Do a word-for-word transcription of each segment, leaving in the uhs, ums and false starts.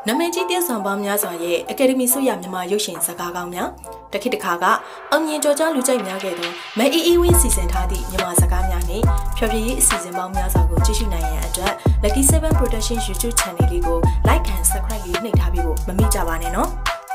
နာမည်ကြီးတဲ့ဆောင်ပေါင်းများစွာရဲ့အကယ်ဒမီဆုရမြန်မာရုပ်ရှင်ဇာတ်ကားကောင်းများတခိတခါကအောင်မြင်ကြော်ကြားလူကြိုက်များခဲ့သောမအေးအေးဝင်းစီစဉ်ထားသည့်မြန်မာဇာတ်ကားများနဲ့ဖျော်ဖြေရေးအစီအစဉ်ပေါင်းများစွာကိုကြည့်ရှုနိုင်ရန်အတွက် Lucky seven Production YouTube Channel လေးကို Like and Subscribe လေးနှိပ်ထားပြီးဖို့မမေ့ကြပါနဲ့နော်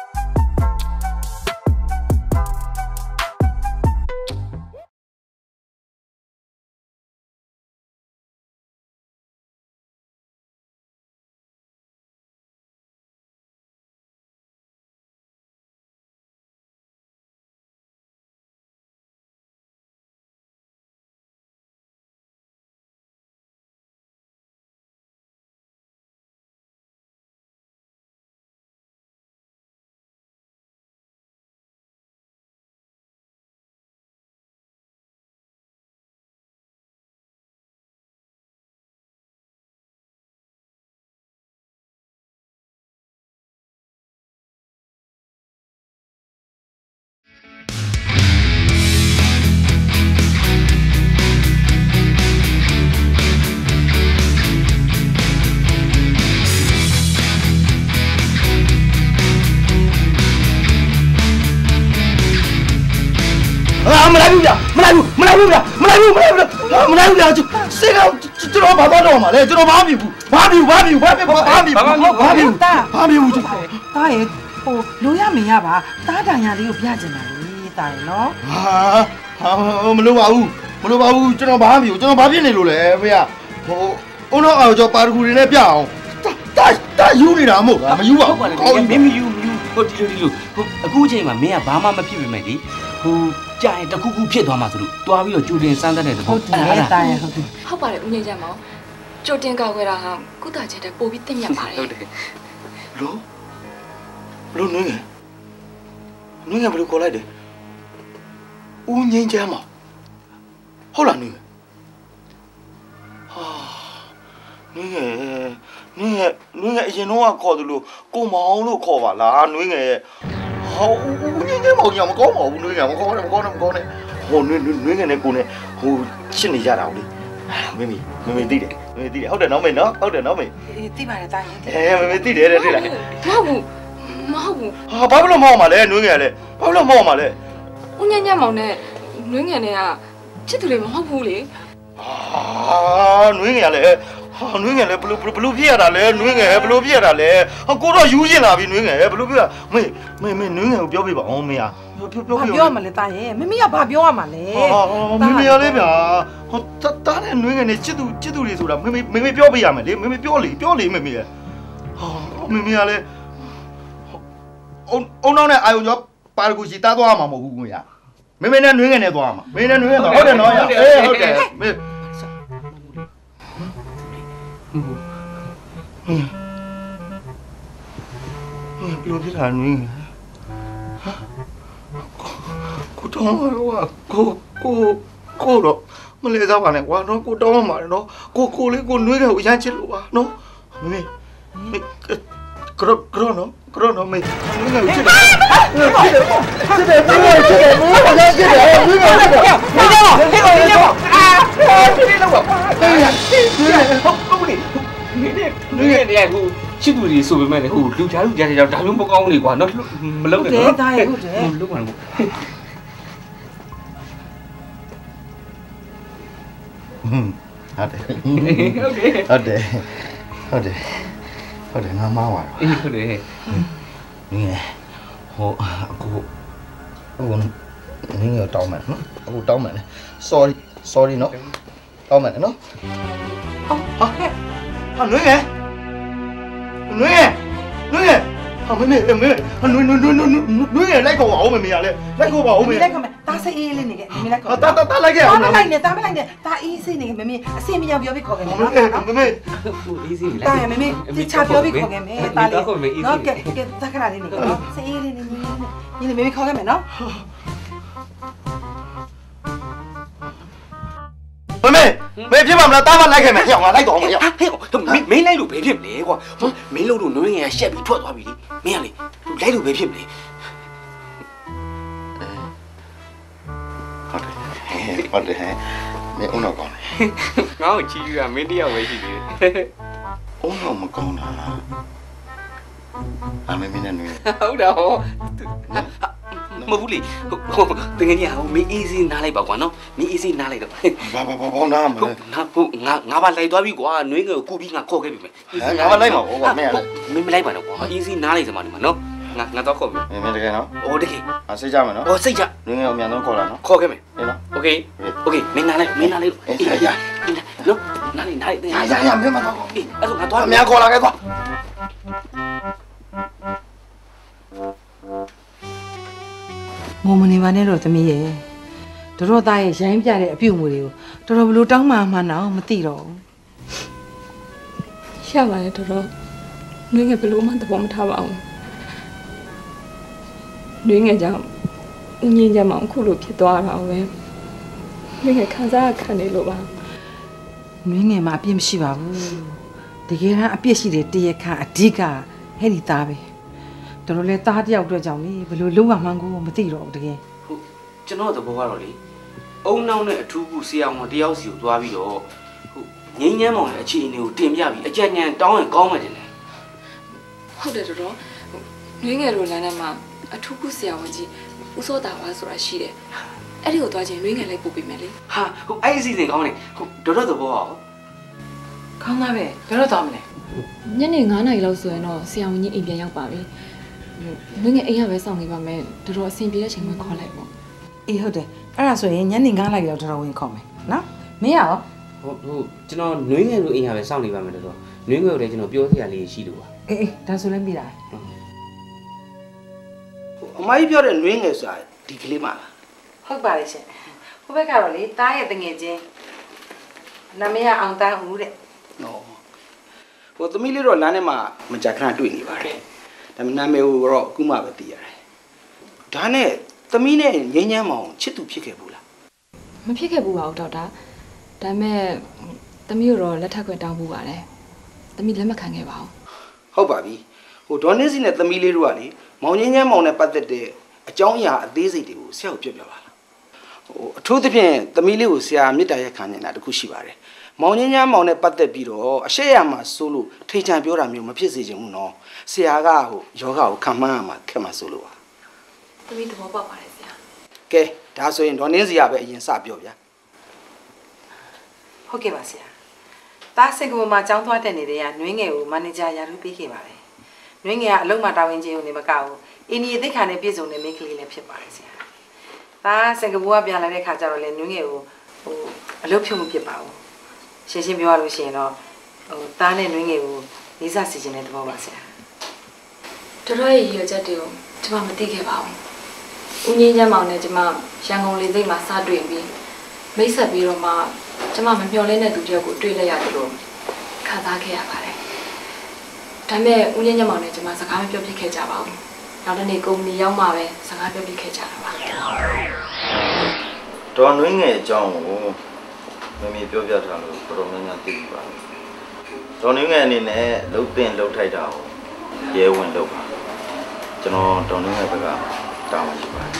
မလိုက်ဘူးဗျာမလိုက်ဘူးမလိုက်ဘူးဗျာမလိုက်ဘူးမလိုက်ဘူးမလိုက်ဘူးဗျာစိတ်ကကျွန်တော်ဘာသွားတော့မှာလဲကျွန်တော်ဘာပြဘူးဘာပြဘူးဘာပြဘူးဘာပြဘူးဘာပြဘူးဘာပြဘူးဘာပြဘူးတားရဲ့ဟိုလိုရမရပါတားတန်ရလေးကိုပြချင်တာလေတားရဲ့နော်ဟာဟာမလိုပါဘူးမလိုပါဘူးကျွန်တော်ဘာပြဘူးကျွန်တော်ဘာဖြစ်နေလို့လဲဖေဟိုအုံတော့အောင်ကျွန်တော်ပါရဂူတွေနဲ့ပြအောင်တားတားယူနေတာမဟုတ်လားမယူပါဘူးမင်းမယူမယူဟိုဒီလိုဒီလိုဟိုအခုအချိန်မှာမင်းကဘာမှမဖြစ်ပေမဲ့လေဟိုကြာရင်တခုခုဖြစ်သွားမှာဆိုလို့တွားပြီးတော့ကြိုတင်စမ်းသပ်တဲ့သဘောဟုတ်တယ်တားရဟုတ်တယ်ဟုတ်ပါတယ်ဦးငိမ့်ချမ်းမောင်ကြိုတင်ကောက်ခွဲတာဟာကုသချက်တဲ့ပို့ပြီးသိမြတ်ပါတယ်ဟုတ်တယ်လို့လို့နင်းငယ်နင်းငယ်ဘယ်လိုခေါ်လိုက်တယ်ဦးငိမ့်ချမ်းမောင်ဟုတ်လားနင်းငယ်ဟာနင်းငယ်နင်းငယ်နင်းငယ်အရင်တော့ခေါ်တယ်လို့ကိုမောင်လို့ခေါ်ပါလားနင်းငယ်ဟောဦးငင်းငင်းမောင်ညမကောင်းပါဘူးနွေးငယ်မကောင်းနဲ့မကောင်းနဲ့မကောင်းနဲ့ဟိုနွေးနွေးငယ်နဲ့ကိုနဲ့ဟိုရှင်းနေကြတာလေမမေမမေသိတယ်မမေသိတယ်ဟုတ်တယ်နော်မေနော်ဟုတ်တယ်နော်မေအေးသိပါတယ်တာရင်အဲမမေသိတယ်တဲ့တွေ့လားမဟုတ်ဘူးမဟုတ်ဘူးဟာဘာဖြစ်လို့မောက်မှာလဲနွေးငယ်လဲဘာဖြစ်လို့မောက်မှာလဲဦးညညမောင်နဲ့နွေးငယ်နဲ့ကချစ်သူတွေမဟုတ်ဘူးလေဟာနွေးငယ်လဲဟာနွေးငယ်လဲဘလို့ဘလို့ပြရတာလဲနွေးငယ်ဘလို့ပြရတာလဲဟောကိုတော့ယူရှင်လာပြီနွေးငယ်ဘလို့ပြမေမေမေနွေးငယ်ကိုပြောပြပါအောင်မေဟာပြောပြောပြောမလဲတာရဲ့မမေကဘာပြောရမှာလဲဟာမေမေရလေးဗျာဟောတားတဲ့နွေးငယ်နဲ့ချစ်သူချစ်သူတွေဆိုတာမေမေမေမေပြောပြရမယ်လေမေမေပြောလေပြောလေမေမေဟာမေမေကလည်းအုံအုံနောက်နဲ့အာယုံကျော်ပါရဂူစီတားသွားမှာမဟုတ်ဘူးမေဟာမေမေနဲ့နွေးငယ်နဲ့သွားမှာမေနဲ့နွေးငယ်သွားဟုတ်တယ်နော်အေးဟုတ်တယ်မေဟင်းဟင်းဘလို့ဖြစ်တာနင်းဟာကိုတောင်းတော့ကိုကိုကိုတော့မလဲစားပါနဲ့ကွာနော်ကိုတောင်းမှာနော်ကိုကိုလေးကိုနွေးတယ်ကိုရမ်းချစ်လို့ပါနော်မေမေကရကရနော်ကရနော်မေနွေးတယ်ကိုချစ်တယ်ချစ်တယ်ချစ်တယ်ချစ်တယ်မေဘာလဲချစ်တယ်နွေးတယ်ချစ်တယ်မေတော့ဟဲ့ဟဲ့ဟဲ့အာချစ်တယ်လို့ပါဟဲ့ချစ်တယ်ဟုတ်ဟုတ်လေနေနေနေနေဟိုချစ်သူတွေဆိုပေမဲ့လေဟိုလူကြားလူကြားကြောင်ဒါမျိုးမကောင်းလေကွာနော်မလုပ်နဲ့နော်ဟုတ်တယ်ဟုတ်တယ်လုပ်မှာပေါ့ဟွန်းဟုတ်တယ်ဟုတ်တယ်ဟုတ်တယ်ဟုတ်တယ်ဟုတ်တယ်ငါမားပါတော့အေးဟုတ်တယ်နင်းဟိုအခုဟိုနင်းရောတောင်းမယ်နော်အခုတောင်းမယ် sorry sorry နော်တောင်းမယ်နော်ဟာဟာဟာနွေးငယ်နွေးငယ်နွေးငယ်ဟာမမေမေနွေးနွေးနွေးနွေးနွေးငယ်လိုက်ခေါ်ပါဦးမမေကလည်းလိုက်ခေါ်ပါဦးမေလိုက်ခေါ်မယ်တားစိအေးလေးနေခဲ့မမေလိုက်ခေါ်တာတာတာလိုက်ခဲ့အောင်တာလိုက်နေတာမလိုက်နေတာအေးစိနေခဲ့မမေအစင်မရောက်ပြောပြီးခေါ်ခဲ့မယ်နော်မမေဟိုအေးစိလိုက်တာမမေတခြားပြောပြီးခေါ်ခဲ့မယ်တားလေးနော်ကဲကဲတခါလေးနေနော်စိအေးလေးနေနေနေမမေခေါ်ခဲ့မယ်နော်မမေမေဖြစ်ပါမလားတားမလိုက်ခဲ့မယ်ဟဲ့ငါလိုက်တော့မယ်ဟဲ့ဟဲ့မင်းလိုက်လို့ဘယ်ဖြစ်မလဲကွာမင်းလို့လို့နွေးငယ်ရှက်ပြီးထွက်သွားပြီလေမင်းကလေလိုက်လို့ဘယ်ဖြစ်မလဲဟုတ်တယ်ဟုတ်တယ်ဟဲ့မင်းအုံတော့ကောင်းတယ်ငါ့ကိုချီးရမင်းတယောက်ပဲရှိသေးတယ်အုံတော့မကောင်းတာအမေမင်းနဲ့နွေးဟုတ်တယ်ဟောမဟုတ်ဘူးလေဟိုတကယ်ကြီးဟိုမင်း easy နားလိုက်ပါကွာနော်မင်း easy နားလိုက်တော့ဘာဘာဘာဘာနားမလဲငါဟိုငါငါပါလိုက်သွားပြီကွာနွေးငယ်ကိုကူပြီးငါခေါ်ခဲ့ပြီမယ်ငါမလိုက်မှာကွာမင်းမင်းမလိုက်ပါနဲ့ကွာ easy နားလိုက်စမ်းပါဒီမှာနော်ငါငါတော့ခေါ်ပြီမင်းတကယ်နော်အိုးတကယ်အစိတ်ကြမယ်နော်ဟောစိတ်ကြနွေးငယ်ကိုအမြန်ဆုံးခေါ်လာနော်ခေါ်ခဲ့မယ်ဟဲ့နော် okay okay မင်းနားလိုက်မင်းနားလိုက်အေးရရနော်နားလိုက်နားလိုက်ရရရမင်းမတော့အေးအဲ့ဆိုငါတော့အမြန်ခေါ်လာခဲ့ကွာမော်မနေပါနဲ့တော့သမီးရဲ့တော်တော်သားရဲ့ရိုင်းပြတဲ့အပြုတ်ငွေတွေကိုတော်တော်ဘလို့တောင်းမှမှန်းတော့မသိတော့ဘူးရပါတယ်တော်တော်နွေးငယ်ဘလို့မှသဘောမထားပါဘူးနွေးငယ်ကြောင့်ဦးငင်းကြမအောင်ခုလိုဖြစ်သွားတာပဲနွေးငယ်ခံစားခံနေလို့ပါနွေးငယ်မှာအပြစ်မရှိပါဘူးတကယ်တမ်းအပြစ်ရှိတဲ့တရခါအဓိကဟဲ့ဒီသားပဲတော်တော်လေးသားတယောက်အတွက်ကြောင့်လေဘယ်လိုလုံးဝမှန်းကိုမသိတော့ဘူးတကယ်ဟုတ်ကျွန်တော်သဘောကတော့လေအုံနောက်နဲ့အထူးကူဆရာဝန်တယောက်စီကိုသွားပြီးတော့ဟုတ်ငိမ့်ညမ်းမောင်ရဲ့အခြေအနေကိုတင်ပြပြီးအကြံဉာဏ်တောင်းရင်ကောင်းမှတင်တယ်ဟုတ်တယ်တော်တော်နွေးငယ်တို့လမ်းထဲမှာအထူးကူဆရာဝန်ကြီးဦးစောတာဝါဆိုတာရှိတယ်အဲ့ဒီကိုသွားချင်းနွေးငယ်လိုက်ပို့ပေးမယ်လေဟာဟုတ်အဲ့ဒီစီစဉ်ကောင်းတယ်ဟုတ်တော်တော်သဘောရောကောင်းသားပဲဘယ်တော့သွားမလဲညနေ9နာရီလောက်ဆိုရင်တော့ဆရာဝန်ကြီးအိမ်ပြန်ရောက်ပါပြီနွေးငယ်အိမ်ကပဲစောင့်နေပါမယ်တော်တော်အဆင်ပြေတဲ့ချိန်မှာခေါ်လိုက်ပေါ့အေးဟုတ်တယ်အဲ့ဒါဆိုရင်ညနေ9နာရီလောက်တော်တော်ဝင်ခေါ်မယ်နော်မင်းရောဟုတ်ဟုတ်ကျွန်တော်နွေးငယ်တို့အိမ်ကပဲစောင့်နေပါမယ်တော်တော်နွေးငယ်တို့လည်းကျွန်တော်ပြောစရာလေးရှိလို့ပါအေးအေးဒါဆိုလည်းပြီးတာအမကြီးပြောတဲ့နွေးငယ်ဆိုတာဒီကလေးမလားဟုတ်ပါလေရှင်ဟိုဘက်ကတော့လေတားရဲ့တငယ်ချင်းနာမည်ကအောင်တန်းဦးတဲ့နော်ဟိုသမီးလေးတော့လမ်းထဲမှာမကြခဏတွေ့နေပါတယ်ဒါပေမဲ့နာမည်ကိုတော့အခုမှပဲသိရတယ်ဒါနဲ့သမီးနဲ့ငင်းညမ်းမောင်ချစ်သူဖြစ်ခဲ့ဘူးလားမဖြစ်ခဲ့ဘူးပါဘူးဒေါက်တာဒါပေမဲ့သမီးတို့လက်ထပ်ခွင့်တောင်းဖို့ပါတယ်သမီးလက်မခံခဲ့ပါဘူးဟုတ်ပါပြီဟိုဒေါ်နင်းစီနဲ့သမီးလေးတို့ကလေမောင်ငင်းညမ်းမောင်နဲ့ပတ်သက်တဲ့အကြောင်းအရာအသေးစိတ်တွေကိုဆရာကိုပြောပြပါလားဟိုအထူးသဖြင့်သမီးလေးကိုဆရာမေတ္တာရက်ခံနေတာတခုရှိပါတယ်မောင်ငင်းညမ်းမောင်နဲ့ပတ်သက်ပြီးတော့အရှိရမှာစိုးလို့ထိတ်ချံပြောတာမျိုးမဖြစ်စေချင်ဘူးနော်ဆရာကဟိုယောဂကိုခံမှန်းရမှာခက်မှာစိုးလို့ပါသမီးသဘောပေါက်ပါတယ်ဆရာကဲဒါဆိုရင်ဒေါ်နင်းစီကပဲအရင်စပြောဗျာဟုတ်ကဲ့ပါဆရာသားစင်ကူမှာကျောင်းသွားတက်နေတဲ့ကနွေးငယ်ကိုမန်နေဂျာရာထူးပေးခဲ့ပါတယ်နွေးငယ်ကအလုံးမတာဝန်ချင်းကိုနေမကဘူးအင်းဒီအသိခါနဲ့ပြည့်စုံတဲ့မိန်းကလေးလည်းဖြစ်ပါတယ်ဆရာသားစင်ကူကပြန်လာတဲ့ခါကျတော့လေနွေးငယ်ကိုဟိုအလုပ်ဖြုတ်မှုဖြစ်ပါဘူးရှင်းရှင်းပြောရလို့ရှိရင်တော့ဟိုသားနဲ့နွေးငယ်ကိုလေးစားစီခြင်းတဲ့သဘောပါဆရာတော်တော်ရဲ့ရွေချက်တွေကိုကျွန်မမသိခဲ့ပါဘူးဦးငင်းချမ်းမောင်နဲ့ကျွန်မရန်ကုန်လေသိမ်းမှာစတွေ့ပြီးမိတ်ဆက်ပြီးတော့မှကျွန်မမမျှော်လင့်တဲ့သူတယောက်ကိုတွေ့လိုက်ရတယ်လို့ခံစားခဲ့ရပါတယ်ဒါပေမဲ့ဦးငင်းချမ်းမောင်နဲ့ကျွန်မစကားမပြောဖြစ်ခဲ့ကြပါဘူးနောက်တစ်နေ့ကုမ္ပဏီရောက်မှပဲစကားပြောဖြစ်ခဲ့ကြတာပါဒေါ်နွေးငယ်အကြောင်းကိုမမေပြောပြထားလို့တော်တော်များများသိပြီပါဒေါ်နွေးငယ်အနေနဲ့လှုပ်တင်လှုပ်ထိုက်တာကိုရဲဝင်လုပ်ပါကျွန်တော်ဒေါ်နွေးငယ်ဘက်ကတာဝန်ရှိပါတယ်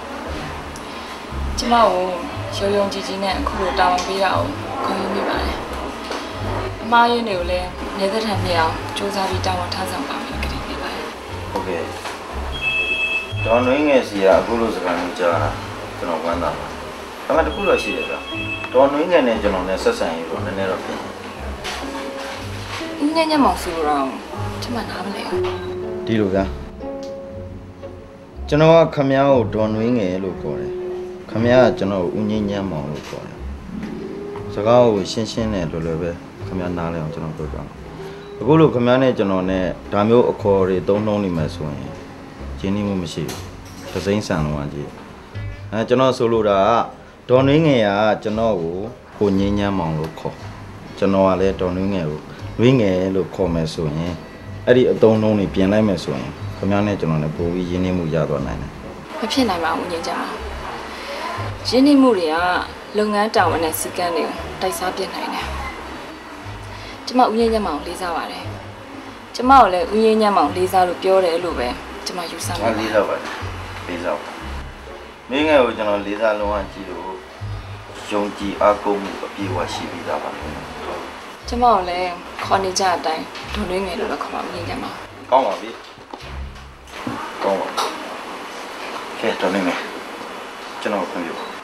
ကျမကိုရုံရုံကြည်ကြည်နဲ့အခုလိုတာဝန်ပေးတာကိုခေါ်ယူမိပါတယ်အမားရင်းတွေကိုလည်းနေသက်ထံမြေအောင်စူးစမ်းပြီးတာဝန်ထမ်းဆောင်ပါမယ်ကြည့်ပေးပါတယ်ဟုတ်ကဲ့ဒေါ်နွေးငယ်စီကအခုလိုစကားမျိုးကြားတာကျွန်တော်ဝမ်းသာပါဒါပေမဲ့တခုတော့ရှိတယ်ဗျဒေါ်နွေးငယ်နဲ့ကျွန်တော်နဲ့ဆက်ဆံရေးတော့နည်းနည်းတော့ဖြစ်နေဦးငယ်ညမောင်ဆိုတော့ကျွန်မနားမလဲဒီလိုဗျာကျွန်တော်ကခမည်းကိုဒေါ်နွေးငယ်လို့ခေါ်တယ်ခမည်းကကျွန်တော်ဦးငင်းညမ်းမောင်လို့ခေါ်တယ်စကားကိုရှင်းရှင်းနဲ့လွယ်လွယ်ပဲခမည်းနားလဲအောင်ကျွန်တော်ပြောပြမယ်အခုလိုခမည်းနဲ့ကျွန်တော်နဲ့ဒါမျိုးအခေါ်တွေသုံးနှုံးနေမှဆိုရင်ကျင်းနေမှုမရှိဘူးသစိမ့်ဆန်လုံးကြီးအဲကျွန်တော်ဆိုလိုတာကဒေါ်နွေးငယ်ကကျွန်တော်ကိုကိုငင်းညမ်းမောင်လို့ခေါ်ကျွန်တော်ကလည်းဒေါ်နွေးငယ်ကိုနွေးငယ်လို့ခေါ်မယ်ဆိုရင်အဲ့ဒီအသုံးနှုံးတွေပြင်လိုက်မယ်ဆိုရင်ခင်ဗျားနဲ့ကျွန်တော်နဲ့ပိုပြီးရင်းနှီးမှုရသွားနိုင်တယ်မဖြစ်နိုင်ပါဘူးညင်ကြရင်းနှီးမှုတွေကလုပ်ငန်းတာဝန်နဲ့စီကံတွေကိုတိုက်စားပြနိုင်တယ်ကျမဦးရင်းညံ့မောင်လေးစားပါတယ်ကျမကိုလည်းဦးရင်းညံ့မောင်လေးစားလို့ပြောတယ်လို့ပဲကျမယူဆပါတယ်လေးစားပါတယ်လေးစားပါမင်းငယ်ကိုကျွန်တော်လေးစားလုံးဝကြည့်လို့ယုံကြည်အားကိုးမှုအပြည့်အဝရှိပြီးသားပါကျမကိုလည်းခေါ်နေကြတဲ့အတိုင်းဒုံတွင်းငယ်လို့လည်းခေါ်ပါဦးရင်းညံ့မောင်ကောင်းပါပြီကောင်းပါကဲတော်နေမယ်ကျွန်တော်ခွင့်ပြုပါ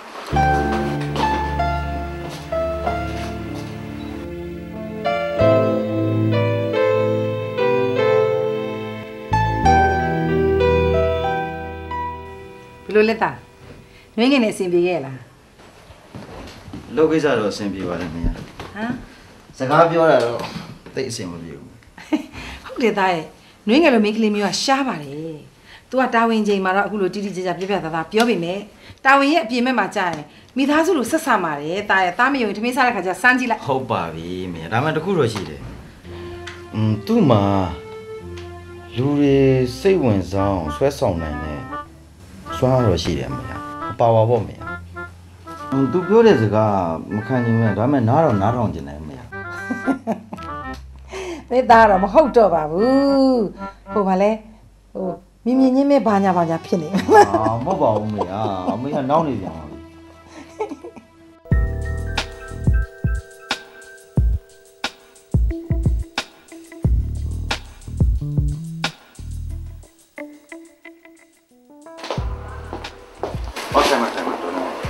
ဘယ်လိုလဲတာနှွေးငင်နဲ့အဆင်ပြေရဲ့လားလုပ်ကိစ္စတော့အဆင်ပြေပါတယ်မင်းဟမ်စကားပြောတာတော့သိအဆင်မပြေဘူးဟုတ်တယ်သားရဲ့နှွေးငယ်လိုမိန်းကလေးမျိုးကရှားပါတယ်။ तू ကတာဝန်ချိန်မှာတော့အခုလိုတိတိကျကျပြပြသားသားပြောပေမဲ့တာဝန်ရဲ့အပြင်ဘက်မှာကြာရင်မိသားစုလိုဆက်ဆံပါတယ်။သားရဲ့သားမယုံရင်ထမင်းစားတဲ့ခါကျစမ်းကြည့်လိုက်ဟုတ်ပါပြီမင်းဒါမှတခုတော့ရှိတယ်။อืมသူ့မှာလူတွေစိတ်ဝင်စားအောင်ဆွဲဆောင်နိုင်တယ်စွမ်းတော့ရှိတယ်မင်း။ပါဝါပေါ့မင်း။อืม तू ပြောတဲ့စကားမခံနိုင်ဘူးဒါပေမဲ့နားတော့နားထောင်ကျင်တယ်မင်း။နေသားတော့မဟုတ်တော့ပါဘူးဟိုပါလဲဟိုမြင်မြင်ချင်းပဲဘာညာဘာညာဖြစ်နေအာမဟုတ်ပါဘူးမေအာအမေကနောက်နေပြန်ပါပြီဟုတ်တယ်မတယ်မတော်နော်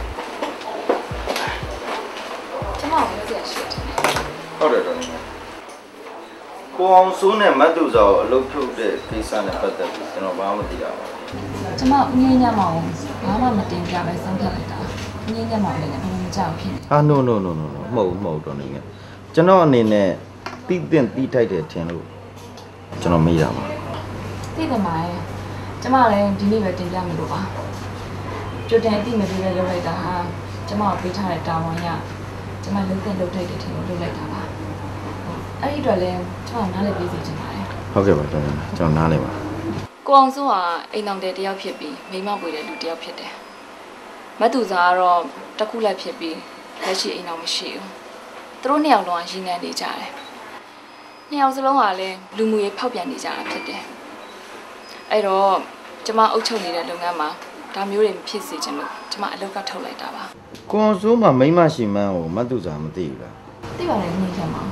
ကျွန်တော်ပြောရရှိတယ်ဟုတ်တယ်တော်နေကိုအောင်စိုးနဲ့မတ်သူဇော်အလုပ်ထုတ်တဲ့ကိစ္စနဲ့ပတ်သက်ပြီးကျွန်တော်ဘာမှမသိရပါဘူး။ကျွန်မဦးငင်းညမောင်ဘာမှမတင်ပြပဲဆုံးဖြတ်လိုက်တာ။ဦးငင်းညမောင်လည်းဘာမှမကြောက်ဖြစ်နေ။ဟာ no no no no မဟုတ်မဟုတ်တော့နေငယ်။ကျွန်တော်အနေနဲ့တီးတင်တီးထိုက်တယ်ထင်လို့ကျွန်တော်မေးတာပါ။သိတယ်မရဲ့။ကျွန်မလည်းဒီနေ့ပဲတင်ပြမလို့ပါ။ကြိုတင်အတိမပေးပဲလုပ်လိုက်တာဟာကျွန်မပေးထားတဲ့တာဝန်ရကျွန်မလုံးတင်လုပ်ထိုက်တယ်ထင်လို့လုပ်လိုက်တာပါ။အဲ့ဒီတော့လည်းကျွန်တော်နားလည်ပေးစီချင်ပါတယ်ဟုတ်ကဲ့ပါတော်တော်ကျွန်တော်နားလည်ပါကိုအောင်စိုးကအိမ်တော်တဲ့တယောက်ဖြစ်ပြီးမိမပွေတဲ့လူတယောက်ဖြစ်တယ်မတ်သူစားကတော့တခုလိုက်ဖြစ်ပြီးလက်ရှိအိမ်တော်မရှိဘူးသူတို့နှစ်ယောက်လုံးကရင်းနှီးနေကြတယ်နှစ်ယောက်စလုံးကလည်းလူမှုရေးဖောက်ပြန်နေကြတာဖြစ်တယ်အဲ့တော့ကျမအုပ်ချုပ်နေတဲ့လုပ်ငန်းမှာဒါမျိုးတွေမဖြစ်စေချင်လို့ကျမအလုပ်ကထုတ်လိုက်တာပါကိုအောင်စိုးမှာမိမရှိမှန်းကိုမတ်သူစားမသိဘူးလားသိပါတယ်နှင်းချက်မှာ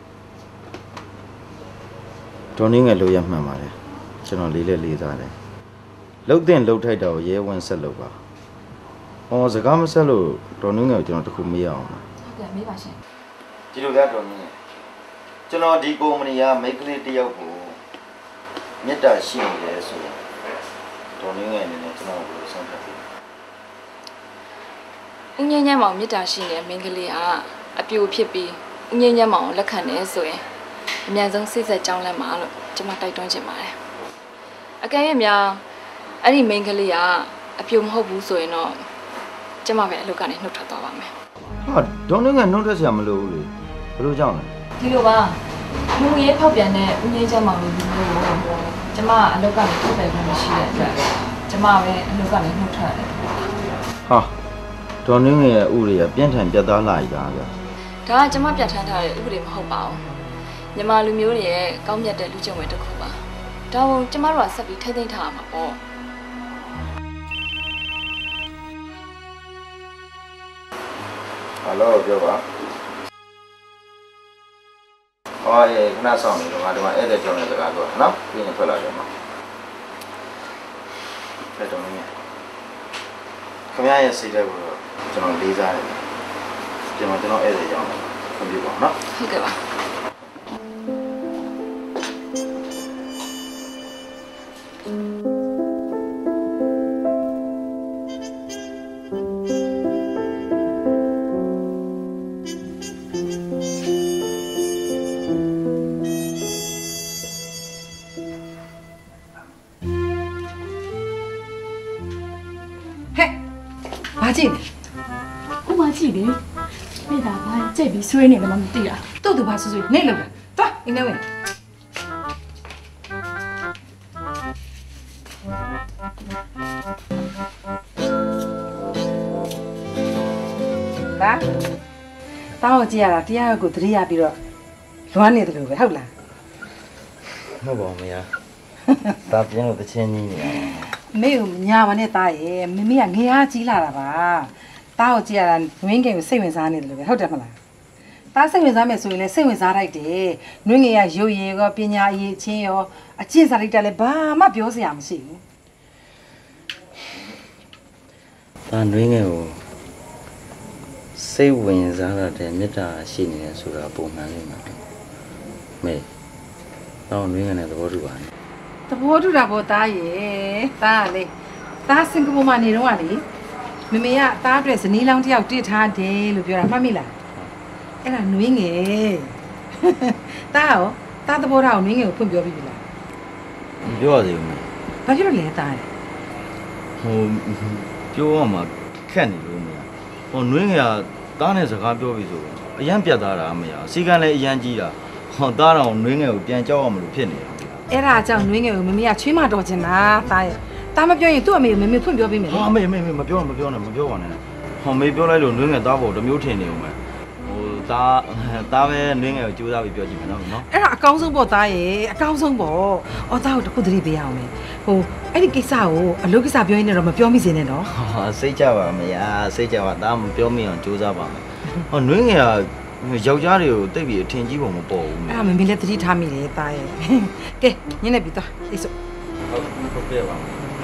ဒေါ်နင်းငယ်လို့ရမှန်ပါတယ်ကျွန်တော်လေးလေးလေးစားတယ်လှုပ်တဲ့လှုပ်ထိုက်တာကိုရဲဝန်းဆက်လုပ်ပါဟောစကားမဆက်လို့ဒေါ်နင်းငယ်ကိုကျွန်တော်တခုမေးအောင်ပါဟုတ်ကဲ့မေးပါရှင်ဒီလိုကဒေါ်နင်းငယ်ကျွန်တော်ဒီကုမ္ပဏီကမိတ်ကလေးတယောက်ကိုမေတ္တာရှိနေတယ်ဆိုတော့ဒေါ်နင်းငယ်အနေနဲ့ကျွန်တော်ကိုဆုံးဖြတ်ပြီးဦးငင်းညမ်းမောင်မေတ္တာရှိနေတဲ့မိန်းကလေးကအပြိုဖြစ်ပြီးဦးငင်းညမ်းမောင်ကိုလက်ခံနေဆိုရင်အများဆုံးစိတ်ဆက်ကြောင်းလန့်မှာလို့ကျွန်မတိုက်တွန်းချင်ပါတယ်။အကယ်၍များအဲ့ဒီမိန်းကလေးကအပြိုမဟုတ်ဘူးဆိုရင်တော့ကျွန်မပဲအလုပ်ကနေနှုတ်ထွက်သွားပါမယ်။ဟာဒေါ်နင်းကနှုတ်ထွက်စရာမလိုဘူးလေ။ဘယ်လိုကြောင့်လဲ။ဒီလိုပါ။လူရေးဖောက်ပြန်တဲ့ဦးငင်းချမ်းမောင်လိုလူမျိုးကိုကျွန်မအလုပ်ကနေထုတ်ပယ်ခွင့်မရှိတဲ့အတွက်ကျွန်မပဲအလုပ်ကနေနှုတ်ထွက်တယ်။ဟာဒေါ်နင်းရဲ့ဥပဒေကပြင်းထန်ပြတ်သားလာပြီလားဗျ။ဒါကကျွန်မပြဋ္ဌာန်းထားတဲ့ဥပဒေမဟုတ်ပါဘူး။မြန်မာလူမျိုးတွေရဲ့ကောင်းမြတ်တဲ့လူကျင့်ဝတ်တစ်ခုပါ။ဒါကိုကျမတို့ကဆက်ပြီးထိသိမ်းထားရမှာပေါ့။ဟယ်လိုပြောပါ။ဟောရေခဏဆောင်နေတော့ငါဒီမှာဧည့်သည်ကြောင်းတဲ့စကားပြောတာနော်။ပြီးရင်ထွက်လာတယ်မှာ။အဲ့တော့မင်းခင်ဗျားရဲ့စိတ်ဓာတ်ကိုကျွန်တော်လေးစားတယ်။ကျွန်တော်ကျွန်တော်ဧည့်သည်ကြောင်းတယ်။ခွင့်ပြုပါနော်။ဟုတ်ကဲ့ပါ။ဘာကြည့်လဲဥမာကြည့်လေမိသားဘာကြိတ်ပြီးဆွေးနေမှမသိတာတို့သူဘာဆွေးဆွေးနေလောက်တာသွားအင်းနေဝင်ဘာတောင်းကြည့်ရတာတရားကိုတတိယပြီးတော့လွမ်းနေတယ်လို့ပဲဟုတ်လားဟုတ်ပါမယားတာပြင်းလို့တချင်းကြီးနေရမေကိုညာပါနဲ့တားရဲ့မမေကငရားကြီးလာတာပါတားကိုကြည့်ရတာနွင်းငယ်ကိုစိတ်ဝင်စားနေတယ်လို့ပဲဟုတ်တယ်မလားတားစိတ်ဝင်စားမယ်ဆိုရင်လည်းစိတ်ဝင်စားလိုက်တယ်နွင်းငယ်ကရုပ်ရည်ရောပညာအရေးချင်းရောအကျင့်စာရိတ္တလည်းဘာမှပြောစရာမရှိဘူးဒါနှွေးငယ်ကိုစိတ်ဝင်စားတဲ့မေတ္တာရှိနေတယ်ဆိုတာပုံမှန်လေးမှာမေတော့နှွေးငယ်နဲ့သဘောတူပါနဲ့သဘောတူတာပေါ့သားရဲ့သားကလေသားစင်ကာပူမှာနေတော့ကလေမမေကသားအတွက်ဇနီးလောင်းတစ်ယောက်တည်ထားတယ်လို့ပြောတာမှတ်မိလားအဲ့ဒါနှွေးငယ်သားရောသားသဘောထားကိုနှွေးငယ်ကိုဖွင့်ပြောပြီးပြီလားမပြောရသေးဘူးမေဘာဖြစ်လို့လဲသားရဲ့ဟိုပြောရမှာခက်နေလို့မရဟိုနှွေးငယ်ကသားနဲ့စကားပြောပြီဆိုအရန်ပြတ်သားတာမရစီကံလည်းအရန်ကြီးတာဟောသားတော်နှွေးငယ်ကိုပြန်ကြောက်ရမလို့ဖြစ်နေတာအဲ့ဒါကြောင့်နှွေးငယ်ကိုမမေကချွေးမတော်ချင်တာသားရဲ့သားမပြောရင်သူ့အမေကိုမမေဖွင့်ပြောပေးမယ်ဟာမေမေမေမပြောမပြောနဲ့မပြောပါနဲ့ဟောမေပြောလိုက်လို့နှွေးငယ်သားပေါ်တစ်မျိုးထင်နေဦးမယ်ဟိုသားသားပဲနှွေးငယ်ကိုကြိုးစားပြီးပြောကြည့်မယ်နော်နော်အဲ့ဒါအကောင်းဆုံးပေါ့သားရဲ့အကောင်းဆုံးပေါ့အော်သားကိုတစ်ခုတည်းပေးရအောင်လေဟိုအဲ့ဒီကိစ္စကိုအလုပ်ကိစ္စပြောရင်းနဲ့တော့မပြောမိစေနဲ့နော်ဟာစိတ်ကြပါမယားစိတ်ကြပါသားမပြောမိအောင်ကြိုးစားပါမယ်ဟောနှွေးငယ်ကယောက်ျားတွေကိုတိတ်ပြီးအထင်ကြီးပုံမပေါ်ဘူးအဲ့ဒါမမေလည်းသတိထားမိတယ်သားရဲ့ကဲညနေပြီသားအေးစို့ဟုတ်ဟုတ်ကဲ့ပါ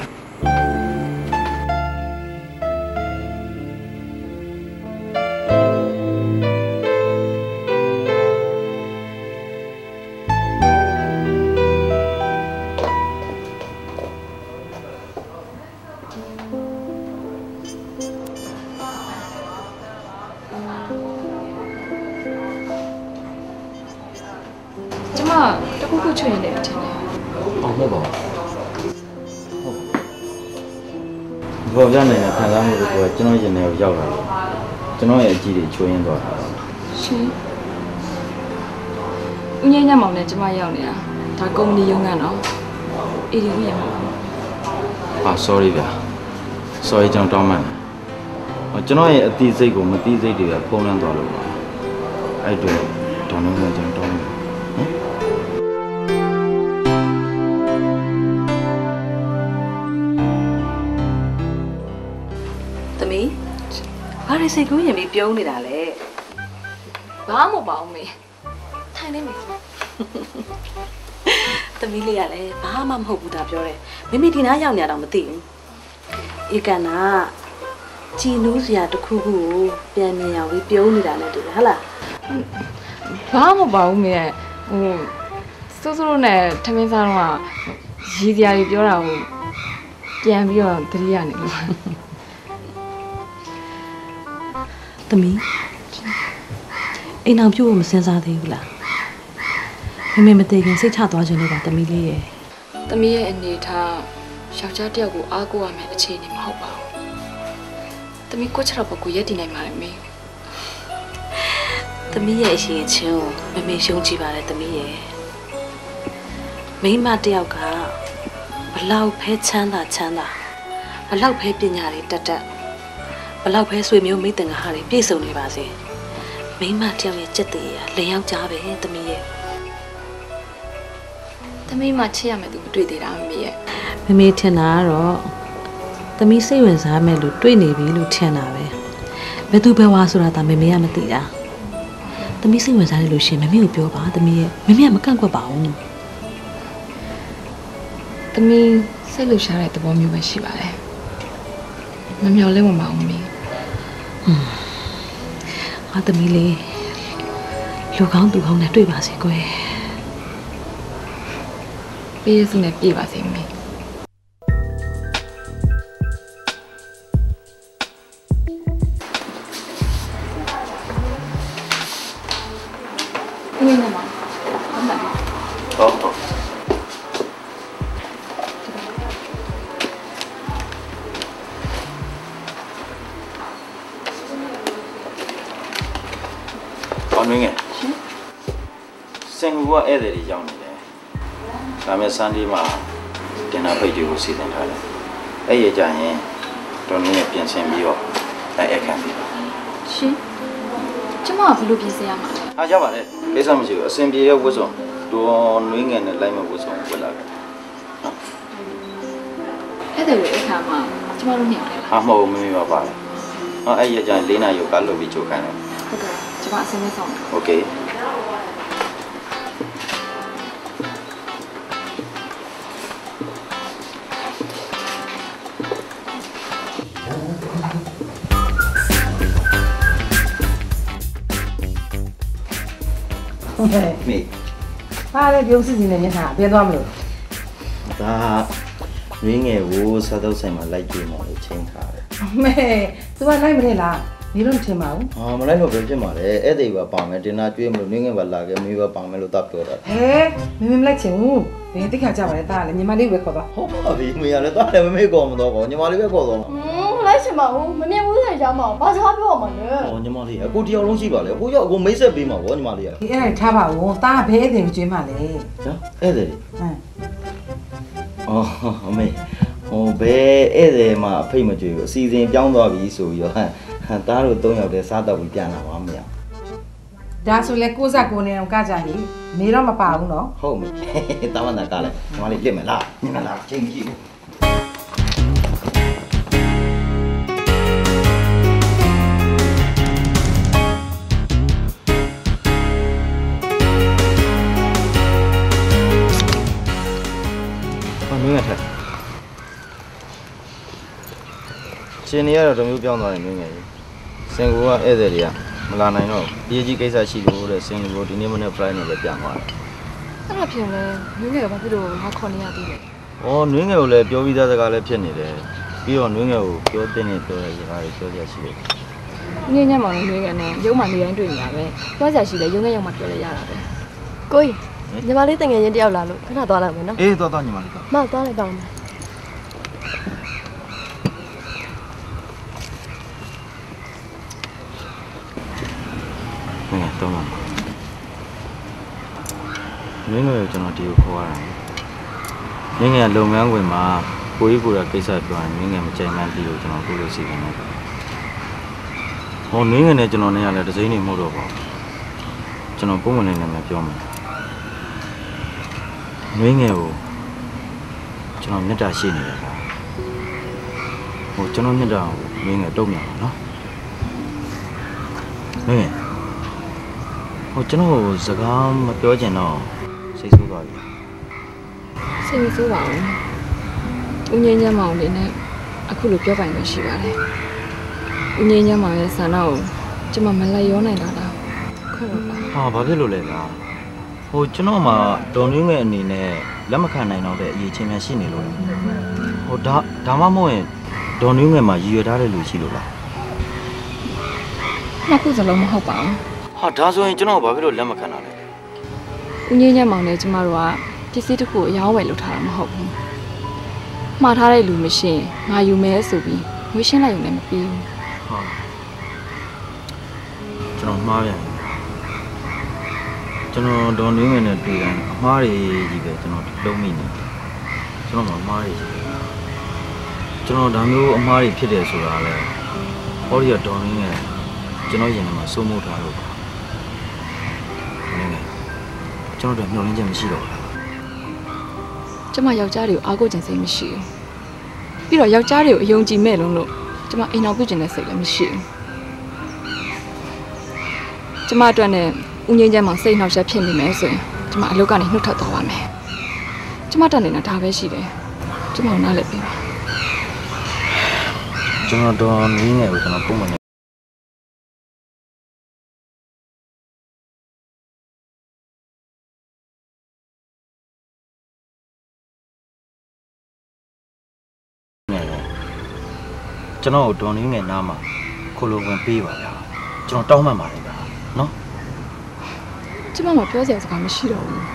တခုခုချွေနေတယ်ထင်တယ်။ဟုတ်ပါဘူး။ဘောပြနေတဲ့ခံစားမှုတွေကကျွန်တော်ရင်ထဲကိုရောက်လာတယ်။ကျွန်တော်ရဲ့အကြည့်တွေချွေးရင်းသွားတာ။ရှင်။ဦးငင်းညမောင်နဲ့ကျမရောက်နေတာ။ဒါကုမ္ပဏီရုံးကနော်။အေဒီဦးရမှာ။ဟာ sorry ဗျာ။ sorry ကျွန်တော်တောင်းမှန်း။ကျွန်တော်ရဲ့အတိစိတ်ကိုမတိစိတ်တွေကဖုံးလွှမ်းသွားလို့ပါ။အဲ့တော့တောင်းလို့ကျွန်တော်တောင်းတယ်။ဘာလို့စိတ်ကူးရင်ပြီးပြုံးနေတာလဲဘာမှမပေါ့မေထိုင်နေမေသမီးလေးကလည်းဘာမှမဟုတ်ဘူးဒါပြောတယ်မိမိဒီနားရောက်နေတော့မသိဘူးဧကန်နာကြည်နူးစရာတစ်ခုခုကိုပြန်မြင်ရပြီးပြုံးနေတာနဲ့တူတယ်ဟုတ်လားဘာမှမပေါ့မေဟိုစိုးစိုးနဲ့ထမင်းစားတော့ရည်စရာကြီးပြောတာကိုပြန်ပြီးတော့သတိရနေလို့သမီးအိမ်အောင်ပြုတ်မစင်စားသေးဘူးလားမမေမသေးခင်စိတ်ချသွားခြင်းလို့ပါသမီးလေးရဲ့သမီးရဲ့အနေထားယောက်ျားတယောက်ကိုအားကိုးရမယ်အခြေအနေမဟုတ်ပါဘူးသမီးကိုချတော့ဘကိုရက်တည်နိုင်ပါလေမေသမီးရဲ့အရှင်ချင်းကိုမမေရှုံးကြည့်ပါလေသမီးရဲ့မိန်းမတယောက်ကဘလောက်ဖဲချမ်းသာချမ်းသာဘလောက်ဖဲပညာတွေတက်တက်ဘလောက်ပဲဆွေမျိုးမိတ်တင်ကားတွေပြည့်စုံနေပါစေမိမတယောက်ရဲ့စက်တည်းရလင်ယောက်ကြားပဲသမီးရဲ့သမီးမှချစ်ရမယ်သူမတွေ့သေးတာမမေရဲ့မမေထင်တာကတော့သမီးစိတ်ဝင်စားမယ်လို့တွေ့နေပြီလို့ထင်တာပဲဘယ်သူပဲဝါဆိုတာဒါမမေကမသိတာသမီးစိတ်ဝင်စားတယ်လို့ရှင်မမေကိုပြောပါသမီးရဲ့မမေကမကန့်ကွက်ပါဘူးသမီးစိတ်လှရှားတဲ့သဘောမျိုးပဲရှိပါတယ်မမျော်လင့်မပါဘူးမေငါသမီးလေးလူကောင်းသူကောင်းနဲ့တွေ့ပါစေကွယ်ပေးရစုနဲ့ပြေပါစေမေဦးနေမှာဟုတ်လားဟုတ်ဟုတ်နှွေးငယ်စင်ကူကဧည့်သည်တွေရောက်နေတယ်ဒါမဲ့စမ်းလေးမှာတင်နာဖိတ်ကြီးကိုစီစဉ်ထားတယ်အဲ့ရကြရင်တော်နှွေးငယ်ပြင်ဆင်ပြီးတော့အဲ့အခန်းပြီးရှင်ကျမကဘယ်လိုပြင်ဆင်ရမှာလဲအားရပါတယ်ကိစ္စမရှိဘူးအစင်ပြေရဲ့ဝတ်စုံတော်နှွေးငယ်နဲ့လိုက်မဲ့ဝတ်စုံဝတ်လာတယ်အဲ့ဒါကိုအခါမှာကျမတို့ညှိတယ်ဟာမဟုတ်မမေပါပါတယ်ဟောအဲ့ရကြရင်လေးနာရီကလုပ်ပြီးကြိုးခိုင်းတယ်ဟုတ်ကဲ့ကျမအစင်းလေးဆောင်โอเคမေဘာလဲပြုံးစစ်စီနဲ့မျက်နှာပြဲသွားမလို့ဒါနွေးငယ်ကိုစားတော့ဆိုင်မှာလိုက်ကြည့်မှလို့ချင်းထားတယ်မေ तू ကလိုက်မလဲလားဒီလိုမထင်ပါဘူးဟာမလိုက်တော့ဘယ်ဖြစ်မှာလဲဧည့်သည်ပါပါမယ်တင်နာကျွေးမလို့နွေးငယ်ပါလာခဲ့မေးပါပါမယ်လို့တော့ပြောတာဟဲမင်းမလိုက်ချင်ဘူးဘယ်တိခါကြပါလဲတားလေညီမလေးပဲခေါ်သွားဟုတ်ပါပြီမေရလဲတားလည်းမမေးကောမတော့ဘောညီမလေးပဲခေါ်သွားမှာဟင်းလိုက်ချင်ပါဘူးမမြင်ဘူးဆိုင်ကြမှာဘာစကားပြောမှာလဲဟောညီမလေးအကိုတယောက်လုံးရှိပါလေအခုရောက်အကိုမိတ်ဆက်ပေးမှာဗောညီမလေးကဒီအဲ့ဒါထားပါဦးတားဘဲဧည့်သည်ကျွေးမှလဲဟမ်ဧည့်သည်ဟမ်အော်အမေဟိုဘဲဧည့်သည်မှာအဖိတ်မကြွေဘူးအစီအစဉ်ပြောင်းသွားပြီဆိုပြီးတော့ဟမ်တားတို့သုံးယောက်တည်းစားတော့ပြီးပြန်လာပါမရဒါဆိုလေကိုစားကိုနေအောင်ကကြဟိနေတော့မပါဘူးနော်ဟုတ်မေတာမနာကလည်းညီမလေးပြစ်မယ်လားညီမလားချိန်ကြည့်ဘူးမင်းရထက်ရှင်နေရတော့တမျိုးပြောင်းသွားတယ်မင်းငယ်ကြီးစင်ကူကဧည့်သည်တွေကမလာနိုင်တော့ဒီကြီးကိစ္စရှိလို့တဲ့စင်ကူဒီနေ့မနေ့ flight နဲ့ပဲပြန်သွားတယ်အဲ့ဒါဖြစ်လဲနွေးငယ်ကဘာဖြစ်လို့ငါခေါ်နေရသေးလဲဩနွေးငယ်ကိုလည်းပြောပြီးသားစကားလည်းဖြစ်နေတယ်ပြီးတော့နွေးငယ်ကိုပြောတဲ့နေပြောရရတာပြောရရှိတယ်ညညမောင်နွေးငယ်နဲ့ရုံးမှနေတိုင်းတွေ့နေတာပဲပြောကြရှိတယ်ရုံးငယ်ရုံးမှပြောရရတာပဲကိုကြီးညီမလေးတငယ်ချင်းတယောက်လာလို့ခဏသွားလိုက်မယ်နော်အေးသွားသွားညီမလေးသွားမသွားလိုက်ပါဦးမင်းတော့မှာမင်းတို့ကျွန်တော်ဒီကိုခေါ်ရတာမင်းငယ်လုပ်ငန်းခွင်မှာကိုကြီးကိုယ်ကကိစ္စပြောရင်မင်းငယ်မကြိုက်မှန်းပြီးတော့ကျွန်တော်ကိုလို့စီစဉ်နေတယ်ဟောမင်းငယ်နဲ့ကျွန်တော်နဲ့ကလည်းတစိမ့်နေမဟုတ်တော့ပါဘူးကျွန်တော်ပုံမှန်နေနေပြောမယ်မင်းငယ်ကိုကျွန်တော်မြတ်တာရှိနေတယ်ကွာဟိုကျွန်တော်မြတ်တာကိုမင်းငယ်တုံ့ပြန်ပါနော်မင်းငယ်ဟိုကျွန်တော်စကားမပြောချင်တော့စိတ်ဆိုးသွားပြီစိတ်မဆိုးပါဘူးဦးငင်းညမ်းမောင်လေးနဲ့အခုလိုပြောပိုင်လို့ရှိပါတယ်ဦးငင်းညမ်းမောင်ရဲ့ဆန္ဒကိုကျွန်မမလိုက်ရောနိုင်တာလားခွင့်လို့ပါဟာဘာဖြစ်လို့လဲလားဟိုကျွန်တော်မှဒေါ်နင်းငယ်အနေနဲ့လက်မခံနိုင်တော့တဲ့အရေးချင်းများရှိနေလို့ဟိုဒါဒါမှမဟုတ်ရင်ဒေါ်နင်းငယ်မှာရည်ရွယ်ထားတဲ့လူရှိလို့လားနှစ်ခုစလုံးမဟုတ်ပါဘူးဟာဒါဆိုရင်ကျွန်တော်ဘာဖြစ်လို့လက်မခံတာလဲဦးငင်းညမ်းမောင်နဲ့ကျမတို့ကပစ္စည်းတစ်ခုအယောင်းဝယ်လုပ်ထားတာမဟုတ်ဘူးမှားထားတဲ့လူမရှိရင်ငါယူမယ်ဆိုပြီးငွေရှင်းလိုက်ရုံနဲ့မပြီးဘူးဟာကျွန်တော်မှားပြန်ကျွန်တော်ဒေါ်နင်းငယ်နဲ့တွေ့တယ်အမှားတွေကြီးပဲကျွန်တော်လုံးမိနေကျွန်တော်မှအမှားတွေကြီးကျွန်တော်ဒါမျိုးအမှားတွေဖြစ်တယ်ဆိုတာလဲဟောဒီကဒေါ်နင်းငယ်ကျွန်တော်ရင်ထဲမှာစိုးမိုးထားလို့ပါနင်းငယ်ကျွန်တော်တို့မျှော်လင့်ချက်မရှိတော့ဘူးကျမယောက်ျားတွေကိုအားကိုးချင်စိတ်မရှိဘူးပြီးတော့ယောက်ျားတွေကိုအယုံကြည်မဲ့လုံးလို့ကျမအိမ်အောင်ပြုတ်ချင်တဲ့စိတ်လည်းမရှိဘူးကျမအတွက်နဲ့ဦးငင်းချမ်းမှာစိတ်နှောက်ယှက်ဖြစ်နေမယ်ဆိုရင်ကျမအလုပ်ကနေနှုတ်ထွက်သွားပါမယ်ကျမတက်နေတာဒါပဲရှိတယ်ကျမနားလည်ပြီကျွန်တော်တော့နင်းငယ်ကိုကျွန်တော်ပုံမှန်ကျွန်တော်ဒေါ်နင်းငယ်နားမှာခိုလိုဝင်ပေးပါဗျာကျွန်တော်တောင်းပန်ပါတယ်ဗျာနော်ကျမမပြောစရာစကားမရှိတော့ဘူး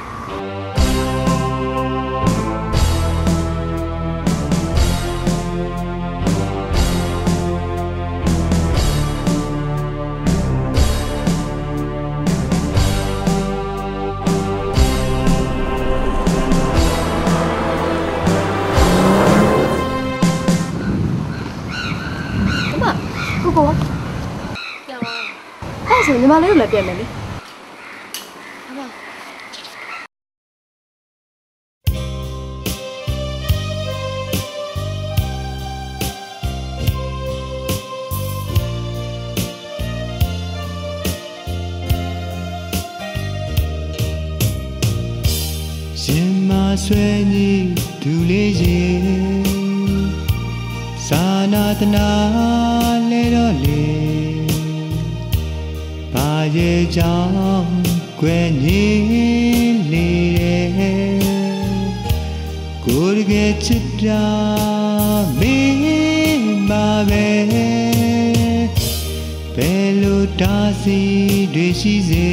ဆိုညီမလေးတို့လည်းပြန်မယ်လေရှင်မဆွေညီဒူလေးရေသာနာတနာလဲတော့လေဘာရဲ့ကြောင့်ကွယ်ညင်းနေတယ်ကိုယ်ကချစ်တာမင်းပါပဲဘယ်လိုတာစီတွေရှိစေ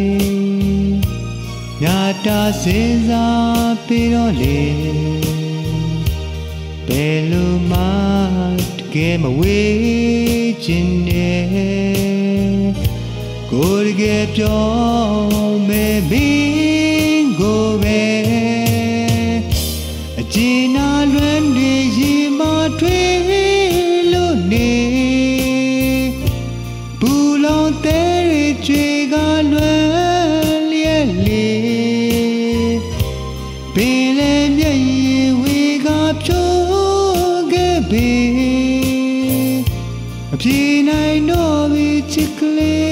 ညတာစင်စားပြီးတော့လေဘယ်လိုမှတကယ်မဝေးချင်နဲ့ကိုယ်ကပြောမယ်ဘင်းကိုပဲအကျဉ်းနာလွမ်းတွေရေမထွေးလို့နေဘူလုံးတဲ့ချွေကလွမ်းလျက်လေပင်လေမျက်ရည်ဝေကဖြိုးခဲ့ပေအပြေနိုင်တော့ပြီချစ်ကလေး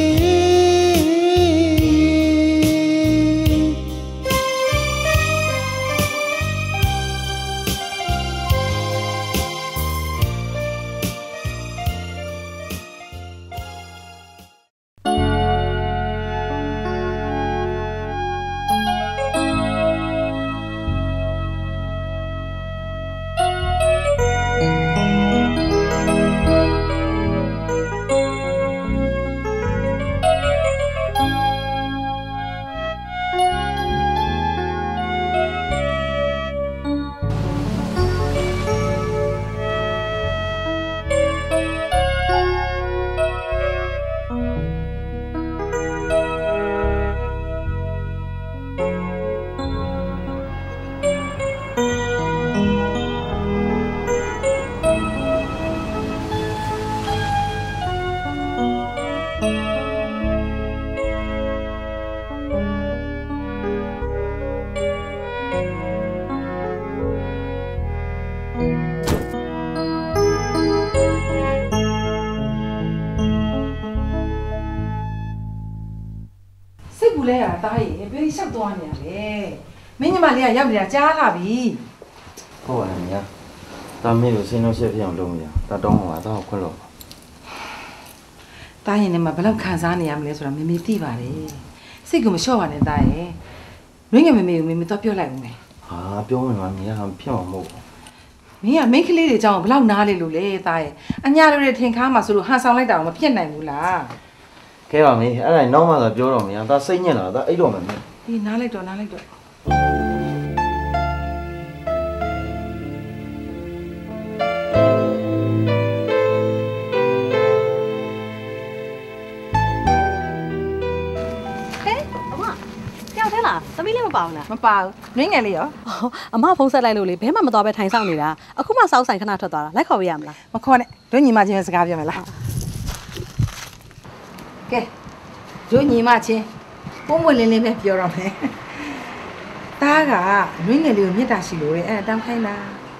လဲရတာရဲ့ဘယ်လျှောက်သွားနေရလဲမင်းညီမလေးကရောက်နေတာကြားလာပြီဟုတ်ပါနဲ့ညာတာမင်းကိုစင်းလို့ရှက်ပြအောင်လုပ်မရတာတောင်းပါတော့ခွက်လို့တာရင်နဲ့မှဘယ်လောက်ခံစားနေရမလဲဆိုတာမမေသိပါတယ်စိတ်ကမလျှော့ပါနဲ့တာရဲ့ရင်းငယ်မမေကိုမမေတော့ပြောလိုက်ဦးမယ်ဟာပြောမှမမြင်အောင်ဖြစ်မှာမဟုတ်ဘူးမင်းကမိန်းကလေးတွေကြောင့်ဘယ်လောက်နားလေလို့လဲတာရဲ့အညာတွေထင်ခါမှဆိုလို့ဟန်ဆောင်လိုက်တာမဖြစ်နိုင်ဘူးလားကဲပါမေးအဲ့ဒါနောက်မှသာပြောတော့မရဒါစိတ်ညစ်လာဒါအိတ်တော့မယ်မေးဒီနားလိုက်တော့နားလိုက်တော့သမီးလေးမပါဘူးလားမပါဘူးနင်းငယ်လေးရောအမဖုန်းဆက်လိုက်လို့လေဘဲမှမသွားပဲထိုင်ဆောင်နေတာအခုမှစောက်ဆိုင်ခဏထွက်သွားတာလိုက်ခေါ်ပေးရမလားမခေါ်နဲ့တို့ညီမချင်းစကားပြောမယ်လားကဲတို့ညီမချင်းပုံမွေလင်းလင်းပဲပြောတော့မယ်တားကနင်းငယ်လေးကိုမြတ်တာရှိလို့လေအဲ့ဒါတောင်းခိုင်းတာ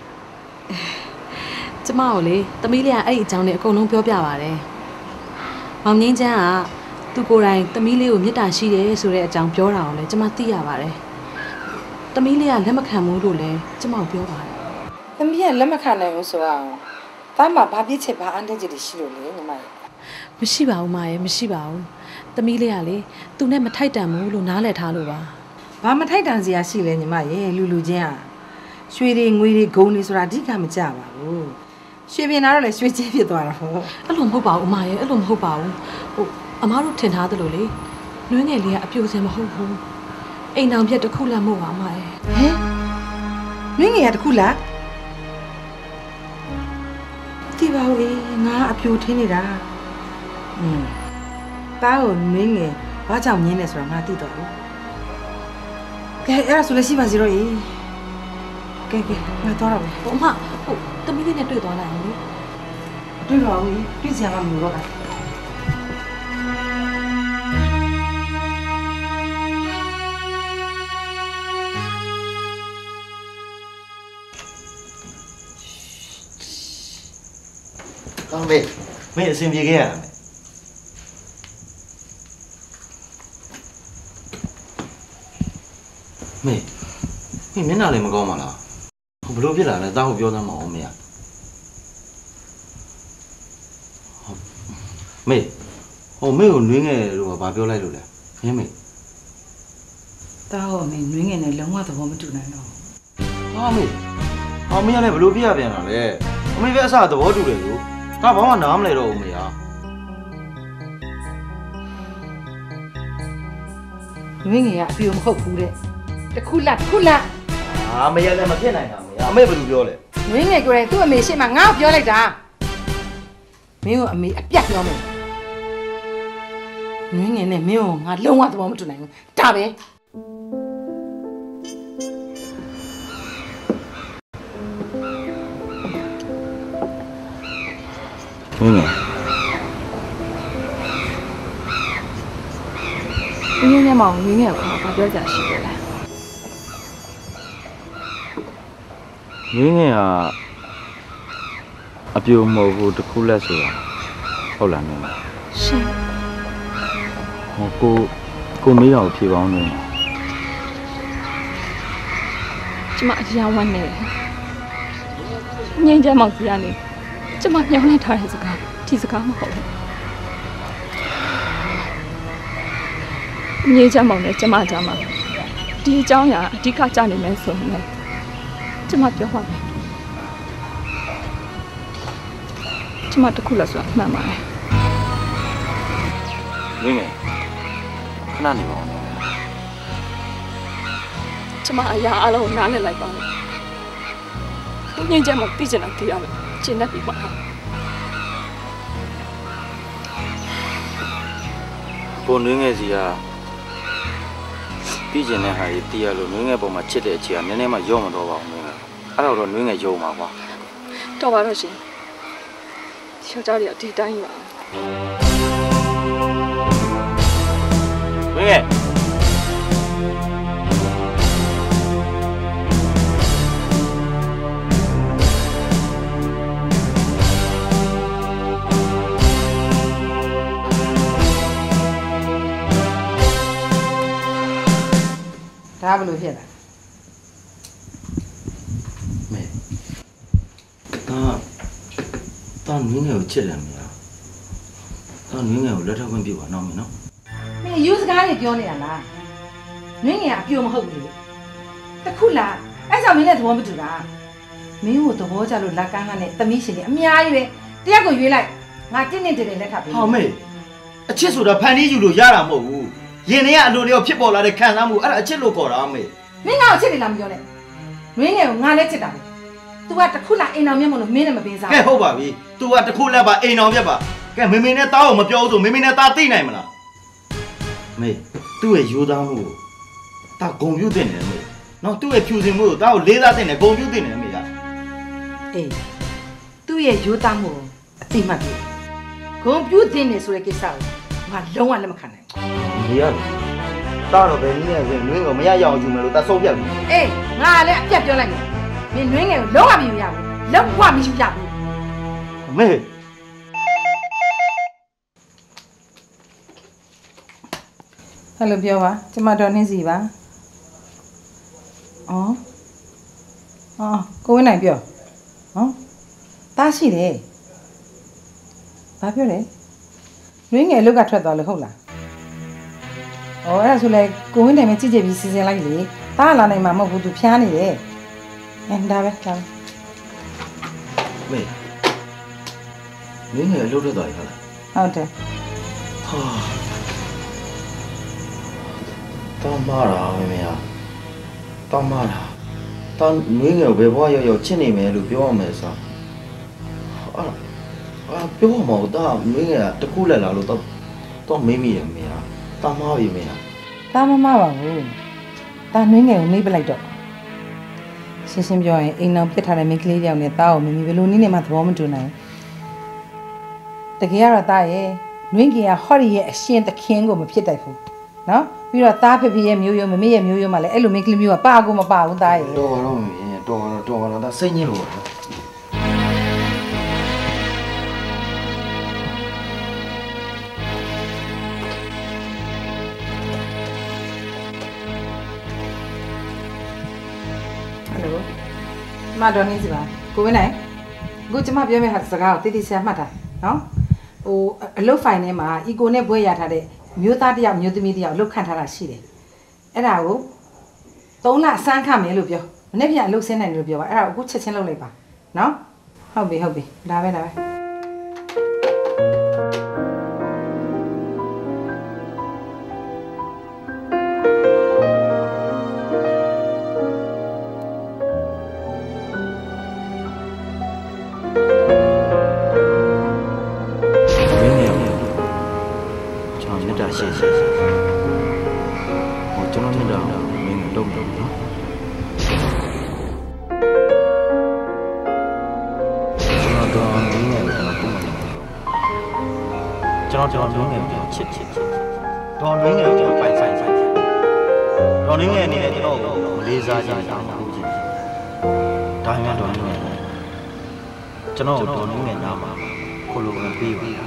ကျမကိုလေသမီးလေးကအဲ့ဒီအကြောင်းနဲ့အကုန်လုံးပြောပြပါတယ်မောင်ငင်းချမ်းကသူကိုယ်တိုင်သမီးလေးကိုမြတ်တာရှိတယ်ဆိုတဲ့အကြောင်းပြောတာကိုလည်းကျမသိရပါတယ်။သမီးလေးကလက်မခံဘူးလို့လည်းကျမပြောပါတယ်။သမီးကလက်မခံနိုင်ဘူးဆိုတော့တားမှာဘာပြစ်ချက်ဘာအန်တဲ့ချက်တွေရှိလို့လေညီမရဲ့။မရှိပါဘူးမရဲ့မရှိပါဘူး။သမီးလေးကလေသူနဲ့မထိုက်တန်ဘူးလို့နားလည်ထားလို့ပါ။ဘာမထိုက်တန်စရာရှိလဲညီမရဲ့လူလူချင်းอ่ะရွှေတွေငွေတွေဂုံတွေဆိုတာအဓိကမကြပါဘူး။ရွှေပြင်လာတော့လေရွှေချင်းဖြစ်သွားတာပေါ့။အဲ့လိုမဟုတ်ပါဘူးအမရဲ့အဲ့လိုမဟုတ်ပါဘူး။ဟိုအမားတို့ထင်ထားသလိုလေနှွေးငယ်လေးကအပြိုစင်မဟုတ်ဘူးအိမ်အောင်ပြက်တစ်ခုလည်းမဟုတ်ပါမရဲ့ဟဲ့နှွေးငယ်ကတစ်ခုလားဒီပါဦးငါအပြိုထင်းနေတာอืมတားကိုနှွေးငယ်ဘာကြောင့်မြင်းလဲဆိုတာငါသိတော့ဘူးကဲအဲ့ဒါဆိုလည်းရှိပါစီတော့အေးကဲကဲငါတော့တော့ဟိုအမဟိုတမီးလေးနဲ့တွေ့သွားလိုက်လေတွေ့ပါဦးတွေ့စရာမှမလိုတော့ဘူးကောင်းမေမင်းအဆင်ပြေခဲ့ရလားမေမင်းမျက်နှာလည်းမကောင်းပါလားဘလို့ဖြစ်လာလဲတောက်ကိုပြောသမ်းမအောင်မေမေဟဟိုမေကိုနွေးငယ်တို့ကဘာပြောလိုက်လို့လဲမင်းမေတာဟောမင်းနွေးငယ်နဲ့လုံးဝသဘောမတူနိုင်တော့ဟာမေဟာမင်းကလည်းဘလို့ပြရပြန်တာလဲအမေပဲအစသဘောတူတယ်လို့ဒါဘာမှနားမလဲတော့ဘူးမေဟာနွေးငယ်ကအပြိုမဟုတ်ဘူးတဲ့တခုလက်တခုလက်ဟာမေရလည်းမဖြစ်နိုင်တာမေအမေဘယ်လိုပြောလဲနွေးငယ်ကိုယ်တိုင်သူ့အမေရှေ့မှာငါ့ကိုပြောလိုက်တာမင်းကအမေအပြတ်ပြောမယ်နွေးငယ်နဲ့မင်းကိုငါလုံးဝသဘောမတူနိုင်ဘူးဒါပဲနွေးငယ်ဦးငင်းနဲ့မောင်နွေးငယ်ကိုဘာပြောကြရှိတယ်လဲနွေးငယ်ကအပြိုမဟုတ်ဘူးတခုလက်ဆိုတာဟုတ်လားနွေးငယ်ရှင်ဟောကိုကိုမေးတော့ဖြေပေါင်းနေကျမအရာဝမ်းနေငင်းကြမောင်စီကနေကျမပြောင်းလဲထားတဲ့စကားဒီစကားမဟုတ်ဘူးငင်းကြမောင်နဲ့ကျမကြားမှာဒီအကြောင်းအရာအဓိကကြနေမယ်ဆိုရင်ကျမပြောပါမယ်ကျမတခုလက်ဆိုတာမှန်ပါတယ်နွေးငယ်ခဏနေပါဦးကျမအရာအလုံးနားလည်လိုက်ပါမယ်ငင်းကြမောင်သိချင်တာသိရမယ်ကျင်းတတ်ပြီပါကိုနွေးငယ်စီကပြီးကျင်တဲ့ဟာကြီးတီးရလို့နွေးငယ်ပုံမှာချစ်တဲ့အချီကနည်းနည်းမှရော့မတော့ပါဘူးနွေးငယ်အဲ့တော့နွေးငယ်ယုံပါကွာတော်ပါတော့ရှင်ယောက်ျားတွေကဒီတိုင်းပါနွေးငယ်ဒါဘယ်လိုဖြစ်လဲမေဒါဒါနင်းငယ်ကိုချစ်တယ်မေဒါနင်းငယ်ကိုလက်ထပ်ခွင့်ပြုပါနော်မေနော်မင်းယူစကားတွေပြောနေတာလားနင်းငယ်ကအပြိုမဟုတ်ဘူးလေတခုလားအဲ့ကြောင့်မင်းနဲ့သဘောမတူတာမင်းကိုသဘောကျလို့လက်ကန်းကနဲ့သမီးရှင်တွေအများကြီးပဲတယောက်ကိုရွေးလိုက်ငါတင်းတင်းတင်းတင်းလက်ထပ်ပေးဟောမေအချစ်ဆိုတာဖန်တီးယူလို့ရတာမဟုတ်ဘူးရင်ထဲကအလိုတယောက်ဖြစ်ပေါ်လာတဲ့ခံစားမှုအဲ့ဒါအချစ်လို့ခေါ်တာမေမင်းငါ့ကိုချစ်တယ်လားမပြောနဲ့နွေးငယ်ကိုငါလည်းချစ်တာပဲ तू ကတခုလားအိမ်အောင်မြတ်မလို့မင်းနဲ့မပေးစားကဲဟုတ်ပါပြီ तू ကတခုလက်ပါအိမ်အောင်မြတ်ပါကဲမေမေနဲ့သားကိုမပြောဘူးဆိုမေမေနဲ့သားသိနိုင်မလားမေသူ့ရဲ့ရိုးသားမှုကိုတာဂုံပြုတ်တင်တယ်မေနော်သူ့ရဲ့ဖြူစင်မှုကိုသားကိုလေးစားတင်တယ်ဂုံပြုတ်တင်တယ်မေကအေးသူ့ရဲ့ရိုးသားမှုကိုအတိမတ်ပြီဂုံပြုတ်တင်တယ်ဆိုတဲ့ကိစ္စကိုငါလုံးဝလက်မခံနိုင်ဘူးမေရတယ်တာတော့ဘယ်နည်းနဲ့ဆိုရင်နွေးကိုမရရအောင်ယူမယ်လို့တာဆုံးဖြတ်ပြီအေးငါလည်းအပြတ်ပြောလိုက်မယ်မင်းနွေးငယ်ကိုလုံးဝမယူရဘူးလုံးဝမယူရဘူးမေဟယ်လိုပြောပါကျမတော်နှင်းစီပါအော်အော်ကိုဝင်းနိုင်ပြောဟောတားရှိတယ်ဘာပြောလဲနွေးငယ်အလုတ်ကထွက်သွားလို့ဟုတ်လား။အော်အဲ့ဒါဆိုလေကိုဝင်းတိုင်ပဲကြည့်ကြည့်ပြီးစီစဉ်လိုက်လေ။တားလာနိုင်မှာမဟုတ်ဘူးသူဖျားနေတယ်။အဲဒါပဲဒါပဲ။မေ။နင်းငယ်အလုပ်ထွက်သွားပြီဟုတ်လား။ဟုတ်တယ်။ဟာ။တောင်းမတာမေမေဟာ။တောင်းမတာ။တောင်းနင်းငယ်ဘယ်ဘွားရောက်ရောက်ချစ်နေမယ်လို့ပြောရမယ်ဆို။အာအာပြောမှာတာနင်းငယ်ကတခုလက်လာလို့တော့တော့မေးမိတယ်မေဟာ။တားမပြီမေဟာတားမမပါဘူးတားနှွေးငယ်ကိုနှိပ်ပလိုက်တော့ရှင်းရှင်းပြောရင်အိမ်အောင်ပြစ်ထားတဲ့မိန်းကလေးတယောက်နဲ့တားကိုမမီဘယ်လိုနည်းနဲ့မှသဘောမတူနိုင်တကယ်ကတော့တားရဲ့နှွေးငယ်ကဟော်ရီရဲ့အရှင်သခင်ကိုမဖြစ်တတ်ဘူးနော်ပြီးတော့တားဖေဖေရဲ့မျိုးရိုးမမေရဲ့မျိုးရိုးမှလည်းအဲ့လိုမိန်းကလေးမျိုးကပါကိုမပါဘူးတားရဲ့တော်တော့မေတော်တော့တော်တော့တာစိတ်ညစ်လို့မတော်နေစီပါကိုဝင်းနိုင်အခုကျမပြောမယ့်ဟာစကားကိုတိတိကျကျမှတ်ထားနော်ဟိုအလုပ်ဖိုင်ထဲမှာအီကိုနဲ့ဘွဲရထားတဲ့မျိုးသားတယောက်မျိုးသမီးတယောက်လှုပ်ခန့်ထားတာရှိတယ်အဲ့ဒါကိုသုံးလစမ်းခမယ်လို့ပြောမနေ့ပြန်အလုပ်ဆင်းနိုင်လို့ပြောပါအဲ့ဒါအခုချက်ချင်းလုပ်လိုက်ပါနော်ဟုတ်ပြီဟုတ်ပြီဒါပဲဒါပဲကျွန်တော်ကျွန်တော်လုံးငယ်ကိုချစ်ချစ်တော်လုံးငယ်ကိုကျွန်တော်ပိုင်ဆိုင်ဆိုင်တော်လုံးငယ်အနေနဲ့ကျွန်တော်မလေးစားကြအောင်လုပ်ကြည့်ဒါမှမဟုတ်တော်လုံးငယ်ကျွန်တော်တော်လုံးငယ်နားမှာခိုလိုဝင်ပေးပါဟယ်လို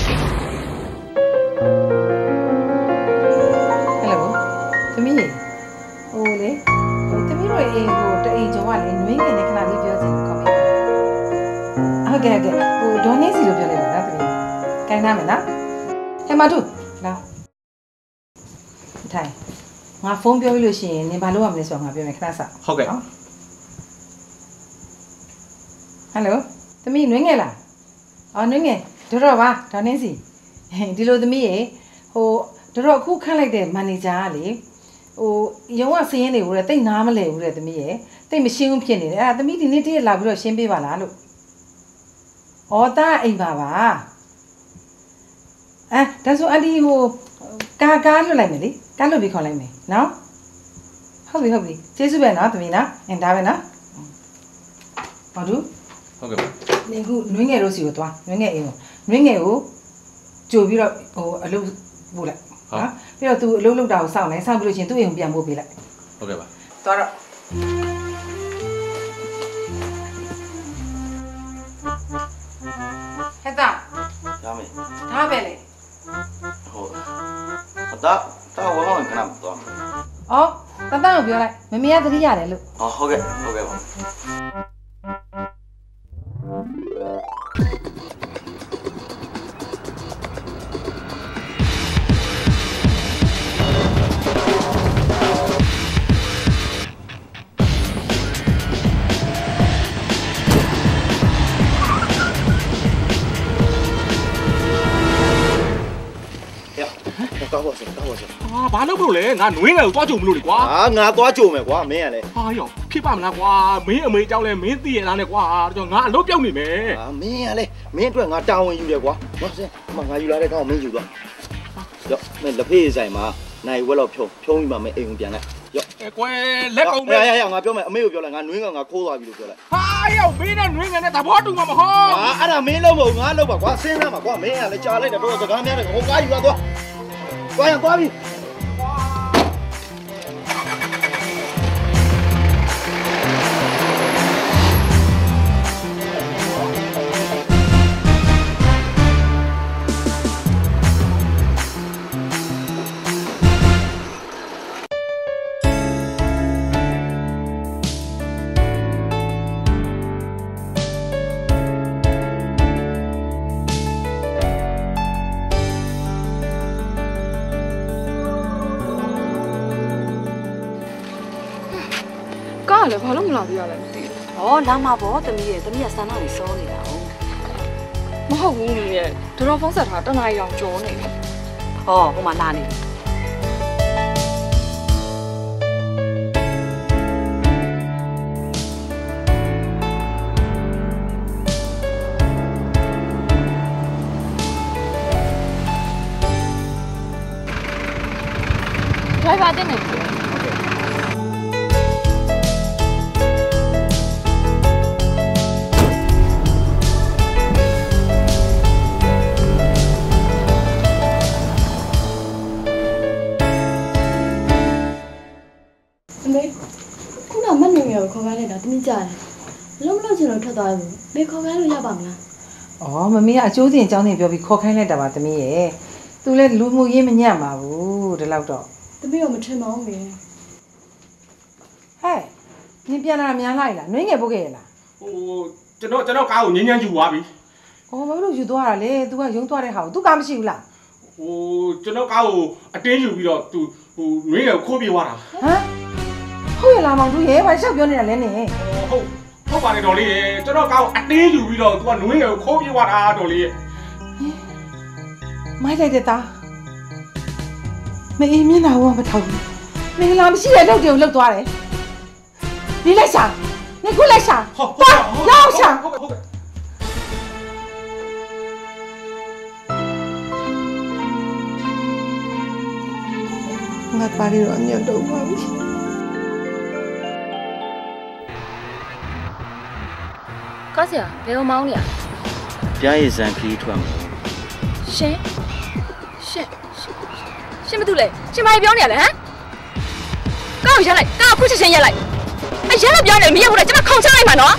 သမီးဟိုလေသမီးတို့အိမ်ဟိုတအိမ်ကျော်ကလေနွေးငယ်နဲ့ခဏလေးပြောချင်ခေါ်ပေးဟုတ်ကဲ့ဟုတ်ကဲ့ဟိုဒေါ်နေစီလို့ပြောလိုက်ပါလားသမီးကိုင်းနာမယ်နော်ဟဲ့မတူလာထိုင်ငါဖုန်းပြောပြီးလို့ရှိရင်နင်ဘာလုပ်ရမလဲဆိုတော့ငါပြောမယ်ခဏစောင့်ဟုတ်ကဲ့ဟယ်လိုသမီးနွေးငယ်လားအော်နွေးငယ်တော်တော်ပါဒေါ်နေစီဒီလိုသမီးရေဟိုတော်တော်အခုခန့်လိုက်တဲ့မန်နေဂျာကလေဟိုရုံးကစည်ရင်တွေကိုလည်းတိတ်နားမလဲဘူးတဲ့သမီးရေတိတ်မရှင်းဘူးဖြစ်နေတယ်အဲ့ဒါသမီးဒီနေ့တည့်လာပြီးတော့ရှင်းပေးပါလားလို့ဩတာအိမ်ပါပါအဲဒါဆိုအဒီဟိုကာကားလွတ်လိုက်မယ်လေကားလွတ်ပြီးခေါ်လိုက်မယ်နော်ဟုတ်ပြီဟုတ်ပြီကျေးဇူးပဲနော်သမီးနော်အင်းဒါပဲနော်ဟောတူဟုတ်ကဲ့ပါနင်ခုနွေးငယ်တို့စီကိုသွားနွေးငယ်အိမ်ကိုနွေးငယ်ကိုကြိုပြီးတော့ဟိုအလုပ်ပို့လိုက်နော်ပြီးတော့ तू အလုပ်လုပ်တာကိုစောင့်လိုက်စောင့်ပြီးလို့ချင်းသူ့အိမ်ကိုပြန်ပို့ပေးလိုက်ဟုတ်ကဲ့ပါသွားတော့ဟဲ့တာဒါမေဒါပဲလေဟုတ်ဒါတာဝေါင်းခဏတော့အော်တတကိုပြောလိုက်မမေကသတိရတယ်လို့ဟောဟုတ်ကဲ့ဟုတ်ကဲ့ပါကောက်ပါစကောက်ပါစဟာဘာလုပ်လို့လဲငါနွေးငယ်ကိုသွားကြုံမလို့လေကွာဟာငါသွားကြုံမယ်ကွာမင်းကလည်းဟာရောဖြစ်ပါမလားကွာမင်းအမေကြောက်လဲမင်းသိရလားနဲ့ကွာကြောင့်ငါအလုပ်ပြောက်နေမယ်ဟာမင်းကလည်းမင်းအတွက်ငါတာဝန်ယူတယ်ကွာနော်စင်မငါယူလာတဲ့ကောင်မင်းယူသွားရောမင်းလက်ဖေးဆိုင်မှာနိုင်ဝက်တော့ဖြုံဖြုံးပြီးမှမင်းအိမ်ကိုပြန်လိုက်ရောအဲကွယ်လက်ကုန်မယ်ရရငါပြောမယ်အမေကိုပြောလိုက်ငါနွေးငယ်ငါခိုးသွားပြီလို့ပြောလိုက်ဟာရောမင်းနဲ့နွေးငယ်နဲ့သဘောတူမှာမဟုတ်ဟာအဲ့ဒါမင်းလုံးမဟုတ်ငါလုံးပါကွာစဉ်းစားမှာကွာမင်းကလည်းကြားလိုက်တော့စကားများတယ်ဟိုကားယူသွားသွားသွားရသွားပြီလည်းဘာလို့မလာပြရလဲမသိဘူး။ဩလာမှာပေါ့သမီးရဲ့သမီးကစံနာတွေစောနေတာဟုတ်။မဟုတ်ဘူးမင်းရဲ့ဒေါ်တော်ဖုန်းဆက်ထားတနားရီအောင်ကြောနေတယ်။ဟောဟိုမှာလာနေတယ်။ဒရိုင်ဘာတင်နေတယ်ခေါ်ခိုင်းလိုက်တာတမီးကြားတယ်လုံးမလို့ချင်လို့ထွက်သွားပြီမေခေါ်ခိုင်းလို့ရပါမလား။အော်မမေကအကျိုးတင်အကြောင်းတင်ပြောပြီးခေါ်ခိုင်းလိုက်တာပါတမီးရဲ့။သူလည်းလူမှုရေးမညံ့ပါဘူးဒီလောက်တော့။တမီးတော့မထင်ပါဘူးမေ။ဟဲ့နင်ပြန်လာများလိုက်လား။နှွေးငယ်ပုတ်ခဲ့ရလား။ဟိုကျွန်တော်ကျွန်တော်ကားကိုငင်းငင်းယူသွားပြီ။ဩဘာလို့ယူသွားတာလဲ तू ကယုံသွားတဲ့ဟာကို तू ကမရှိဘူးလားဟိုကျွန်တော်ကားကိုအတင်းယူပြီးတော့ तू ဟိုနွေးငယ်ကိုခိုးပြေးသွားတာဟမ်ဟုတ်ရလားမောင်တို့ရေဘာရှောက်ပြောနေတာလဲနေဟုတ်ဟုတ်ပါတယ်တော်လေးရေကျွန်တော်ကားကိုအတင်းယူပြီးတော့ तू ကနွေးငယ်ကိုခိုးပြေးသွားတာတော်လေးရေမိုက်လိုက်တဲ့သားမအေးမျက်နှာဝမထောက်ဘူးမင်္ဂလာမရှိတဲ့လောက်တွေကိုလှုပ်သွားတယ်ဒီလိုက်ရှာနေခုလိုက်ရှာသွားရောက်ရှာငါပါရီတော့ညတော့ပါပြီကောဆရာဘယ်လိုမောင်းလဲပြားရည်စံခီးထွက်မှာရှင်ရှင်ရှင်မတူလေရှင်မပြောနေရလဲဟမ်ကောက်ရက်လိုက်ကောက်ခုချက်ချင်းရက်လိုက်အရက်တော့ပြောနေမရဘူးလေကျွန်မခုံချလိုက်မှာနော်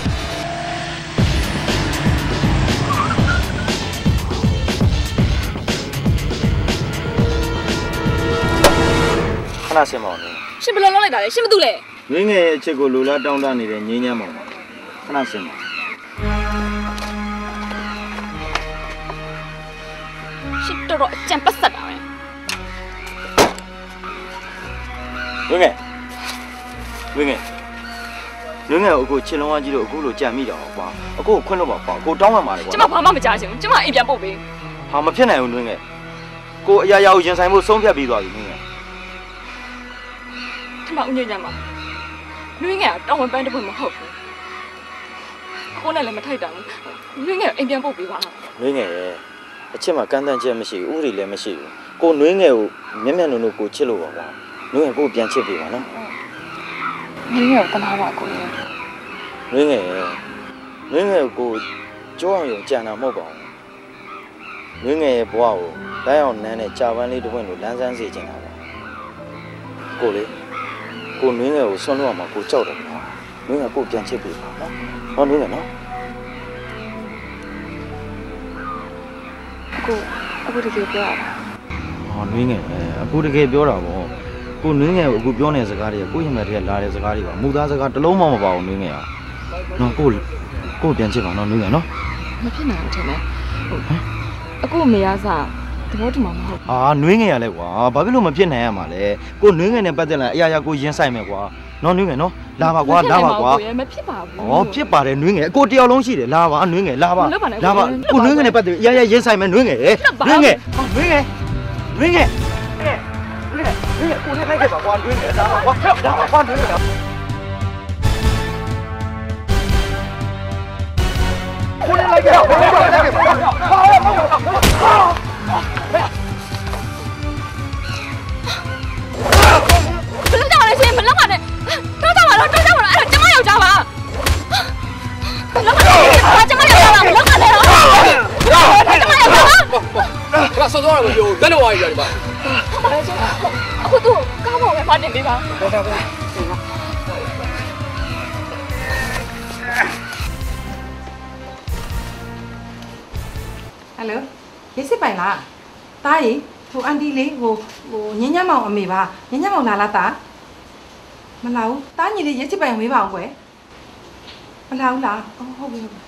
ခဏဆင်ပါဦးရှင်ဘယ်လိုလုပ်လိုက်တာလဲရှင်မတူလေငင်းငယ်ရဲ့အချစ်ကိုလူလားတောင်းတနေတဲ့ငင်းညမ်းမောင်ပါခဏဆင်ပါရှင်တော်တော်အကြံပတ်ဆက်တာပဲဝင်းငယ်ဝင်းငယ်ဝင်းငယ်ကိုချစ်လုံးဝကြီးတို့အခုလိုကြံမိတော့ကွာအခုခွင့်လို့ပါပေါ့ကိုတောင်းမှမှာလေကွာကျွန်မဘာမှမကြားချင်ဘူးကျွန်မအိမ်ပြန်ပို့ပေးဟာမဖြစ်နိုင်ဘူးဝင်းငယ်ကိုအရာရာကိုရင်ဆိုင်ဖို့ဆုံးဖြတ်ပြီးသွားပြီဝင်းငယ်ကျွန်မဦးညညမှာဝင်းငယ်ကတောင်းဝန်ပန်းတစ်ဖွဲ့မဟုတ်ဘူးကိုနဲ့လည်းမထိုက်တာဘူးဝင်းငယ်အိမ်ပြန်ပို့ပေးပါဝင်းငယ်ရဲ့အချစ်မှာကန့်တန့်ချက်မရှိဘူးဥပဒေလည်းမရှိဘူးကိုနွေးငယ်ကိုမျက်မျက်နှုံနှုံကိုချစ်လို့ပါကွာနွေးငယ်ကိုပြန်ချစ်ပေးပါနော်နွေးငယ်ကိုတနာပါကိုနွေးငယ်နွေးငယ်ကိုကြောအောင်ရုံကြံတာမဟုတ်ပါဘူးနွေးငယ်ရဲ့ဘဝကိုလိုက်အောင်နန်းနဲ့ကြာပန်းလေးတစ်ပွင့်လိုလန်းဆန်းစေချင်တာပါကိုလေကိုနွေးငယ်ကိုဆွန့်လွတ်အောင်ကိုကြောက်တယ်နော်နွေးငယ်ကိုပြန်ချစ်ပေးပါနော်ဟောနွေးငယ်နော်ကိုအခုတကယ်ပြောရတာဟောနွေးငယ်အခုတကယ်ပြောတာဗောကိုနွေးငယ်ကိုအခုပြောနေတဲ့စကားတွေကကိုရင်မဲ့တွေကလာတဲ့စကားတွေပါမူသားစကားတစ်လုံးမှမပါဘူးနွေးငယ်อ่ะနော်ကိုကိုပြန်ချစ်ပါနော်နွေးငယ်နော်မဖြစ်နိုင်ဘူးထင်တယ်ဟုတ်အခုမရစားသဘောတူမှာမဟုတ်အာနွေးငယ်ရလဲကွာဘာဖြစ်လို့မဖြစ်နိုင်ရမှာလဲကိုနွေးငယ်နဲ့ပတ်သက်လာအရာရာကိုရင်ဆိုင်မယ်ကွာနော်နွေးငယ်နော်လာပါကွာလာပါကွာမဖြစ်ပါဘူးဩဖြစ်ပါတယ်နွေးငယ်ကိုတယောက်လုံးရှိတယ်လာပါနွေးငယ်လာပါလာပါကိုနွေးငယ်နဲ့ပတ်သက်အရာရာရင်ဆိုင်မယ်နွေးငယ်နွေးငယ်နွေးငယ်နွေးငယ်နွေးငယ်နွေးငယ်ကိုလည်းလိုက်ခဲ့ပါကွာနွေးငယ်လာပါကွာလာပါကွာနွေးငယ်ကိုလည်းလိုက်ခဲ့ပါကိုလည်းလိုက်ခဲ့ပါဟာဘယ်လိုလဲရှင်မလောက်ပါနဲ့တော့ကြပါတော့တော့ကြပါတော့အဲ့ဒါကျမယောက်ျားပါလောက်ပါနဲ့ကျမယောက်ျားပါလောက်ပါနဲ့တော့ကျမယောက်ျားပါကဆောသွားရမလို့ဘယ်လိုဝိုင်းရဒီပါအခုတော့ကားပေါ်ပဲဖတ်တင်ပေးပါဟုတ်တယ်ပဲဟယ်လိုရေစစ်ပိုင်လားတားရီဟိုအန်တီလေးဟိုဟိုညညမောင်အမေပါညညမောင်လာလားတာမလာဘူးတားညီလေးရေစစ်ပိုင်ဝေးပါအောင်ကွယ်မလာဘူးလားအော်ဟုတ်ပြီဟုတ်ပြီ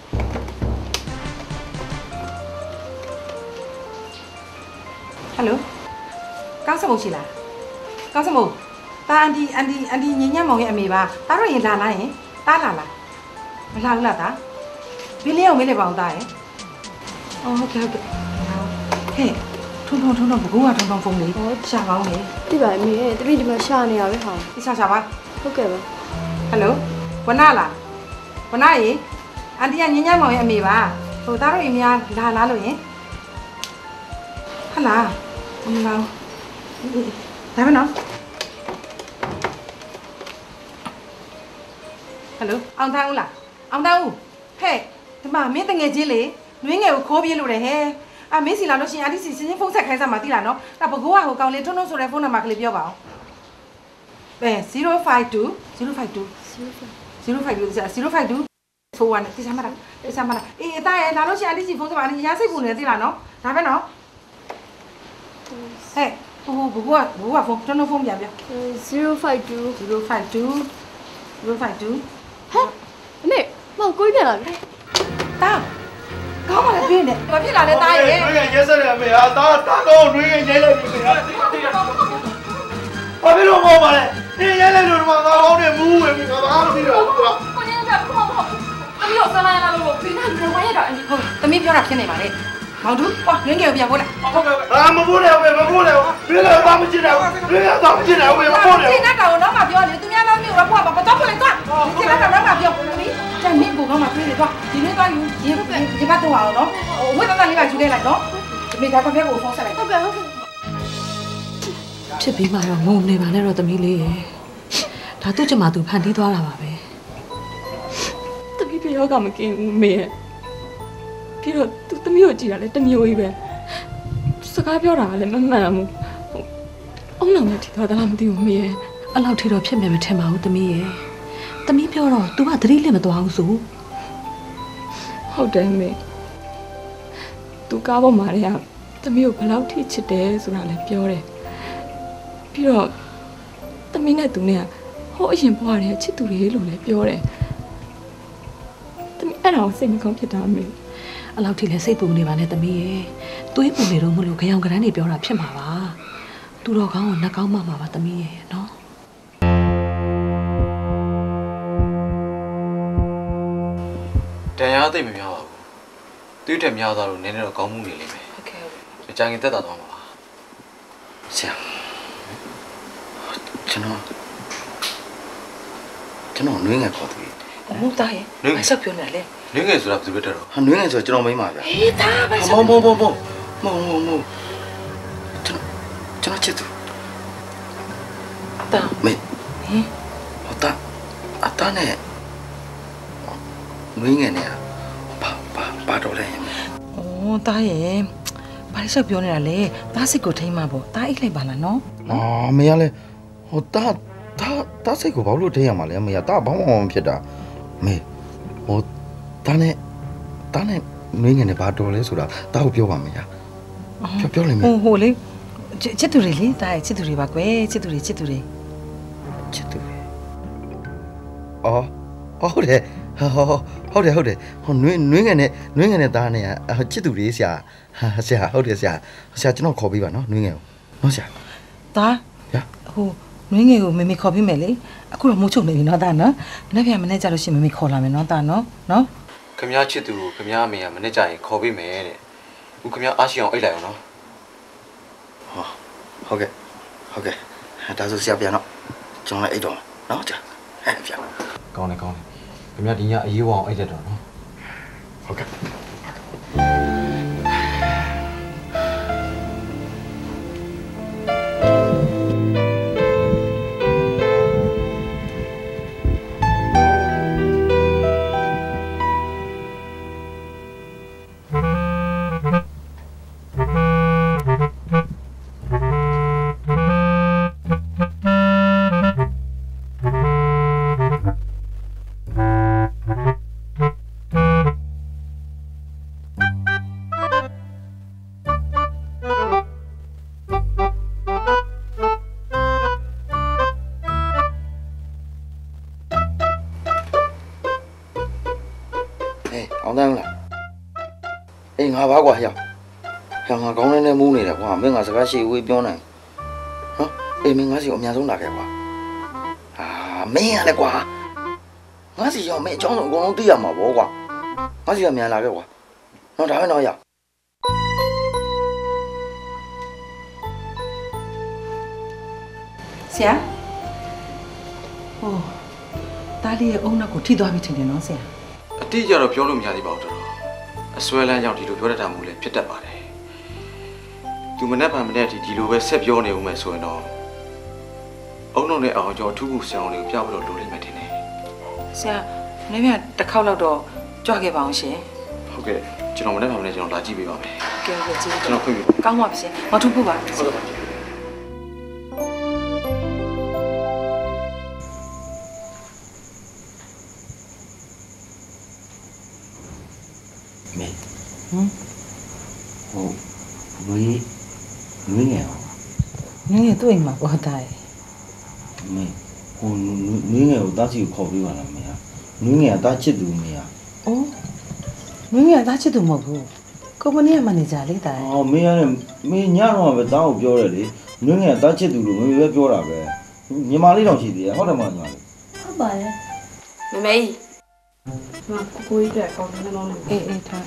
ဟယ်လိုကောင်းစမုံရှိလားကောင်းစမုံတာအန်တီအန်တီအန်တီညညမောင်ရဲ့အမေပါတားတော့ရင်လာလားရင်တားလာလားမလာဘူးလားတာဘီလီအောင်မေးလိုက်ပါအောင်တာရဲ့အော်ဟုတ်ကဲ့ဟုတ်ကဲ့ဟဲ့ထုံထုံထုံထုံဘကူကထုံထုံဖုန်းလေးရှာပါအောင်လေတိပါအမေတပည့်ဒီမှာရှာနေရပဲဟာဒီရှာရှာပါဟုတ်ကဲ့ပါဟယ်လိုဝနလားဝနရေအန်တီကညညမောင်ရဲ့အမေပါဟိုတားတော့အိမ်မလာလားလို့ရင်ဟလာမလာဒါမနော်ဟယ်လိုအောင်သားဦးလားအောင်သားဦးဟဲ့ဒီမှာမင်းတငယ်ချင်းလေနွေးငယ်ကိုခိုးပြေးလို့တယ်ဟဲ့အာမင်းစီလာလို့ရှင်အာဒီစီစင်းစင်းဖုန်းဆက်ခိုင်းစမ်းမှာတိလားနော်ဒါဘကိုကဟိုကောင်လေးထုံထုံဆိုတဲ့ဖုန်းနံပါတ်ကလေးပြောပါအောင်အဲzero five two zero five two zero five two zero five two four oneတိစမ်းမလားတိစမ်းမလားအေးအသားရဲ့လာလို့ရှင်အာဒီစီဖုန်းဆက်ပါနဲ့ရစိတ်ပူနေတိလားနော်ဒါပဲနော်ဟဲ့ဟိုဘကိုကဘကိုကဖုန်းထုံထုံဖုန်းပြန်ပြ zero five two zero five two zero five two ဟဲ့အမေမောင်ကိုပြန်လာပြီတာကောင်းပါလေပြင်းနေမဖြစ်လာလဲတားရဲ့နွေးငယ်ရဲစက်တယ်အမေဟာတာတာကောင်းနွေးငယ်ရဲလိုက်ပြီဟာဘာဖြစ်လို့မောပါလဲနေရဲလိုက်လို့ဒီမှာငါကောင်းနေမူးဝင်ပြီငါဘာမှမသိတော့ဘူးကွာကိုနေကဘာမှမဟုတ်သမီးကိုဆလာရလာလို့ပြင်းနေဝဲရတာအန်ဒီဟုတ်သမီးပြောတာဖြစ်နေပါလေမောင်သူကွာနွေးငယ်ကိုပြန်ပို့လိုက်အာမဖို့တယ်အမေမဖို့တယ်ဘယ်လိုသားမချစ်တယ်ဘယ်လိုသားမချစ်တယ်အမေမဖို့တယ်ဒီနောက်ကတော့တော့မပြောလေသူများတော့မျိုးတော့ဖွာပါတော့ဖွာလိုက်သွားဒီနောက်ကတော့တော့မပြောသမီးကျန်နေကိုကောင်းမှပြေးလေသွားဒီနေ့သွားယူဒီဒီဘက်တော့အောင်နော်ဝိသနာလေးကယူခဲ့လိုက်နော်ဒီမိသားကဖက်ကိုဖုန်းဆက်လိုက်ဟုတ်ကဲ့ဟုတ်ကဲ့ဖြစ်ပြီးမှတော့ငုံနေပါနဲ့တော့သမီးလေးရဲ့ဒါသူ့ကျမသူဖန်တီးသွားတာပါပဲသမီးပြောကမကင်းဘူးမေရဲ့ပြီးတော့သူသမီးကိုကြည့်တာလေတမျိုးကြီးပဲစကားပြောတာလည်းမမှန်ဘူးအုံနောက်နဲ့ထိသွားတာလားမသိဘူးမေရဲ့အဲ့လောက်ထိတော့ဖြစ်မယ်မထင်ပါဘူးသမီးရဲ့သမီးပြောတော့ तू ကသတိလစ်မသွားဘူးဆိုဟုတ်တယ်မေ तू ကားပေါ်မှာလည်းသမီးကိုဘယ်လောက်ထိချစ်တယ်ဆိုတာလည်းပြောတယ်ပြီးတော့သမီးနဲ့သူနဲ့ဟိုအရင်ဘွားတယ်ချစ်သူတွေလို့လည်းပြောတယ်သမီးအဲ့ဒါကိုစိတ်မကောင်းဖြစ်တာမေအဲ့လောက်ထိလည်းစိတ်ပူနေပါနဲ့သမီးရဲ့သွေးပူနေတော့မလို့ကြောင်ကရမ်းနေပြောတာဖြစ်မှာပါသူတော်ကောင်းကိုနှက်ကောင်းမှမှာပါသမီးရဲ့နော်တန်ရာသိမများပါဘူးသူ့ထက်များသွားလို့နည်းနည်းတော့ကောင်းမှုနေလိမ့်မယ်ဟုတ်ကဲ့ဟုတ်ကြိုင်ရင်တက်တာသွားမှာပါဆရာကျွန်တော်ကျွန်တော်နွေးငယ်ခေါ်သူဟုတ်တာရဲ့မဆက်ပြောနေလေနွေးငယ်ဆိုတာဘယ်သူပဲတက်တော့ဟာနွေးငယ်ဆိုကျွန်တော်မိန်းပါဗျာအေးဒါပဲမောမောမောမောမောမောမောကျွန်တော်ကျွန်တော်ချစ်သူတာမေဟင်ဟောတာအတားနဲ့နွေးငယ်နဲ့ဘာဘာဘာတော့လဲဩတာရဲ့ဘာလို့ဆက်ပြောနေတာလဲတားစစ်ကိုထိမ့်မှာပေါ့တားအိတ်လိုက်ပါလားနော်အော်မေရလဲဟိုတာတာတာစိတ်ကိုဘာလို့ထိရမှာလဲမေရတာဘာမှမဖြစ်တာမေဟိုတာနဲ့တာနဲ့နွေးငယ်နဲ့ဘာတော်လဲဆိုတာတာကိုပြောပါမေရပြောပြောလိမ့်မယ်ဟိုဟိုလေချစ်သူတွေလေတာရဲ့ချစ်သူတွေပါကွယ်ချစ်သူတွေချစ်သူတွေချစ်သူတွေအော်ဟုတ်တယ်ဟုတ်တယ်ဟုတ်တယ်ဟိုနွေးနွေးငယ်နဲ့နွေးငယ်နဲ့တာနဲ့ချစ်သူတွေဆရာဆရာဟုတ်တယ်ဆရာဆရာကျွန်တော်ခေါ်ပေးပါနော်နွေးငယ်ကိုနော်ဆရာတာရဟိုနွေးငယ်ကိုမေမေခေါ်ပြီးမယ်လေအခုတော့မိုးချုပ်နေပြီနော်တာနော်မနေ့ပြန်မနေ့ကျလို့ရှိရင်မေမေခေါ်လာမယ်နော်တာနော်နော်ခမ ्या ချစ်သူကိုခမ ्या အမေကမနေ့ကျရင်ခေါ်ပေးမယ်တဲ့အခုခမ ्या အားရှိအောင်အိတ်လိုက်အောင်နော်ဟောဟုတ်ကဲ့ဟုတ်ကဲ့ဒါဆိုဆရာပြန်တော့ကျွန်တော်လည်းအိတ်တော့နော်ကြာဟဲ့ပြန်ကောင်းတယ်ကောင်းတယ်ခမ ्या ဒီညအရေးဝအောင်အိတ်တက်တော့နော်ဟုတ်ကဲ့အောင်တယ်မလားအေးငါပါကွာဟျောဟျောငါကောင်းနေနေမူးနေတယ်ကွာမင်းငါစကားရှိဝေးပြောနိုင်နော်အေးမင်းငါစီအများဆုံးလာခဲ့ကွာအာမင်းရလေကွာငါစီရောမင်းအကြောင်းဆုံးအကုန်လုံးသိရမှာပေါ့ကွာငါစီကမြန်လာခဲ့ကွာနော်ဒါပဲတော့ဟျောဆရာဟိုတားလေးရဲ့အုံနောက်ကိုထိသွားပြီထင်တယ်နော်ဆရာအတိအကျတော့ပြောလို့မရသေးပါဘူးတော်တော်အစွဲလန်းကြောင့်ဒီလိုပြောတတ်တာမျိုးလည်းဖြစ်တတ်ပါတယ်သူမနဲ့ဗန်မနဲ့ဒီဒီလိုပဲဆက်ပြောနေဦးမယ်ဆိုရင်တော့အုံလုံးနဲ့အောင်ကျော်အထူးကူဆရာအောင်တွေကိုပြဖို့တော့လိုလိမ့်မယ်ထင်တယ်ဆရာနည်းနည်းတစ်ခေါက်လောက်တော့ကြွခဲ့ပါအောင်ရှင်ဟုတ်ကဲ့ကျွန်တော်မနဲ့ဗန်မနဲ့ကျွန်တော်လာကြည့်ပေးပါမယ်ကဲကဲကြည့်ကျွန်တော်ခွင့်ပြုကောင်းပါပြီရှင်မထူးဖို့ပါဟုတ်ကဲ့မေဟမ်ဟိုနွေးနွေးငယ်နွေးငယ်တွေ့မှာပေါ့တားမေဟိုနွေးငယ်ကိုတားစီကိုခေါ်ပြီးပါလားမေဟာနွေးငယ်ကတားချစ်သူမေဟာအိုးနွေငယ်သားချစ်သူမဟုတ်ဘူးကုမ္ပဏီကမန်နေဂျာလေးတာအော်မင်းရတယ်မင်းညတော့ပဲတောင်းကိုပြောတယ်လေနွေငယ်သားချစ်သူလို့မင်းပဲပြောတာပဲညီမလေးတောင်ရှိသေးတယ်ဟုတ်တယ်မညီမလေးဟုတ်ပါရဲ့မမေကြီးမကိုကြီးတက်ကောင်းတယ်နော်အေးအေးထား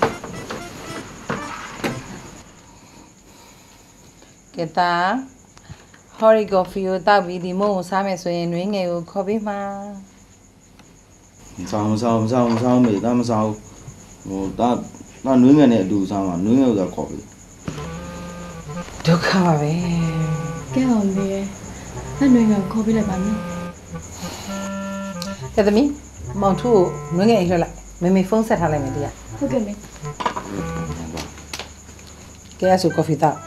ကဲတာဟော်ရီကော်ဖီကိုတောက်ပြီးဒီမုံကိုစားမယ်ဆိုရင်နွေငယ်ကိုခေါ်ပေးမှာမစားမစားမစားမစားမေးဒါမစားဘူးဟိုဒါဒါနွေငယ်နဲ့အတူစားမှာနွေငယ်ကိုသာခေါ်ပေးဒုက္ခပါပဲကဲအောင်လေအဲ့နွေငယ်ကိုခေါ်ပေးလိုက်ပါမယ်ကဲသမီးမောင်ထုကိုနွေငယ်အိမ်လွှတ်လိုက်မမေဖုန်းဆက်ထားလိုက်မယ်တရားဟုတ်ကဲ့မေကဲအဲ့ဆိုကော်ဖီတောက်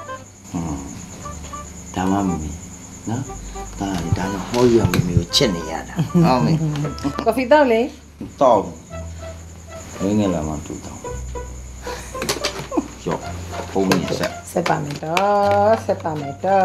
ဒါမှမမေနော်ဒါဒါဟောရမမေကိုချစ်နေရတာဟုတ်မေကော်ဖီတောက်လေတောက်နွေငယ်လာမှတူတောက်ရောဘုံမင်းဆက်ဆက်ပါမယ်တော့ဆက်ပါမယ်တော့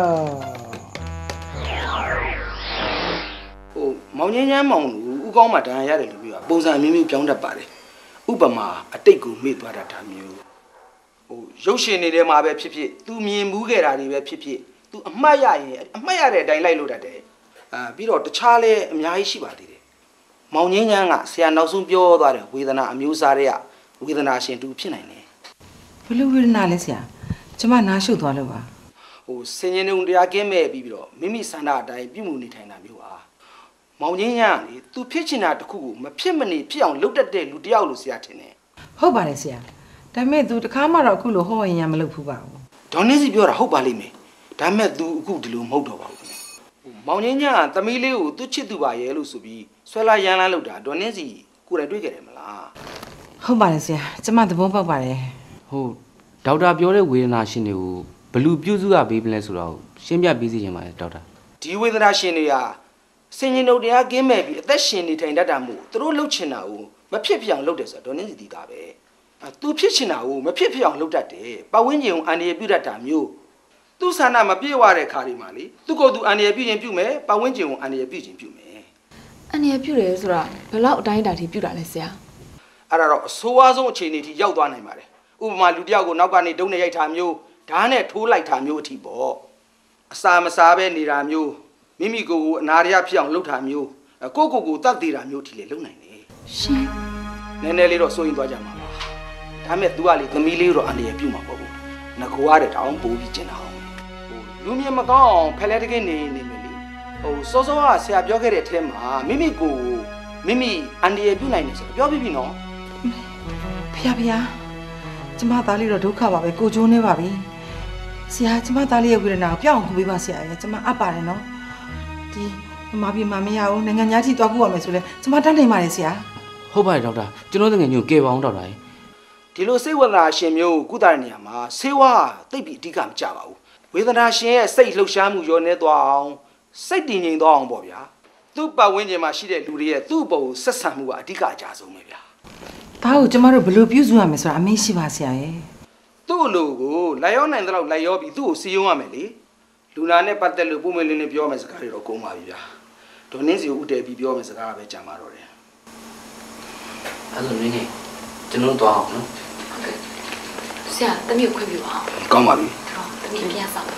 ဟိုမောင်ငင်းငန်းမောင်လူဥကောင်းမှဒဏ်ရာရတယ်လို့ပြောတာပုံစံအမျိုးမျိုးပြောင်းတတ်ပါတယ်ဥပမာအတိတ်ကိုမေ့သွားတာဒါမျိုးဟိုရုပ်ရှင်တွေထဲမှာပဲဖြစ်ဖြစ်သူမြင်မှုခဲ့တာတွေပဲဖြစ်ဖြစ်သူအမှတ်ရရင်အမှတ်ရတဲ့အတိုင်းလိုက်လို့တတ်တယ်အာပြီးတော့တခြားလဲအများကြီးရှိပါသေးတယ်မောင်ငင်းငန်းကဆရာနောက်ဆုံးပြောသွားတဲ့ဝေဒနာအမျိုးအစားတွေကဝေဒနာရှင်တူဖြစ်နိုင်တယ်ဘလို့ဝေဒနာလဲဆရာကျမနားရှုပ်သွားလို့ပါဟိုစင်ရင်ုံတရားကင်းမဲ့ပြီးပြီးတော့မိမိစန္ဒအတိုင်းပြုမှုနေထိုင်တာမျိုးပါမောင်ငင်းငန်းလေသူဖြစ်ချင်တာတခုကိုမဖြစ်မနေဖြစ်အောင်လုပ်တတ်တဲ့လူတယောက်လို့ဆရာထင်တယ်ဟုတ်ပါတယ်ဆရာဒါပေမဲ့သူတခါမှတော့အခုလိုဟောရင်ရမလုပ်ဘူးပါဘူးဒေါ်နင်းစီပြောတာဟုတ်ပါလိမ့်မယ်ဒါပေမဲ့ तू အခုဒီလိုမဟုတ်တော့ပါဘူးမောင်ငင်းငန်းကသမီးလေးကိုသူ့ချစ်သူပါရဲ့လို့ဆိုပြီးဆွဲလာရန်လာလို့တာဒေါ်နင်းစီကိုယ်တိုင်တွေ့ခဲ့တယ်မလားဟုတ်ပါတယ်ဆရာကျမသဘောပေါက်ပါတယ်ဟုတ်ဒေါက်တာပြောတဲ့ဝေဒနာရှင်တွေကိုဘလူပြုစုရပေးမလဲဆိုတော့ရှင်းပြပေးစီချင်ပါတယ်ဒေါက်တာဒီဝေဒနာရှင်တွေကစင်ရင်တို့တရားကင်းမဲ့ပြီးအသက်ရှင်နေထိုင်တတ်တာမို့သူတို့လှုပ်ချင်တာကိုမဖြစ်ဖြစ်အောင်လုပ်တယ်ဆိုတော့ဒေါ်နင်းစီတီးတာပဲအဲသူဖြစ်ချင်တာကိုမဖြစ်ဖြစ်အောင်လုပ်တတ်တယ်ပတ်ဝန်းကျင်ကိုအန္တရာယ်ပြုတတ်တာမျိုးသူ့ဆန္ဒမပြည့်ဝတဲ့ခါတွေမှာလေသူ့ကိုယ်သူအန္တရာယ်ပြုခြင်းပြုမယ်ပတ်ဝန်းကျင်ကိုအန္တရာယ်ပြုခြင်းပြုမယ်အန္တရာယ်ပြုတယ်ဆိုတာဘယ်လောက်အတိုင်းအတာထိပြုတာလဲဆရာအဲ့ဒါတော့အဆိုးဝါးဆုံးအခြေအနေထိရောက်သွားနိုင်ပါတယ်ဥပမာလူတယောက်ကိုနောက်ကနေဒုံးနဲ့ရိုက်ထားမျိုးဓာတ်နဲ့ထိုးလိုက်တာမျိုးအထိပေါ့အစာမစားပဲနေတာမျိုးမိမိကိုယ်ကိုအနာရရဖြစ်အောင်လုပ်တာမျိုးကိုယ့်ကိုယ်ကိုတတ်သေးတာမျိုးထိလေလုပ်နိုင်တယ်ရှင်နည်းနည်းလေးတော့စိုးရင်သွားကြမှာပါဒါပေမဲ့ तू ကလေသမီးလေးတော့အန္တရာယ်ပြုမှာပေါ့ဘူးငကိုရတဲ့တောင်းပိုးပြီးကျင်တာအောင်ဟိုလူမြင်မကောင်းအောင်ဖက်လက်တကင်းနေနေမယ်လေဟိုစောစောကဆရာပြောခဲ့တဲ့အထက်မှာမိမိကိုယ်မိမိအန္တရာယ်ပြုနိုင်တယ်ဆိုတော့ပြောပြီးပြီနော်ဖေဖေကျမသားလေးတော့ဒုက္ခပါပဲကိုကျိုးနေပါပြီဆရာကျမသားလေးရဲ့ဝေဒနာကိုပြောင်းအောင်ကူပေးပါဆရာရဲ့ကျမအပ်ပါတယ်နော်ဒီမမပြေမမရဘူးနိုင်ငံသားထိသွားကူရမယ်ဆိုလဲကျမတတ်နိုင်ပါတယ်ဆရာဟုတ်ပါတယ်ဒေါက်တာကျွန်တော်တကယ်ညို့ကဲပါအောင်ဒေါက်တာရေဒီလိုစိတ်ဝေဒနာရှင်မျိုးကုသတဲ့နေရာမှာဆေးဝါးသိပ်ပြီးအဓိကမကြပါဘူးဝေဒနာရှင်ရဲ့စိတ်လှုပ်ရှားမှုရောနေသွားအောင်စိတ်တည်ငြိမ်သွားအောင်ပေါ့ဗျာသူ့ပတ်ဝန်းကျင်မှာရှိတဲ့လူတွေရဲ့သူ့ဘုံဆက်ဆံမှုကအဓိကအကြဆုံးပဲဗျာဒါကိုကျမတို့ဘယ်လိုပြုစုရမလဲဆိုတာအမေးရှိပါဆရာရဲ့သူ့လိုကိုလိုက်ရောနိုင်တဲ့လောက်လိုက်ရောပြီးသူ့ကိုစီယုံရမယ်လေလူနာနဲ့ပတ်သက်လို့ပုံမလင်းလေးပြောမယ်စကားတွေတော့ကုန်ပါပြီဗျာဒေါ်နင်းစီကိုဥတည်ပြီးပြောမယ်စကားပဲကြံပါတော့တယ်အဲ့လိုနေနေကျွန်တော်တော့အောင်နော်ဟုတ်ကဲ့ဆရာတမီးကိုခွင့်ပြုပါအောင်ကောင်းပါပြီတမီးပြန်ဆောင်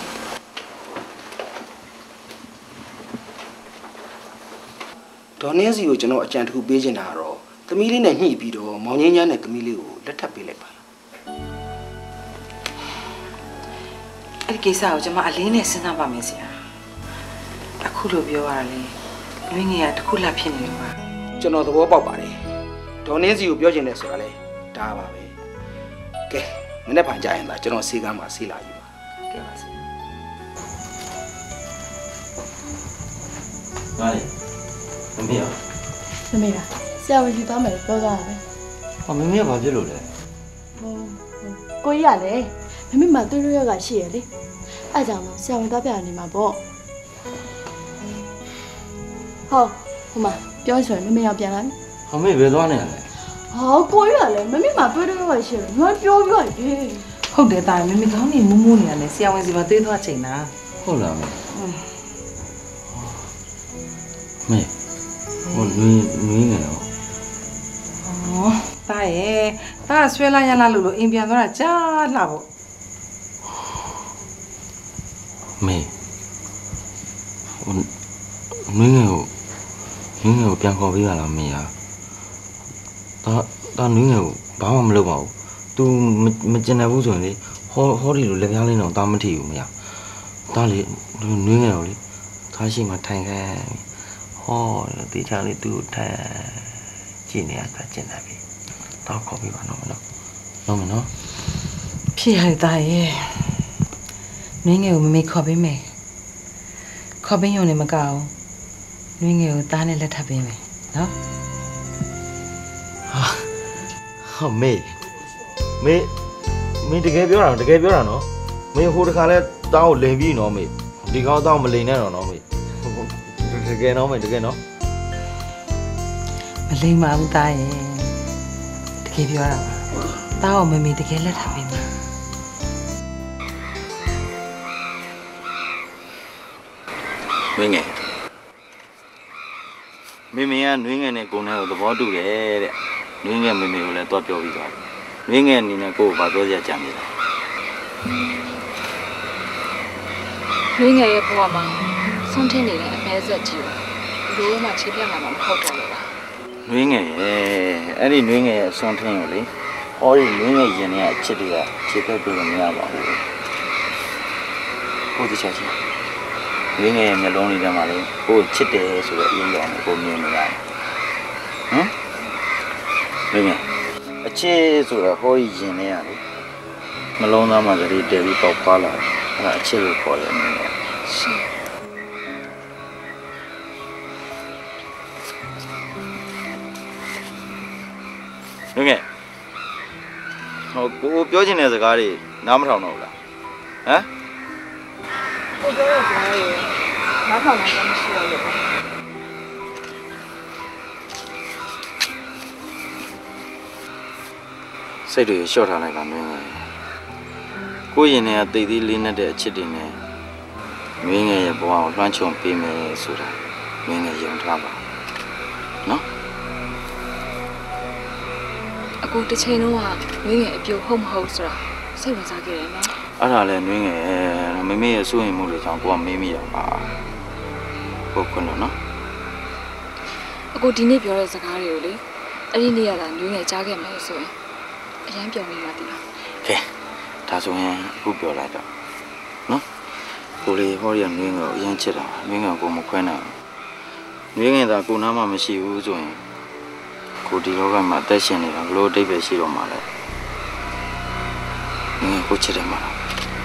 ဒေါ်နင်းစီကိုကျွန်တော်အကြံတစ်ခုပေးချင်တာကတော့သမီးလေးနဲ့ညှိပြီးတော့မောင်ငင်းညားနဲ့သမီးလေးကိုလက်ထပ်ပေးလိုက်ပါလားအဲ့ဒီကိစ္စကိုကျွန်မအလေးနဲ့စဉ်းစားပါမယ်ဆရာအခုလိုပြောရတာလေလွင်းငယ်ကတစ်ခုလက်ဖြစ်နေလို့ပါကျွန်တော်သဘောပေါက်ပါတယ်ဒေါ်နင်းစီကိုပြောချင်တယ်ဆိုတာလေဒါပါပဲကဲမနေ့ကကြာရင်သာကျွန်တော်ဆေးကမ်းမှာဆေးလာယူပါကဲပါဆရာပါလေမမေရောမမေလားဆရာဝန်ယူသွားမယ်ပြောသွားတာပဲဟောမမေကဘာဖြစ်လို့လဲဟိုကိုကြီးကလည်းမမေမှတွေးရရကရှိရလေအဲ့ကြောင့်ဆရာဝန်သွားပြနေမှာပေါ့ဟောဟိုမှာပြောဆိုရင်မမေရောက်ပြန်လာပြီဟောမေဘယ်သွားနေရလဲဟောကိုကြီးကလည်းမမေမှတွေးရရကရှိရငါပြောပြောဟေးဟုတ်တယ်တာမမေကောင်းနေမူးမူးနေရလဲဆရာဝန်စီမှာတွေးသွားချိန်တာဟုတ်လားမေမေဟိုနွေနွေငယ်ရော哦，大爷， တာဆွဲလိုက်ရလားလို့လို့အိမ်ပြန်သွားတာကြားလှပေါ့မေနင်းငယ်ကိုနင်းငယ်ကိုပြန်ခေါ်ပေးရလားမေယာဒါဒါနင်းငယ်ကိုဘာမှမလုပ်ပါဘူး तू မကျင်တယ်ဘူးဆိုရင်လေဟောဟောဒီလိုလက်ပြားလေးတော့တာမထီဘူးမေယာဒါလေနင်းငယ်ကိုလေသားရှိမှထိုင်ခဲ့ဟောတေချာလေးသူ့ထိုင်ကြည့်နေရတာကျင်တယ်ပြီတော့ခေါ်ပေးပါတော့မလို့တော့မနော်ဖြစ်ရတာရဲ့နင်းငယ်ကိုမမေခေါ်ပေးမယ်ခေါ်ပေးရုံနဲ့မကောက်နင်းငယ်ကိုသားနဲ့လက်ထပ်ပေးမယ်နော်ဟာမေမေမေတကယ်ပြောတာတကယ်ပြောတာနော်မေဟိုတခါလဲတောင်းကိုလိန်ပြီးနော်မေဒီကောင်တောင်းမလိန်နဲ့တော့နော်မေတကယ်နော်မေတကယ်နော်မလိန်ပါဘူးသားရဲ့တကယ်ပြောတာပါသားကိုမမေတကယ်လက်ထပ်ပေးမယ်နွေးငယ်မေမေကနွေးငယ်နဲ့ကိုယ်နဲ့သဘောတူတယ်တဲ့နွေးငယ်မေမေကိုလည်းတော့ပြောပြီးသွားတယ်နွေးငယ်အနေနဲ့ကိုယ်ကိုဘာပြောစရာကြံနေလဲနွေးငယ်ရဲ့ဘဝမှာဆုံးထင်းနေတဲ့အမဲဆက်ကြီးပါဘယ်လိုမှခြေပြတ်မှာမဟုတ်တော့လို့ပါနွေးငယ်ရဲ့အဲ့ဒီနွေးငယ်ရဲ့ဆုံးထင်းကိုလေဟောဒီနွေးငယ်ရင်ထဲကအချစ်တွေကခြေပြတ်ပြီးမရပါဘူးကိုယ်တခြားချင်းနွေးငယ်ရဲ့မျိုးလုံးလေးထဲမှာလေကိုယ်ချစ်တယ်ဆိုတဲ့အရေးရောင်ကိုမြင်နေရတယ်ဟမ်နွေးငယ်အချစ်ဆိုတော့ဟောဒီရင်ထဲကလေမလုံးသားမှာကလေးတဲပြီးပေါက်ပါလာအဲ့ဒါအချစ်ကိုခေါ်တယ်နွေးငယ်ရှင်နွေးငယ်ဟိုကိုပြောချင်တဲ့စကားတွေနားမထောင်တော့ဘူးလားဟမ်ကိုပြောရတဲ့စကားတွေနားထောင်နိုင်မှမရှိတော့လို့စိတ်တွေလျှော့ထားလိုက်ပါနွေးငယ်ကိုရင်ထဲကတိတ်သေးလေးနဲ့တဲ့အချစ်တွေနဲ့နွေးငယ်ရဲ့ဘဝကိုလွှမ်းခြုံပေးမယ်ဆိုတာနွေးငယ်ယုံထားပါနော်အခုတစ်ချိန်လုံးကနွေးငယ်အပြိုဟုတ်မဟုတ်ဆိုတာစိတ်ဝင်စားခဲ့တယ်နော်အဲ့ဒါလည်းနွေးငယ်မမေရဲ့စိုးရင်မှုတွေကြောင့်ကိုကမေးမိတာပါဟုတ်ခွန်းတော့နော်အခုဒီနေ့ပြောတဲ့စကားတွေကိုလေအဲ့ဒီနေ့ရတာနွေးငယ်ကြားခဲ့မယ်ဆိုရင်အရန်ပြောနေမှာတိလားကဲဒါဆိုရင်အခုပြောလိုက်တော့နော်ကိုလေးဟောရနွေးငယ်ကိုအရန်ချစ်တာနွေးငယ်ကိုမခွဲနိုင်ဘူးနွေးငယ်သာကိုနားမှမရှိဘူးဆိုရင်ကိုဒီလောကမှာအသက်ရှင်နေတာဘလို့အတိတ်ပဲရှိတော့မှာလဲနွေးငယ်ကိုချစ်တယ်မှာလား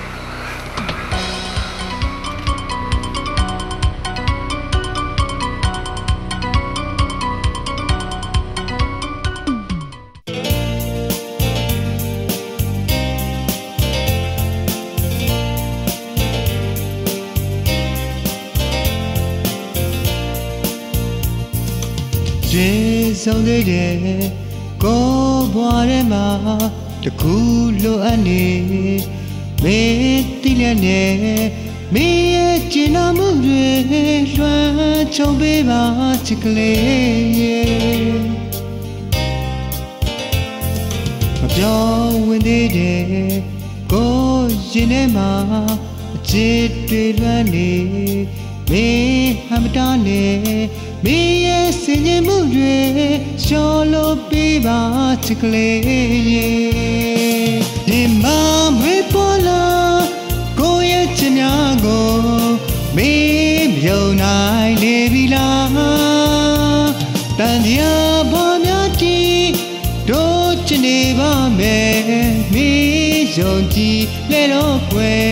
ဆုံးသေးတယ်ကိုဘွားထဲမှာတခုလိုအပ်နေမင်းတိလည်းနဲ့မင်းရဲ့ကျင်နာမှုတွေလွှမ်းခြုံပေးပါချစ်ကလေးမပြောဝင်သေးတယ်ကိုရင်ထဲမှာအချစ်တွေလွှမ်းနေမင်းဟမ်တာနဲ့မင်းရဲ့စင်ရင်မှုတွေရှော်လို့ပေးပါချစ်ကလေးဒီမှာမေပေါ်လာကိုရဲ့ချစ်များကိုမင်းမယုံနိုင်လေပြီလားတန်တရားပေါ်များတီတို့ချစ်နေပါမယ်မင်းယုံကြည်လေတော့ွယ်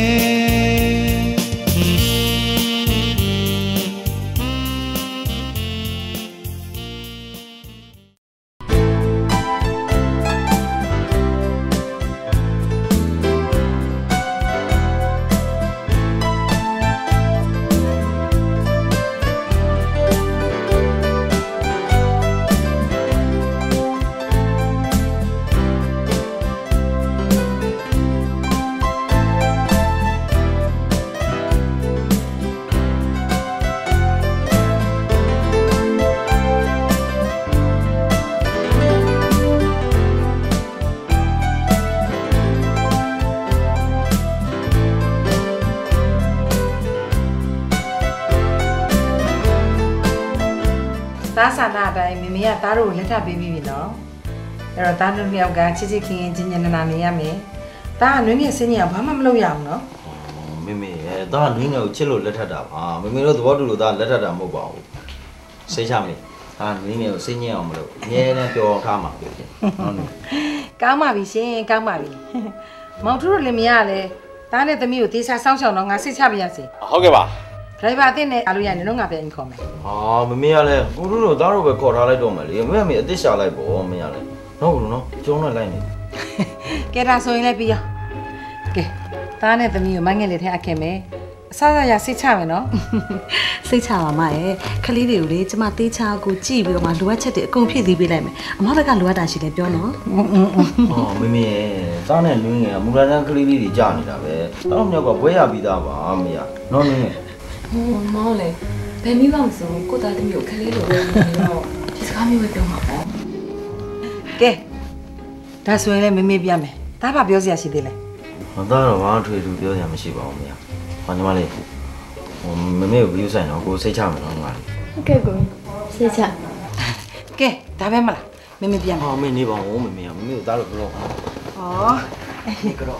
သားဆန္ဒအတိုင်းမမေကသားတို့ကိုလက်ထပ်ပေးပြီးပြီနော်အဲ့တော့သားတို့နှစ်ယောက်ကချစ်ချစ်ခင်ခင်ချင်းညံနာနေရမယ်သားကနွေးငယ်စင်းကြီးကဘာမှမလုပ်ရအောင်နော်မေမေအဲသားနွေးငယ်ကိုချစ်လို့လက်ထပ်တာပါမေမေတို့သဘောတူလို့သားလက်ထပ်တာမဟုတ်ပါဘူးစိတ်ချမလေးသားနွေးငယ်ကိုစိတ်ညစ်အောင်မလုပ်အမြဲတမ်းပျော်ထားမှာဟုတ်တယ်ဟုတ်တယ်ကောင်းပါပြီရှင်ကောင်းပါပြီမောင်ထူးတို့လည်းမရလဲသားနဲ့သမီးကိုတေးစားစောင်းချောင်းတော့ငါစိတ်ချပြရစေဟုတ်ကဲ့ပါဒရိုင်ဘာအသစ်နဲ့အားလို့ရနေတော့ငါပြန်ခေါ်မယ်ဟာမမေကလည်းကိုတို့တို့သားတို့ပဲခေါ်ထားလိုက်တော့မယ်လေမမေအစ်စ်ရှာလိုက်ပေါ့မရလဲနော်ကိုနော်ကျုံးနဲ့လိုက်နေကဲဒါဆိုရင်လည်းပြီးရောကဲသားနဲ့သမီးကိုမိုင်းငယ်လေးထဲအခင်မယ်အစားအစာစိတ်ချမယ်နော်စိတ်ချပါမရဲ့ခလေးတွေကိုလေကျမသေးချာကိုကြည့်ပြီးတော့မှလိုအပ်ချက်တွေအကုန်ဖြည့်သီးပေးလိုက်မယ်အမဘက်ကလိုအပ်တာရှိတယ်ပြောနော်ဟောမမေသားနဲ့နွေးငယ်မူလာတန်းကလေးလေးတွေကြာနေတာပဲတော့မြောက်ကဘွဲရပြီးသားပါမရနော်နွေးငယ်ဟိုမောင်လေဘယ်မိဘမဆိုကိုသားသမီးကိုခလေးလိုပဲနေတော့ဒီစကားမျိုးပဲပြောမှာပေါ့ကဲဒါဆိုရင်လည်းမမေပြမယ်ဒါဘာပြောစရာရှိသေးလဲမသားတော့ဘာထွေထူပြောစရာမရှိပါဘူးမရဟောညီမလေးဟိုမမေကိုပြောဆိုင်တော့ကိုစိတ်ချမယ်နော်ညီမလေးဟုတ်ကဲ့ကိုစိတ်ချကဲဒါပဲမလားမမေပြန်ဟောမင်းနေပါဦးမမေမမေကိုသားလို့ပြောဟောဟောအဲ့ကတော့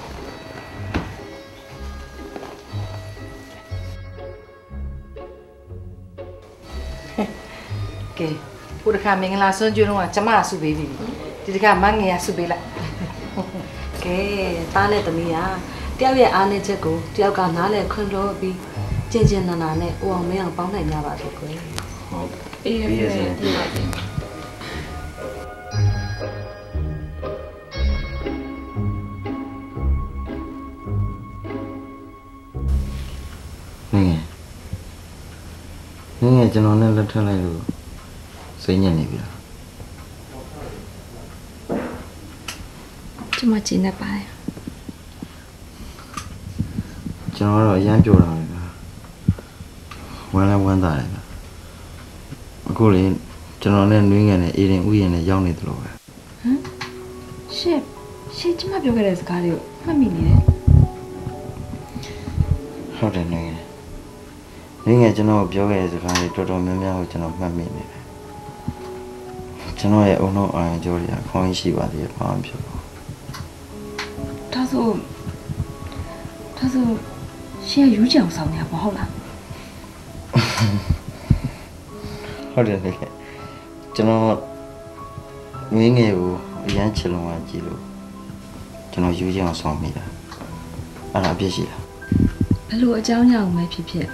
ကဲကိုတခါမင်္ဂလာဆွမ်းကျွေးတော့ကျမအဆုပေးပြီဒီတခါမငယ်ရဆုပေးလိုက်ကဲသားနဲ့သမီးကတယောက်ရဲ့အားနည်းချက်ကိုတယောက်ကနားလည်ခွင့်လို့ပြီးကျင်ကျင်နာနာနဲ့အိုအောင်မင်းအောင်ပေါင်းနိုင်ကြပါစေကွယ်ဟုတ်အေးအေးအေးဒီပါပြီငယ်ငယ်ငယ်ကျွန်တော်နဲ့လက်ထပ်လိုက်လို့စိတ်ညစ်နေပြီလားကျွန်မကျင်းနေပါတယ်ကျွန်တော်တော့အရန်ပြောတာလေဗျာဝမ်းလဲဝမ်းသာတယ်ဗျာအခုလေကျွန်တော်နဲ့နွေးငယ်နဲ့အေးရင်ဥယျာဉ်နဲ့ရောက်နေတယ်လို့ပဲဟမ်ရှစ်ရှစ်ကျွန်မပြောခဲ့တဲ့စကားတွေကိုမှတ်မိနေတယ်ဟုတ်တယ်နွေးငယ်နွေးငယ်ကျွန်တော်ပြောခဲ့တဲ့စကားတွေတော်တော်များများကိုကျွန်တော်မှတ်မိနေတယ်ကျွန်တော်ရဲ့အုံနောက်အာရုံကြောတွေကခေါင်းရှိပါသေးတယ်ဘာမှဖြစ်ဘူးဒါဆိုဒါဆိုရှင်းယူကြအောင်ဆောင်နေရပါဟုတ်လားဟုတ်တယ်လေကျွန်တော်ငင်းငယ်ကိုအရန်ချစ်လုံးဝကြည့်လို့ကျွန်တော်ယူကြအောင်ဆောင်မိတာအဲ့ဒါအပြစ်ရှိလားဘယ်လိုအကြောင်းကြောင့်ပဲဖြစ်ဖြစ်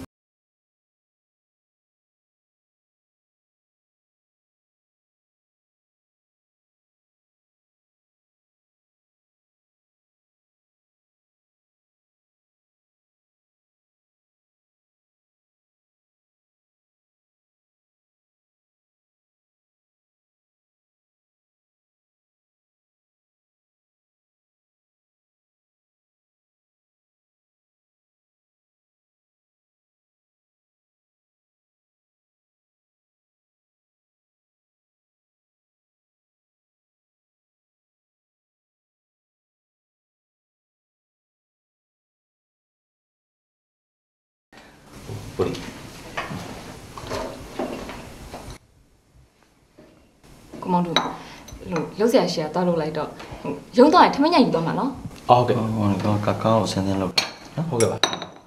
ကိုမောင်တို့လို့လုံးစရာရှိတာတောက်လို့လိုက်တော့ရုံးတော့ထမင်းညယူသွားမှာနော်ဟုတ်ကဲ့ဟိုကကောင်းဆန်းဆန်းလုပ်နော်ဟုတ်ကဲ့ပါ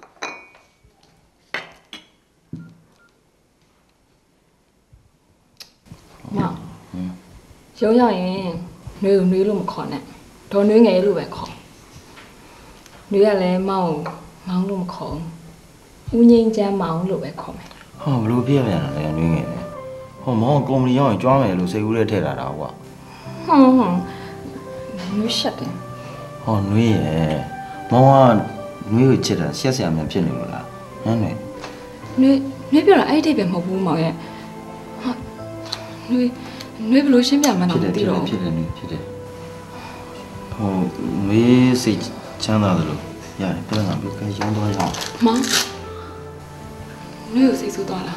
မရုံးရောက်ရင်နှွေးကိုနှွေးလို့မခေါ်နဲ့ဒေါ်နှွေးငယ်လို့ပဲခေါ်နှွေးကလည်းမောင်မောင်လို့မခေါ်ဦးငိမ့်ချမ်းမောင်လို့ပဲခေါ်မယ်ဟောဘလို့ပြည့်ပြန်လဲနှွေးငယ်ဟောမောင်ကုမ္ပဏီရောက်ရင်ကြွားမယ်လို့စိတ်ကူးလေးထည့်တာတာကွာဟွန်းဟွန်းနှွေးရှက်တယ်ဟောနှွေးရဲ့မောင်ကနှွေးကိုချစ်တာရှက်စရာများဖြစ်နေလို့လားဟမ်နှွေးနှွေးနှွေးပြောတာအဲ့ဒီပဲမဟုတ်ဘူးမောင်ရဲ့ဟာနှွေးနှွေးဘလို့ရှင်းပြမှန်းတော့မသိတော့ဖြစ်တယ်နှွေးဖြစ်တယ်ဟိုနှွေးစိတ်ချမ်းသာတယ်လို့ရတယ်ပြန်လာပြီးခဲရုံးသွားရအောင်မောင်နှွေးကိုစိတ်ဆိုးသွားလား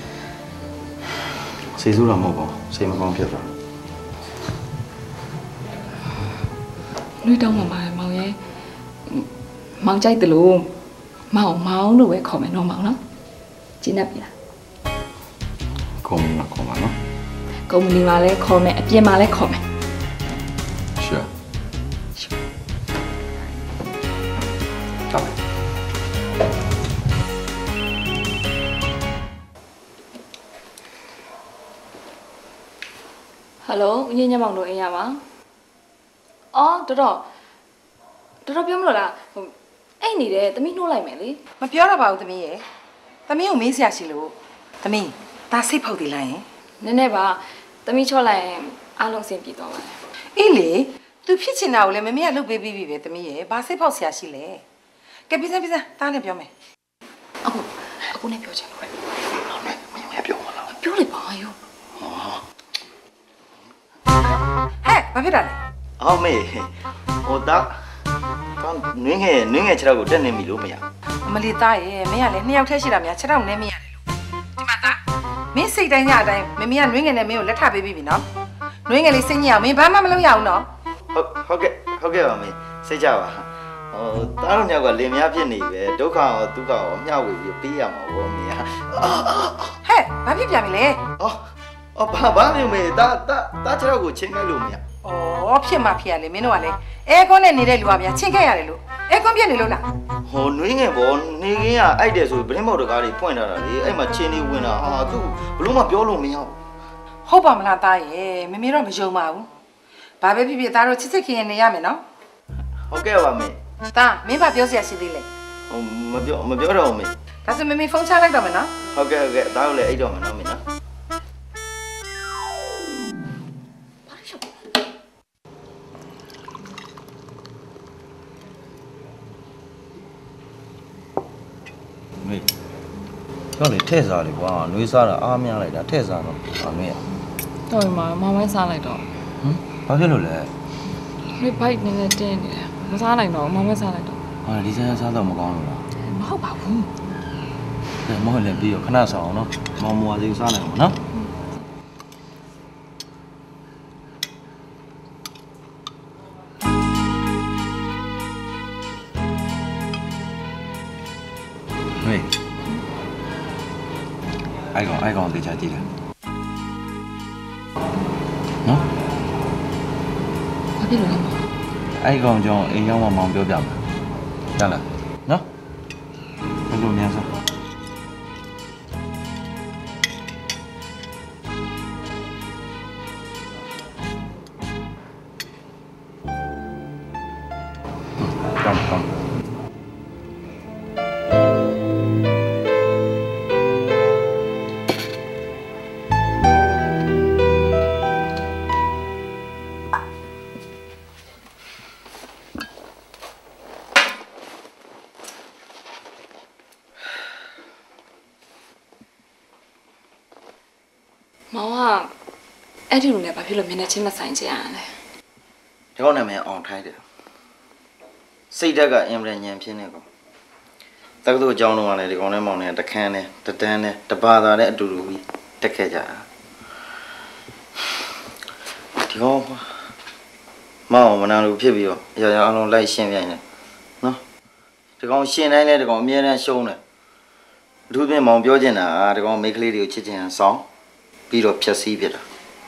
စိတ်ဆိုးတာမဟုတ်ပါဘူးစိတ်မကောင်းဖြစ်သွားနှွေးတောင်းမှပါတယ်မောင်ရဲ့မောင်ကြိုက်တယ်လို့မောင်မောင်လို့ပဲခေါ်မယ်နော်မောင်နော်ကျင်းနေပြီလားကုမ္ပဏီမှာခေါ်မှာနော်ကုမ္ပဏီမှာလည်းခေါ်မယ်အပြင်မှာလည်းခေါ်မယ် Sure ဟုတ်ဟယ်လိုဦးညညမောင်တို့အိမ်ရပါအော်တော်တော်တော်တော်ပြောမလို့လားဟိုအိမ်နေတယ်သမီးနှိုးလိုက်မယ်လေမပြောတော့ပါဘူးသမီးရဲ့သမီးကိုမေးစရာရှိလို့သမီးဒါစိတ်ဖောက်သေးလားယင်နည်းနည်းပါသမီးချော့လိုက်ရင်အားလုံးအဆင်ပြေသွားပါလေအေးလေ तू ဖြစ်ချင်တာကိုလည်းမမေကလုပ်ပေးပြီးပြီပဲသမီးရဲ့ဘာစိတ်ဖောက်စရာရှိလဲကဲပြစပြစသားနဲ့ပြောမယ်အခုအခုနဲ့ပြောချင်လို့ပဲဟုတ်နဲ့မင်းမပြောမလားပြောလိုက်ပါယောဟဲ့ဘာဖြစ်တာလဲအော်မေဟိုတာကနင်းငယ်နင်းငယ်ခြေထောက်ကိုတက်နေပြီလို့မရအမလီသားရဲ့မင်းကလည်းနှစ်ယောက်တည်းရှိတာများခြေထောက်နဲ့မရတယ်လို့ဒီမှာသားမင်းစိတ်တိုင်းညအတိုင်းမမေကနွေးငယ်နဲ့မင်းကိုလက်ထပေးပြီးပြီနော်နွေးငယ်လေးစိတ်ညစ်အောင်မင်းဘာမှမလုပ်ရအောင်နော်ဟုတ်ဟုတ်ကဲ့ဟုတ်ကဲ့ပါမေစိတ်ကြပါဟိုတားတို့ညောက်ကလင်မယားဖြစ်နေပဲဒုက္ခရောဒုက္ခရောမျှဝေပြီးပေးရမှာဗောမေဟာဟဲ့ဘာဖြစ်ပြန်ပြီလဲအော်အော်ဘာဘာမျိုးမေတာတာတာခြေထောက်ကိုချင်းခဲ့လို့မရဩဖြစ်မှဖြစ်ရလေမင်းတို့ကလည်းအဲကွန်းနဲ့နေတဲ့လူကဗျာချင်းခဲ့ရတယ်လို့အဲကွန်းပြက်နေလို့လားဟိုနွေးငယ်ဗောနေခင်းကအိုက်တယ်ဆိုဗရင်းမော်တကားတွေဖွင့်ထားတာလေအဲ့မှာချင်းနေဝင်တာဟာသူ့ဘလို့မှပြောလို့မရဘူးဟုတ်ပါမလားသားရဲ့မမေတော့မယုံပါဘူးဘာပဲဖြစ်ဖြစ်သားတို့ချစ်ချစ်ခင်ခင်နေရမယ်နော်ဟုတ်ကဲ့ပါမေသားမင်းဘာပြောစရာရှိသေးလဲဟိုမပြောမပြောတော့ဘူးမေဒါဆိုမမေဖုန်းချလိုက်တော့မယ်နော်ဟုတ်ကဲ့ဟုတ်ကဲ့ဒါတို့လည်းအိတ်တော့မှာနော်မေနော်မေကျောင်းလေထဲ့စားလေကွာနှွေးစားတာအားများလိုက်တာထဲ့စားတော့ဟာမေတော်ပြီမှာမမိုင်းစားလိုက်တော့ဟမ်ဘာဖြစ်လို့လဲဒီဘိုက်နည်းနည်းတင်းနေတယ်မစားနိုင်တော့မမိုင်းစားလိုက်တော့ဟာဒီစားစားတော့မကောင်းဘူးလားမဟုတ်ပါဘူးကဲမောလည်းပြီးရောခဏဆောင်အောင်နော်မောင်မွာစီစားနိုင်အောင်နော်ဟေးအိုင်ကောင်အိုင်ကောင်တေချာကြည့်လားနော်ဘာဖြစ်လို့လဲအိုင်ကောင်ကြောင့်အိမ်ရောက်မှမောင်ပြောပြမှာရလားနော်ဘယ်လိုများစားကောင်းကောင်းမောင်ကအဲ့ဒီလိုနဲ့ဘာဖြစ်လို့မျက်နှာချင်းမဆိုင်ကြရလဲဒီကောင်နာမည်အောင်ထိုက်တယ်စိတ်ဓာတ်ကအင်မတန်ညံပြင်းနေကောင်တက္ကသိုလ်အကြောင်းတော့ကလည်းဒီကောင်နဲ့မောင်နဲ့တခန်းနဲ့တတန်းနဲ့တပါတာနဲ့အတူတူပြီးတက်ခဲ့ကြတာဒီကောင်မောင်မနာလို့ဖြစ်ပြီးတော့အရာရာအလုံးလိုက်ရှင်းပြိုင်နေနော်ဒီကောင်ရှင်းတိုင်းလဲဒီကောင်အမြဲတမ်းရှုံးတယ်အထူးဖြင့်မောင်ပြောချင်တာကဒီကောင်မိန်းကလေးတွေကိုချစ်ချင်အောင်ဆောင်းပြီးတော့ဖြတ်စည်းပြတာ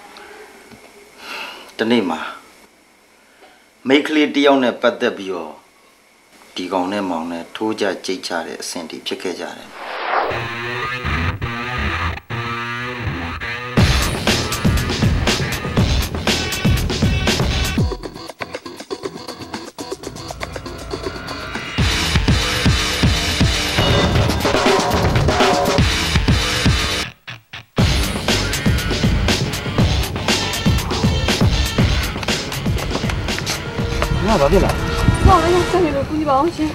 တနေ့မှာမိန်းကလေးတယောက်နဲ့ပတ်သက်ပြီးတော့ဒီကောင်နဲ့မောင်နဲ့ထိုးကြကြိတ်ချတဲ့အဆင့်တီဖြစ်ခဲ့ကြတယ်ဘာဖြစ်လဲမောင်လည်းဆက်နေလို့ကူညီပါအောင်ရှင်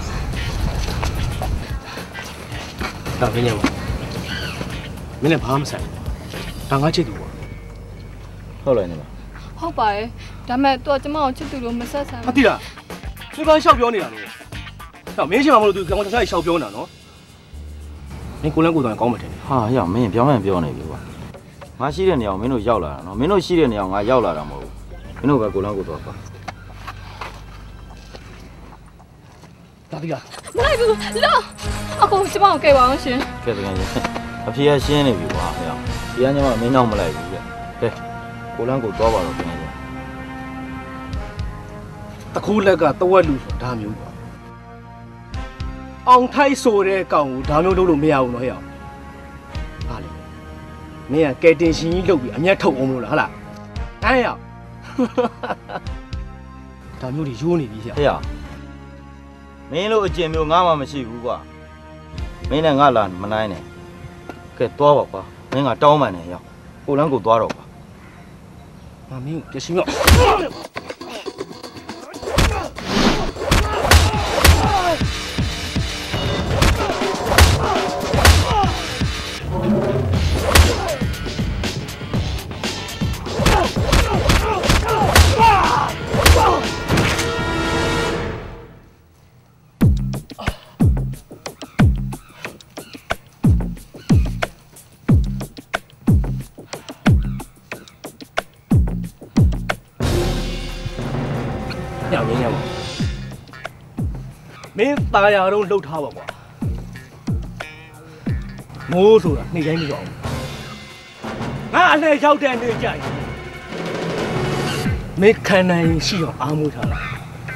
ဒါမင်းညမမင်းလည်းဘာမှမဆိုင်ဒါငါချစ်သူပေါ့ဟုတ်လားညီမဟုတ်ပါရဲ့ဒါပေမဲ့သူကကျမကိုချစ်သူလို့မဆက်ဆံဟာတိလားသူကရှောက်ပြောနေတာလေဟောမင်းချင်းမမလို့သူကောင်တခြားရှောက်ပြောနေတာနော်မင်းကိုလန်းကိုတောင်ကောင်းမှတယ်ဟာဟေ့မင်းပြောင်းမှန်ပြောနေပြီကွာငါရှိတဲ့နေရာကိုမင်းတို့ရောက်လာတာနော်မင်းတို့ရှိတဲ့နေရာကိုငါရောက်လာတာမဟုတ်ဘူးမင်းတို့ပဲကိုလန်းကိုတော့ကွာဒါတိလားမလိုက်ဘူးလောအကုန်ကျမကိုကဲပါအောင်ရှင်ကဲတကယ်ကြီးအဖေကရှင်းနေပြီကွာဟေ့ဒီကညမမင်းတော့မလိုက်ဘူးတဲ့ကဲကိုလန်းကိုသွားပါတော့ခင်ဗျာတခုလက်ကတဝက်လူဆိုဒါမျိုးပါအောင်ထိုက်ဆိုတဲ့ကောင်ကိုဒါမျိုးလုပ်လို့မရဘူးနော်ဟဲ့အောင်ဟာလေမင်းကကဲတင်ရှင်ကြီးလုပ်ပြီးအမျက်ထုတ်အောင်မလို့လားဟာလားအဲ့ရဒါမျိုးတွေရိုးနေပြီဟဲ့ဟဲ့မင်းလို့အကျင့်မျိုးငါမှမရှိဘူးကွာမင်းနဲ့ငါလာမနိုင်နဲ့ကဲသွားပါကွာမင်းကတောင်းပန်နေရောက်ကိုလန်းကိုသွားတော့ကွာငါမင်းကိုပြစီတော့မင်းตาရတော့လှုပ်ထားပါကွာမိုးဆိုတာနေ့တိုင်းမကြောက်ဘူးငါအလှည့်ရောက်တဲ့နေ့ကြိုက်မင်းခံနိုင်ရှိအောင်အားမွေးထားလား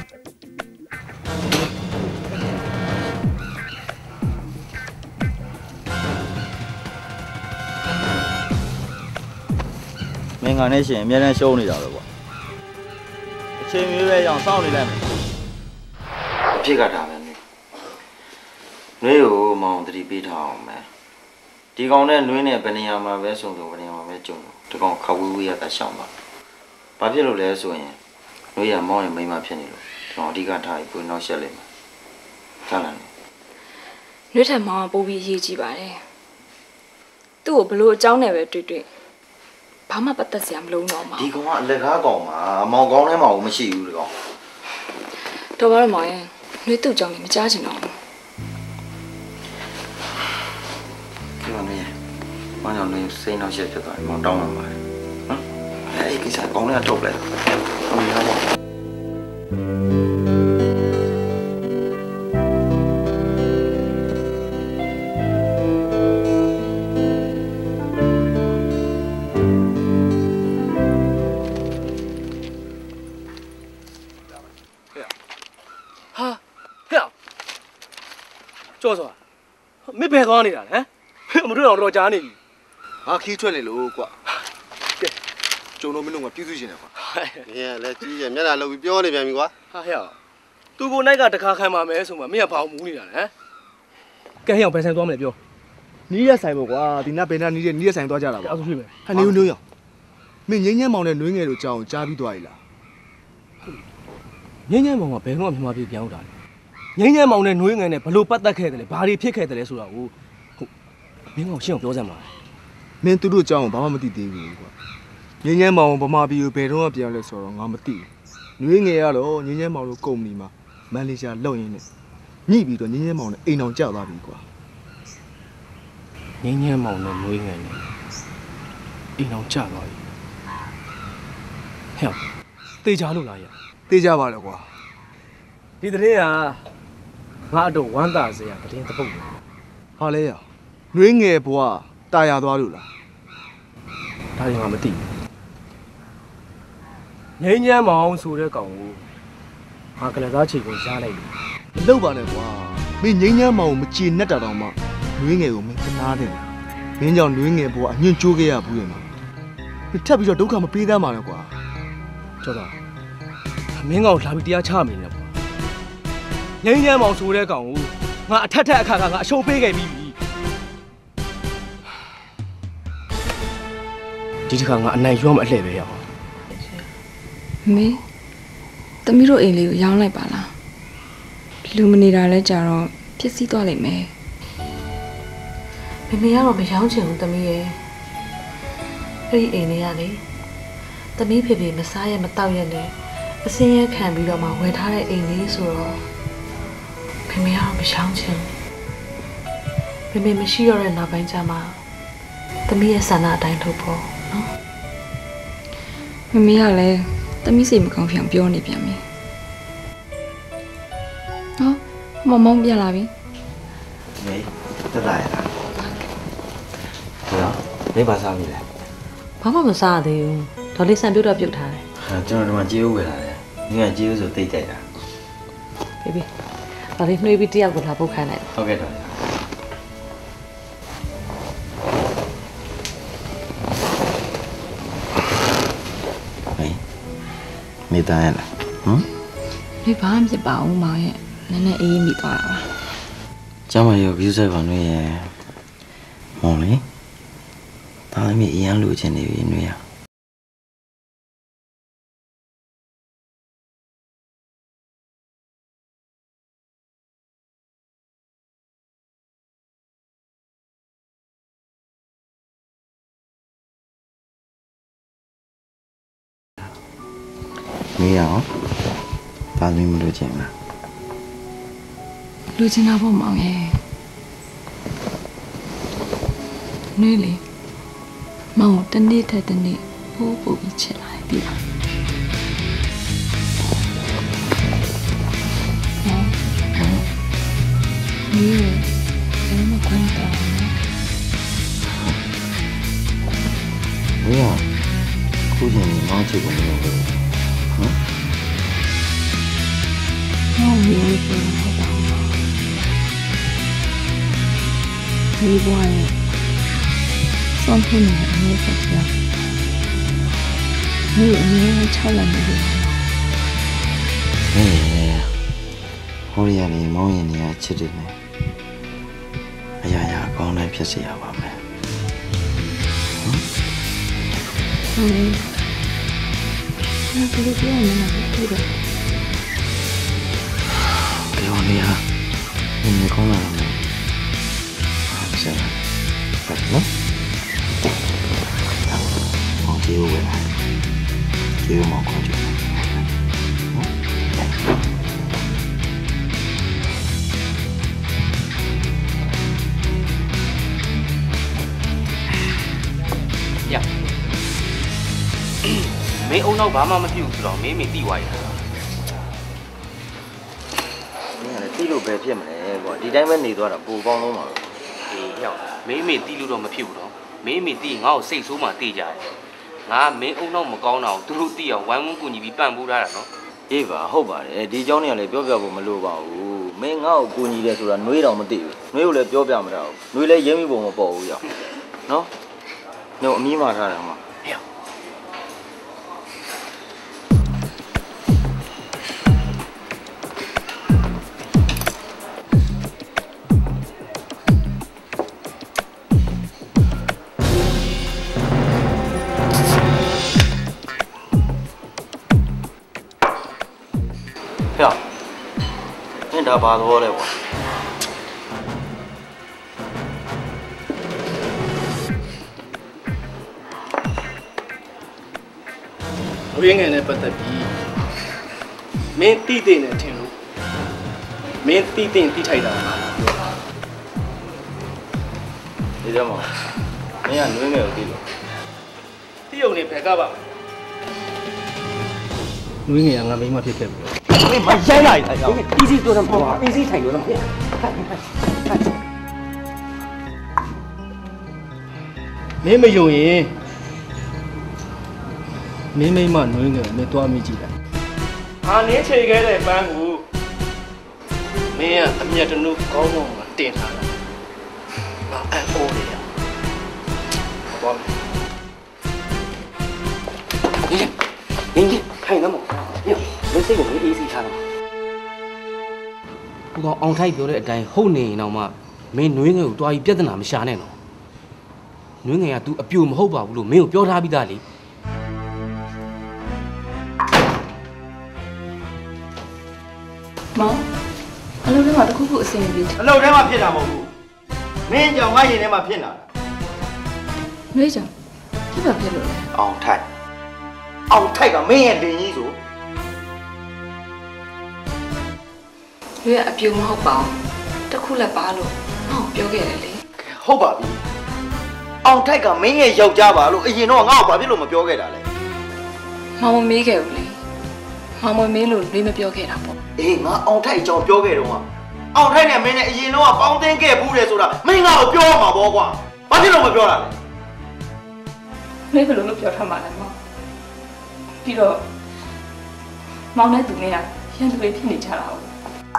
မင်းကလည်းရှင်အများနဲ့ရှုံးနေတာပဲကွာအချိန်မျိုးပဲအောင်စောင့်နေလိုက်မယ်အဖြစ်ကတာပဲနွေနွေကိုမောင်တတိပေးထားအောင်မယ်ဒီကောင်နဲ့နွေနဲ့ဘယ်နေရာမှာပဲစုံစုံဘယ်နေရာမှာပဲကြုံတော့ဒီကောင်ခဝေးဝေးရတာရှောင်ပါဘာဖြစ်လို့လဲဆိုရင်နွေရမောင်ရဲ့မိန်းမဖြစ်နေလို့ဒီကောင်အဓိကထားပြီးကိုနောက်ရှက်လိုက်မှာဆက်လာနေနွေထံမောင်ကပို့ပြီးရေးကြည့်ပါတယ်သူ့ကိုဘလို့အကြောင်းနဲ့ပဲတွေ့တွေ့ဘာမှပတ်သက်စရာမလိုတော့မှာဒီကောင်ကအလက်ကားကောင်မှာမောင်ကောင်းထဲမှာမရှိဘူးဒီကောင်တော်ပါတော့မောင်ရဲ့နှွေးသူ့ကြောင့်လည်းမကြားချင်တော့ဘူးဒီမှာနေမောင်ကြောင့်နေစိတ်နှောက်ရှက်ဖြစ်သွားတယ်မောင်တောင်းလာပါတယ်နော်အဲ့ဒီကိစ္စကောင်းတဲ့ထုတ်လိုက်ဟုတ်ရပါကြောစွာမင်းဘယ်ကောင်းနေတာလဲမတွေ့အောင်တော့ကြားနေပြီဟာခီးထွက်နေလို့ကွာကဲကျုံတော့မင်းတို့ကပြည့်စုံရှင်တယ်ကွာမင်းကလည်းကြီးရမျက်နှာလှုပ်ပြီးပြောနေပြန်ပြီကွာဟာဟဲ့သူကိုနိုင်ကတခါခံပါမယ်ဆိုမှမင်းကဘာအောင်မူးနေတာလဲကဲဟဲ့အောင်ဘယ်ဆိုင်သွားမလဲပြောနီးရဆိုင်ပေါ့ကွာဒီနတ်ဘယ်နာနီးတဲ့နီးရဆိုင်သွားကြတာပေါ့အဲ့ဒါဖြစ်မယ်ဟာနေဦးနေအောင်မင်းငင်းညမ်းမောင်နဲ့နှွေးငယ်တို့ကြောင်းကြားပြီးသွားပြီလားငင်းညမ်းမောင်ကဘယ်တော့မှမြန်မာပြည်ပြောင်းတာလဲငင်းညမ်းမောင်နဲ့နှွေးငယ်နဲ့ဘလို့ပတ်သက်ခဲ့တယ်လဲဘာတွေဖြစ်ခဲ့တယ်လဲဆိုတာကိုဟုတ်မင်းကရှင်းအောင်ပြောစမ်းပါမင်းသူတို့ကြောင်းဘာမှမသိသေးဘူးကွာငင်းညမ်းမောင်ဗမာပြည်ကိုဘယ်တော့မှပြောင်းလဲဆိုတော့ငါမသိဘူးနှွေးငယ်ကတော့ငင်းညမ်းမောင်တို့ကုမ္ပဏီမှာမန်နေဂျာလုပ်ရင်းနဲ့ညှိပြီးတော့ငင်းညမ်းမောင်နဲ့အိမ်အောင်ကျသွားပြီကွာငင်းညမ်းမောင်နဲ့နှွေးငယ်နဲ့အိမ်အောင်ကျသွားပြီဟဲ့တေချာလို့လားရတေချာပါလေကွာဒီတရင်ကငါတို့ဝမ်းသာစရာတရင်တပုတ်ဟာလဲရနှွေးငယ်ဘွားတာယာသွားလို့လားဒါရင်ငါမသိဘူးငိမ့်ညမ်းမောင်ဆိုတဲ့ကောင်ကိုငါကလစားချေကိုရားလိုက်တယ်မလုပ်ပါနဲ့ကွာမင်းငိမ့်ညမ်းမောင်ကိုမချေနဲ့တာတောင်မှနှွေးငယ်ကိုမင်းကနားတယ်မင်းကြောင့်နှွေးငယ်ဘွားအညွန့်ကျိုးခဲ့ရဘူးရဲ့မှာမထပ်ပြီးတော့ဒုက္ခမပေးသမ်းပါနဲ့ကွာကျော်တော့မင်းကောင်လာပြီးတရားချမိနေကွာငိမ့်ညမ်းမောင်ဆိုတဲ့ကောင်ကိုငါအထက်ထက်အခါခါငါအရှုံးပေးခဲ့ပြီးပြီဒီတစ်ခါငါအနိုင်ရွေးမအလှည့်ပဲရအောင်မေသမီးတို့အိမ်လေးကိုရောင်းလိုက်ပါလားလူမနေတာလဲကြတော့ဖြစ်စည်းသွားလိမ့်မယ်မေမေကတော့မရောင်းချင်ဘူးသမီးရဲ့အဲ့ဒီအိမ်လေးကလေသမီးဖေဖေမစားရမတောက်ရနဲ့အစင်းရခံပြီးတော့မှဝယ်ထားတဲ့အိမ်လေးဆိုတော့မေမေကတော့မရောင်းချင်ဘူးမေမေမရှိတော့တဲ့နောက်ပိုင်းကျမှသမီးရဲ့ဆန္ဒအတိုင်းလုပ်ဖို့နော်မမေကလည်းသမီးစိတ်မကောင်းဖြစ်အောင်ပြောနေပြန်ပြီဟောမမောင်ပြန်လာပြီမေတက်လာရလားဟုတ်မင်းဘာစားပြီလဲဘာမှမစားသေးဘူးဒေါ်လေးဆန်ပြုတ်တော့ပြုတ်ထားတယ်ဟာကျွန်တော်ဒီမှာကြေးဥဝယ်လာတယ်မင်းကကြေးဥဆိုတိတ်ကြိုက်တာဘေဘီဒေါ်လေးနှွေးပြီးတယောက်ကိုလာပုတ်ခိုင်းလိုက်ဟုတ်ကဲ့တော့မေးသားရလားဟမ်ဒီဘာမှမဖြစ်ပါဘူးမောင်ရဲ့နည်းနည်းအေးမိသွားတာပါကျမရော view ဆိုင်ပါနှွေးရမောင်လေးဒါလည်းမအရင်လိုချင်နေပြီနှွေးရမင်းရောဒါလည်းမလို့ချင်လားလူချင်းတော့ပေါ့မောင်ရဲ့နွေးလေမောင်တနေ့ထက်တနေ့ပို့ပို့ပြီးချစ်လာတယ်ပြီလားမောင်နွေးလေဘယ်မှာခွင့်တောင်းလဲမင်းရောခုချိန်ကြီးမောင်းချစ်ကုန်လို့ဟမ်မောင်မျိုးပြောနေတာဒီဘဝရဲ့ဆုံးဖြတ်နေတဲ့အမျိုးဆက်ပြောင်းဒီအမျိုးချောက်လာနေတယ်ဟဲ့ဟိုရီယာလေးမောင်းရင်နေရချစ်တယ်နဲ့အရာရာအကောင်းတိုင်းဖြစ်စေရပါမယ်ဟုတ်တယ်ဒီလိုပြောနေမှာဖြစ်တယ်ပြောနေရနင်ကောင်းလာတယ်အားစမ်းပါနော်မောင်ကြီးဝယ်လာကျေးမောင်ကောင်းကြည့်ရမင်းအုံနောက်ဘာမှမပြုတ်ဆိုတော့မင်းမသိသွားရတာတီးလို့ပဲဖြစ်မလဲကွာဒီတိုင်းပဲနေသွားတာပိုကောင်းလုံးပါတော့အေးရောက်မင်းမေတီးလို့တော့မဖြစ်ဘူးတော့မင်းမေတီးငါ့ကိုစိတ်ဆိုးမှတေးကြတယ်ငါမင်းအုံနောက်မကောင်းတော့သူတို့တီးအောင်ဝိုင်းဝန်းကူညီပြီးပံ့ပိုးထားတာနော်အေးပါဟုတ်ပါတယ်ဒီเจ้าနေကလည်းပြောပြဖို့မလိုပါဘူးမင်းငါ့ကိုကူညီတယ်ဆိုတာနှွေးတော့မသိဘူးနှွေးကိုလည်းပြောပြမတာဘူးနှွေးလည်းရင်းမိပုံမပေါ်ဘူးရောက်နော်ညို့အမီးမာထားတယ်မှာ ဟဲ့ဒါဘာလို့လဲကွာဝင်းငယ်နဲ့ပတ်သက်ပြီးမင်းတီးတဲ့နဲ့ထင်လို့မင်းတီးတဲ့တီးထိုက်တာလားဒီတော့မမင်းကနှွေးငယ်ကိုတီးလို့တီးုံနဲ့ဘယ်ကပါဝင်းငယ်ကငါမိမဖြစ်ခဲ့ပြီမင်းမရိုင်းလိုက်တာကြောင့် easy ပြောတယ်မဟုတ်ပါ easy ထိုင်လို့တော့မဖြစ်မင်းမယုံရင်မင်းမိမနွေးငယ်မင်းသွားမိကြည့်လိုက်ဟာနင်းချိန်ခဲ့တဲ့ပန်းကိုမင်းကအမျက်တနုကောင်းကောင်းမှာတင်ထားတာငါအံ့ဩနေရဘာလဲနင်းနင်းထိုင်နော်မင်းမင်းစိတ်ကိုမင်း easy ထားတော့ဘုကောင်အောင်ထိုက်ပြောတဲ့အတိုင်းဟုတ်နေရင်တော့မှမင်းနွေးငယ်ကိုတွားပြီးပြဿနာမရှာနဲ့နော်နွေးငယ်က तू အပြိုမဟုတ်ပါဘူးလို့မင်းကိုပြောထားပြီးသားလေမောင်အလုပ်ထဲမှာတခုခုအဆင်ပြေအလုပ်ထဲမှာဖြစ်တာမဟုတ်ဘူးမင်းကြောင့်ငါရင်ထဲမှာဖြစ်လာတာနှွေးကြောင်ဒီဘာဖြစ်လို့လဲအောင်ထိုက်အောင်ထိုက်ကမင်းရဲ့လင်ကြီးဆိုနှွေးကအပြိုမဟုတ်ပါဘူးတခုလည်းပါလို့ဟောပြောခဲ့တယ်လေဟုတ်ပါပြီအောင်ထိုက်ကမင်းရဲ့ယောက်ျားပါလို့အရင်တော့ငါ့ကိုဘာဖြစ်လို့မပြောခဲ့တာလဲမောင်မမေးခဲ့ဘူးလေမောင်မမေးလို့နှွေးမပြောခဲ့တာပေါ့အေးငါအောင်ထိုက်အကြောင်းပြောခဲ့တော့ကအောင်ထိုက်နဲ့မင်းနဲ့အရင်တော့ပေါင်းသင်းခဲ့ဘူးတယ်ဆိုတာမင်းငါ့ကိုပြောရမှာပေါ့ကွာဘာဖြစ်လို့မပြောတာလဲမေဘယ်လိုလုပ်ပြောထားမှလဲမောင်ပြီးတော့မောင်နဲ့သူနဲ့ကရန်သူတွေဖြစ်နေကြတာဟုတ်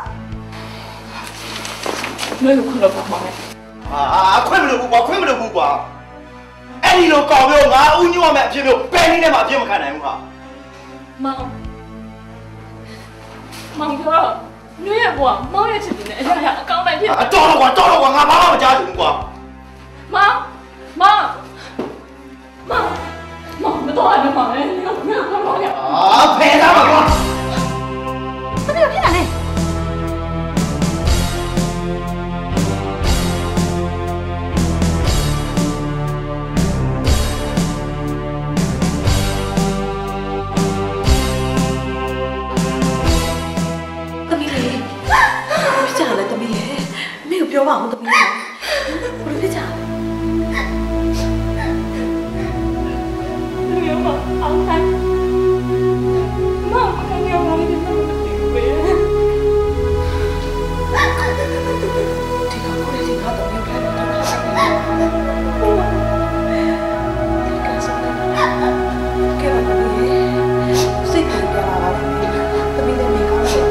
မေကိုခုလောက်ပါမောင်နဲ့အာခွင့်မလို့ဘူးကွာခွင့်မလို့ဘူးကွာအဲ့ဒီလိုကောင်းမျိုးငါဦးညွှတ်မဲ့အဖြစ်မျိုးပဲနည်းနဲ့မှအဖြစ်မခံနိုင်ဘူးဟာမောင်မောင်ပြောနွေးရကွာမောင်ရဲ့ချစ်သူနဲ့အရာရာအကောင်းတိုင်းဖြစ်အတော်တော့ကွာတော်တော့ကွာငါဘာမှမကြားချင်ဘူးကွာမောင်မောင်မောင်မောင်မတော်ရမောင်လေငါငါမောင်ရအာဖယ်သားပါကွာဘာဖြစ်ဖြစ်လာလဲပြောပါဦးသမီးလေးဘယ်လိုဖြစ်ကြလဲလူရောမအောင်တိုင်းမောင်ကညောင်းနေတယ်မသိဘူးပဲဒီကောင်ကိုလည်းဒီကောင်တော့ပြောပြတော့တာဒီကောင်စမ်းကဲပါသမီးလေးစိတ်ပြန်ပြလာပါသမီးသမီးလေးမိကောင်းတယ်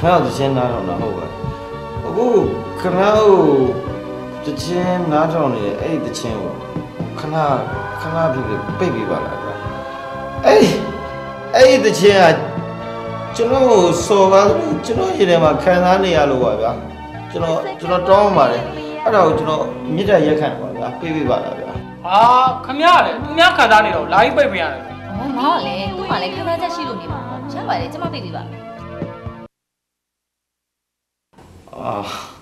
ခဏတစ်ချင်းနားတော့ဟုတ်ပါအခုခဏကိုတစ်ချင်းနားထောင်နေတဲ့အဲ့ဒီတစ်ချင်းကိုခဏခဏပြပိတ်ပေးပါလားကွာအဲ့အဲ့ဒီတစ်ချင်းကကျွန်တော်စော်ပါကျွန်တော်ရင်ထဲမှာခံစားနေရလို့ပါဗျာကျွန်တော်ကျွန်တော်တောင်းပါတယ်အဲ့ဒါကိုကျွန်တော်မြစ်တက်ရက်ခံပါဗျာပိတ်ပေးပါလားဗျာဟာခမရလေသူများခံစားနေတော့လာပြီးပိတ်ပေးရတယ်ဟောငါကလည်းသူ့မှာလည်းခံစားချက်ရှိလို့နေမှာရပါတယ်ကျမပိတ်ပေးပါအာ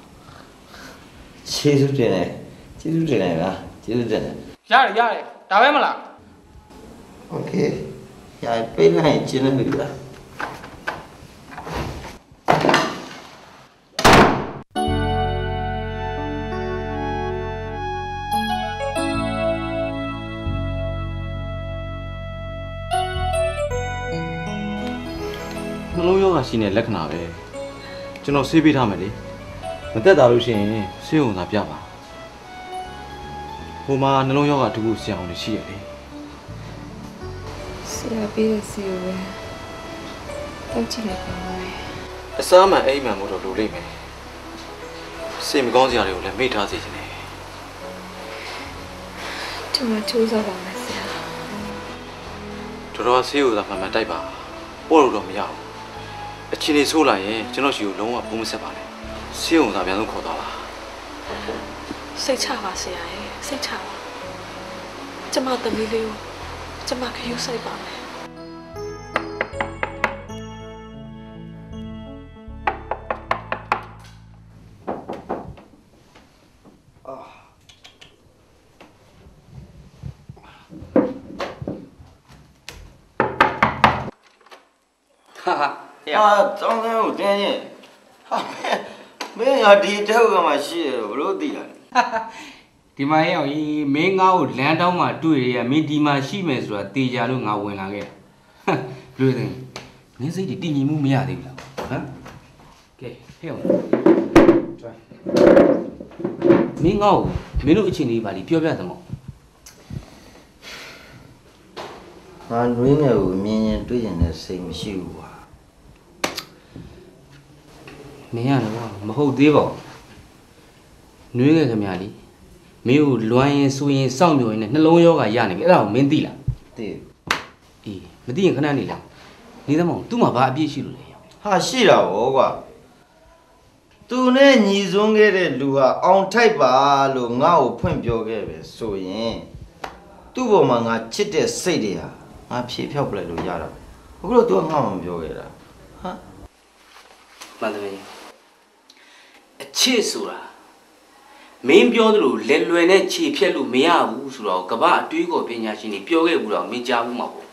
ကျေးဇူးတင်တယ်ကျေးဇူးတင်တယ်ဗျာကျေးဇူးတင်တယ်ရတယ်ရတယ်ဒါပဲမလားโอเคရပိတ်လိုက်ကျင်းနေပြီဗျာနှလုံးရောဂါရှိနေတဲ့လက္ခဏာပဲကျွန်တော်ဆေးပေးထားမယ်လေမသက်သာလို့ရှိရင်ဆေးရုံသာပြပါဟိုမှာနှလုံးရောဂါတခုဆရာအောင်ရှိရလေဆရာပေးတဲ့ဆေးကိုပဲတောက်ကြည့်လိုက်ပါမယ်အစားမှန်အိမ်မှန်မို့တော့လိုလိမ့်မယ်စိတ်မကောင်းစရာတွေကိုလည်းမေ့ထားစေချင်တယ်ကျွန်မကြိုးစားပါမယ်ဆရာတော်တော်ဆေးရုံသာမှန်မှန်တိုက်ပါပို့လို့တော့မရဘူးအချင်းနေဆိုးလာရင်ကျွန်တော်ရှိကိုလုံးဝပုံမဆက်ပါနဲ့ဆေးရုံသာပြန်ဆုံးခေါ်သွားပါစိတ်ချပါဆရာရဲ့စိတ်ချပါကျမသမီးလေးကိုကျမခရူးစိုက်ပါမယ်ဟာဟာတောင်းတဲ့ကိုတင်းရင်ဟာမင်းရဒီတောက်ကမှရှိတယ်ဘလို့သိရလဲဒီမှာရောက်ရင်မင်းငါ့ကိုလမ်းတောင်းမှတွေ့ရမင်းဒီမှာရှိမယ်ဆိုတာတေချာလို့ငါဝင်လာခဲ့လူစင်မင်းစိတ်တည်ငြိမ်မှုမရသေးဘူးလားဟမ်ကဲဟဲ့အောင်မင်းငါ့ကိုမင်းတို့အချင်းလေးပါလीပြောပြသမောငါတွင်းငယ်ကိုမြင်ရင်တွေ့ရင်လည်းစိတ်မရှိဘူးကွာမင်းရတယ်ကွာမဟုတ်သေးပါဘူးနှွေးငယ်ခင်ဗျာလीမင်းကိုလွမ်းရင်ဆိုရင်စောင့်ပြောရင်လည်းနှလုံးရောဂါရနေပြီအဲ့ဒါကိုမင်းသိလားသိအေးမသိရင်ခဏနေလားနေသမောင်သူ့မှာဘာအပြည့်ရှိလို့လဲဟာရှိတာဗောကွာသူနဲ့ညီစွန်းခဲ့တဲ့လူဟာအောင်ထိုက်ပါလို့ငါ့ကိုဖွင့်ပြောခဲ့ပဲဆိုရင်သူ့ဘောမှာငါချစ်တဲ့စိတ်တွေဟာငါဖြေဖြောက်ပလိုက်လို့ရတာအခုတော့ तू ကငါ့မှာမပြောခဲ့တာဟာမှန်တယ်အချစ်ဆိုတာမင်းပြောသလိုလဲလွယ်နဲ့ခြေဖြက်လို့မရဘူးဆိုတော့ကမ္ဘာအတွေးခေါ်ပညာရှင်တွေပြောခဲ့ဘူးတော့မင်းကြားဘူးမှာပေါ့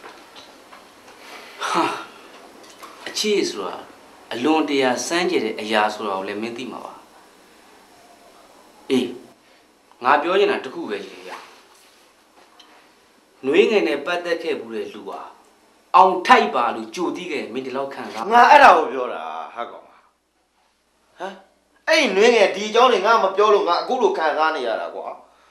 ဟာအချစ်ဆိုတာအလွန်တရာစမ်းကြယ်တဲ့အရာဆိုတော့လည်းမင်းသိမှာပါအေးငါပြောနေတာတခုပဲကြီးရနှွေးငယ်နဲ့ပတ်သက်ခဲ့ဘူးတဲ့လူဟာအောင်ထိုက်ပါလို့ကြိုတီးခဲ့မင်းဒီလောက်ခံစားငါအဲ့ဒါကိုပြောတာဟာကောင်ဟမ်အဲ့နှွေးငယ်ဒီအကြောင်းတွေငါမပြောလို့ငါအခုလိုခံစားနေရတာကွာ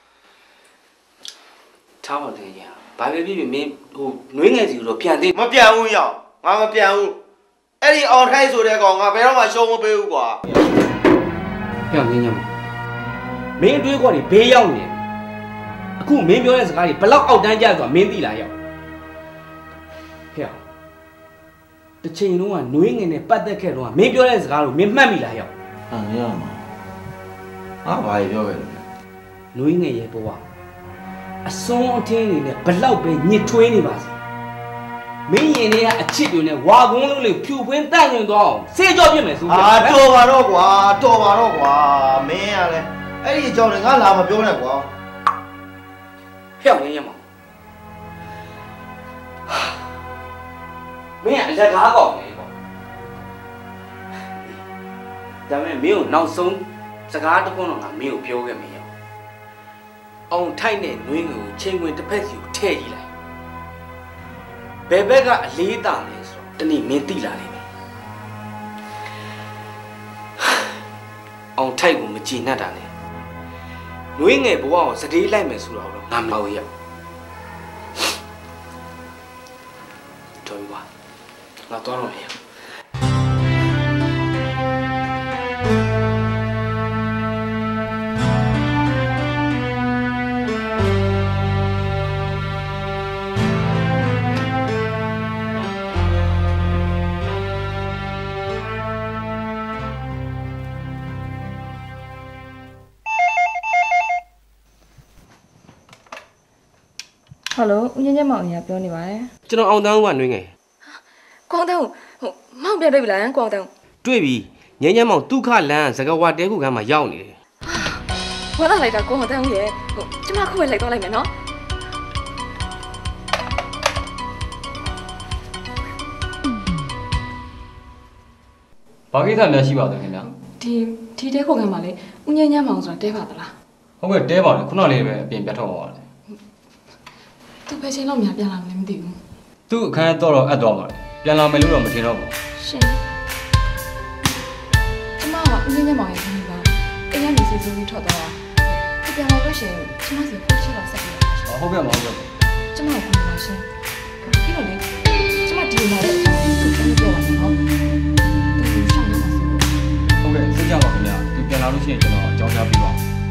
ထားပါလေညာဘာပဲဖြစ်ဖြစ်မင်းဟိုနှွေးငယ်စီတော့ပြန်သေးမပြန်ဘူးရောက်ငါမပြန်ဘူးအဲ့ဒီအောင်ထိုက်ဆိုတဲ့ကောင်ငါဘယ်တော့မှရှုံးမပေးဘူးကွာဟဲ့ငင်းညမမင်းအတွေးခေါ်နေဘေးရောက်နေအခုမင်းပြောတဲ့စကားတွေဘလောက်အောက်တန်းကျဆိုတာမင်းသိလားရောက်ဟဲ့တစ်ချိန်လုံးကနှွေးငယ်နဲ့ပတ်သက်ခဲ့တော့မင်းပြောတဲ့စကားကိုမင်းမှတ်မိလားရောက်ဟာမရမှာငါဘာပြောခဲ့လဲနှွေးငယ်ရဲ့ဘဝအစွန်းအထင်းတွေနဲ့ဘလောက်ပဲညစ်ထွေးနေပါစေမင်းရင်ထဲကအချစ်တွေနဲ့ဝါကုန်းလုံးလေးဖြူဖွင်းတန့်ညွန်သွားအောင်စေးကြောပြစ်မယ်ဆိုအာတော်ပါတော့ကွာတော်ပါတော့ကွာမင်းကလည်းအဲ့ဒီအကြောင်းတွေငါလာမပြောနဲ့ကွာဖျောက်နေရမှာမင်းကအလက်ကားကောင်းနေပေါ့ဒါပေမဲ့မင်းကိုနောက်ဆုံးစကားတစ်ခုတော့ငါမင်းကိုပြောခဲ့မင်းရောအောင်ထိုက်နဲ့နှွေးငယ်ကိုချိန်ဝင်တစ်ဖက်စီကိုထည့်ကြည့်လိုက်ဘယ်ဘက်ကအလေးတာလဲဆိုတော့တနေ့မင်းသိလာလိမ့်မယ်အောင်ထိုက်ကိုမကြည်နှက်တာနဲ့နှွေးငယ်ဘဝကိုစတေးလိုက်မယ်ဆိုတော့ငါမလို့ရတော်ပြီကွာငါတော့တော့မရဟယ်လိုဦးညင်းညမောင်ကြီးပြောနေပါတယ်ကျွန်တော်အောင်တန်းဦးကနှွေးငယ်ကွန်တောင်းဟိုမောင်ပြန်တွေ့ပြီလားကွန်တောင်းတွေ့ပြီငင်းညမောင်ဒုက္ခလန်းစကဝါတဲခုကမ်းမှာရောက်နေတယ်ဝါလာလိုက်တာကွန်တောင်းရဲ့ဟိုကျမခုပဲလိုက်တော့လိုက်မယ်နော်ဘာကိစ္စများရှိပါသလဲခင်ဗျာဒီဒီတဲခုကမ်းမှာလေဦးညင်းညမောင်ဆိုတာတဲပါသလားဟုတ်ကဲ့တဲပါလေခုနလေးပဲအပြင်ပြတ်ထွက်သွားပါလေသူပဲချင်းတော့များပြန်လာမလဲမသိဘူးသူ့အခန်းတော့တော့အပ်သွားပါလေပြန်လာမယ်လို့တော့မထင်တော့ဘူးရှင်ကျမကဦးညင်းညမောင်ရဲ့ခင်ဗျာအိမ်ကနေစီစီပြီးထွက်သွားတာသူပြန်လာလို့ရှင်ကျမစီဖိုးချစ်လာဆက်ပြီးပါဟုတ်ကဲ့မဟုတ်ကဲ့ကျမကဘာရှင်ဒီလိုလေကျမဒီမှာလည်းသူပြန်ပြောပါနော်သူရှောင်းနေမှာဆိုဟုတ်ကဲ့စိတ်ကြပါခင်ဗျာသူပြန်လာလို့ရှိရင်ကျွန်တော်အကြောင်းကြားပေးပါ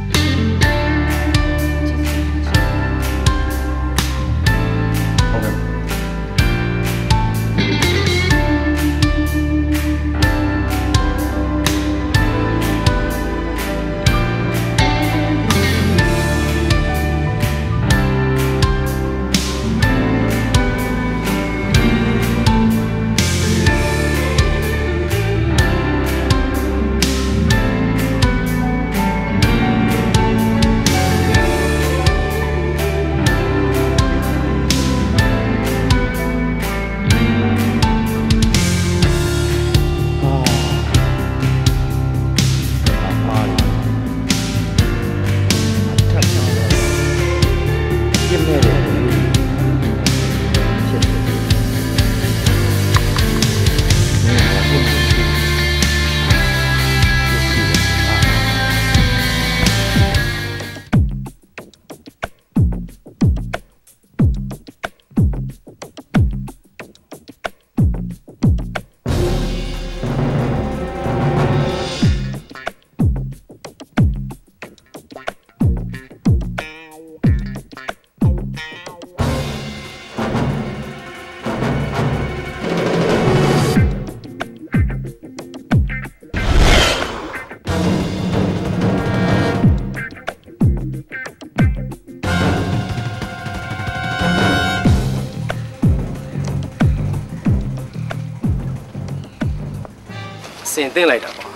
စင်သိမ့်လိုက်တာပေါ့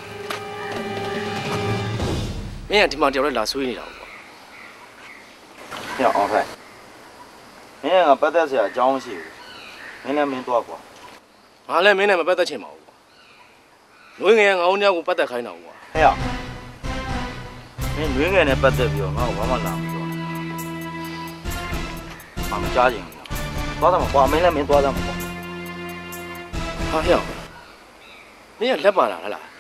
မင်းကဒီမှာတယောက်လည်းလာဆွေးနေတာပေါ့ဟဲ့အောင်ဖိုင်မင်းကပတ်သက်စရာအကြောင်းမရှိဘူးမင်းလည်းမင်းတော့ကွာငါလည်းမင်းနဲ့မပတ်သက်ချင်ပါဘူးနှွေးငယ်ကငါ့ဦးညကိုပတ်သက်ခိုင်းတာကွာဟဲ့မင်းနှွေးငယ်နဲ့ပတ်သက်ပြီးတော့ငါ့ကိုဘာမှလာမပြောဘာမှကြားချင်ဘူးသွားတော့ကွာမင်းလည်းမင်းသွားတော့ကွာဟာဟဲ့မင်းကလက်ပါလာဟလား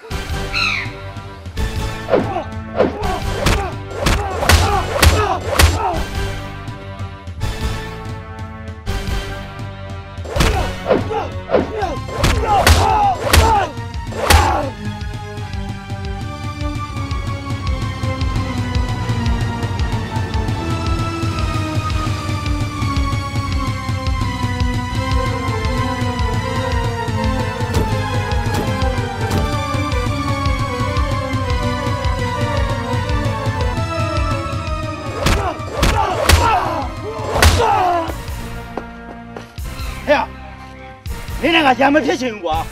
မင်းကရံမဖြစ်ချင်ဘူးကွာ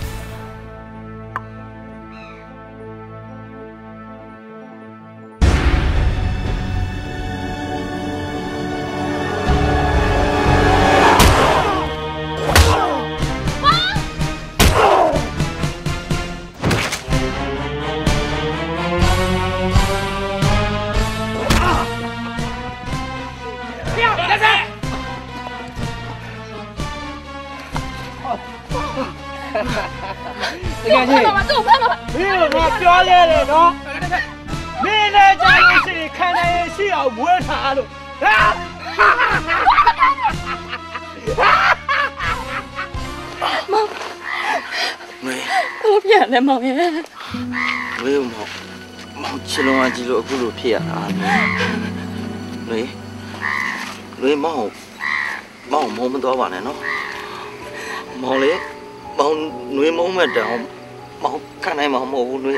တကယ်ကြီးမင်းတို့ငါပြောလဲတယ်နော်မင်းလည်းကြားလို့ရှိရင်ခံနိုင်ရရှိအောင်မွေးထားလို့ဟာမောင်မေဘာပြန်လဲမောင်ရဲ့ဝေးမောင်မောင်ချစ်လုံးအကြီးလို့အခုလိုဖြစ်ရတာလေလေမောင်မောင်မောင်မတော်ပါနဲ့နော်မောင်လေးမောင်နွေးမုံမဲ့တောင်မောင်ခံနိုင်မှာမဟုတ်ဘူးနွေး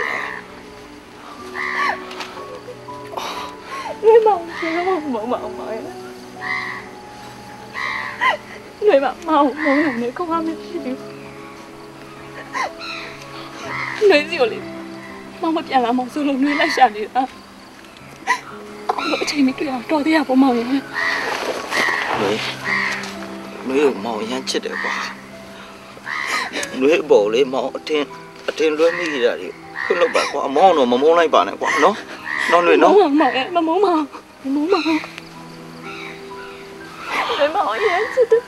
နွေးမောင်ရှင်မောင်မောင်မောင်หน่วยแบบเมามองหนูเนี่ยก็ว่าไม่ผิดหน่วยสิโอเลยมองมาเปลี่ยนละมองสู้ลงหน่วยไล่ฉันนี่นะเราใช้ไม่กี่อย่างตัวที่อยากผมมองอย่างนี้หน่วยหน่วยมองยังชิดเลยกว่าหน่วยบอกเลยมองအတင်းအတင်းလွှဲမိကြတယ်ခွန်းလောက်ပါကွာအမောင်းတော့မမုန်းလိုက်ပါနဲ့ကွာနော်နော်ຫນွေနော်မမောင်မမောင်မမောင်မမောင်မမောင်ရဲ့ချစ်တယ်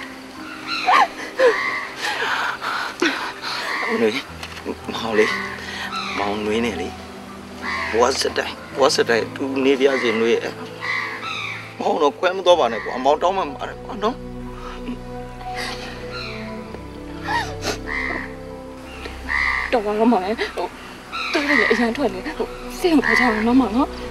ຫນွေမောင်လေးမောင်ຫນွေနဲ့လေဘဝစတိုင်ဘဝစတိုင်သူနေပြစီຫນွေမောင်တော့ခွဲမတော့ပါနဲ့ကွာမောင်တောင်းမှပါတယ်ကွာနော်တော်ပါတော့မောင်လေဟိုတော်ရည်အရန်ထွက်နေဟိုစိတ်ဝင်ထားကြအောင်နော်မောင်နော်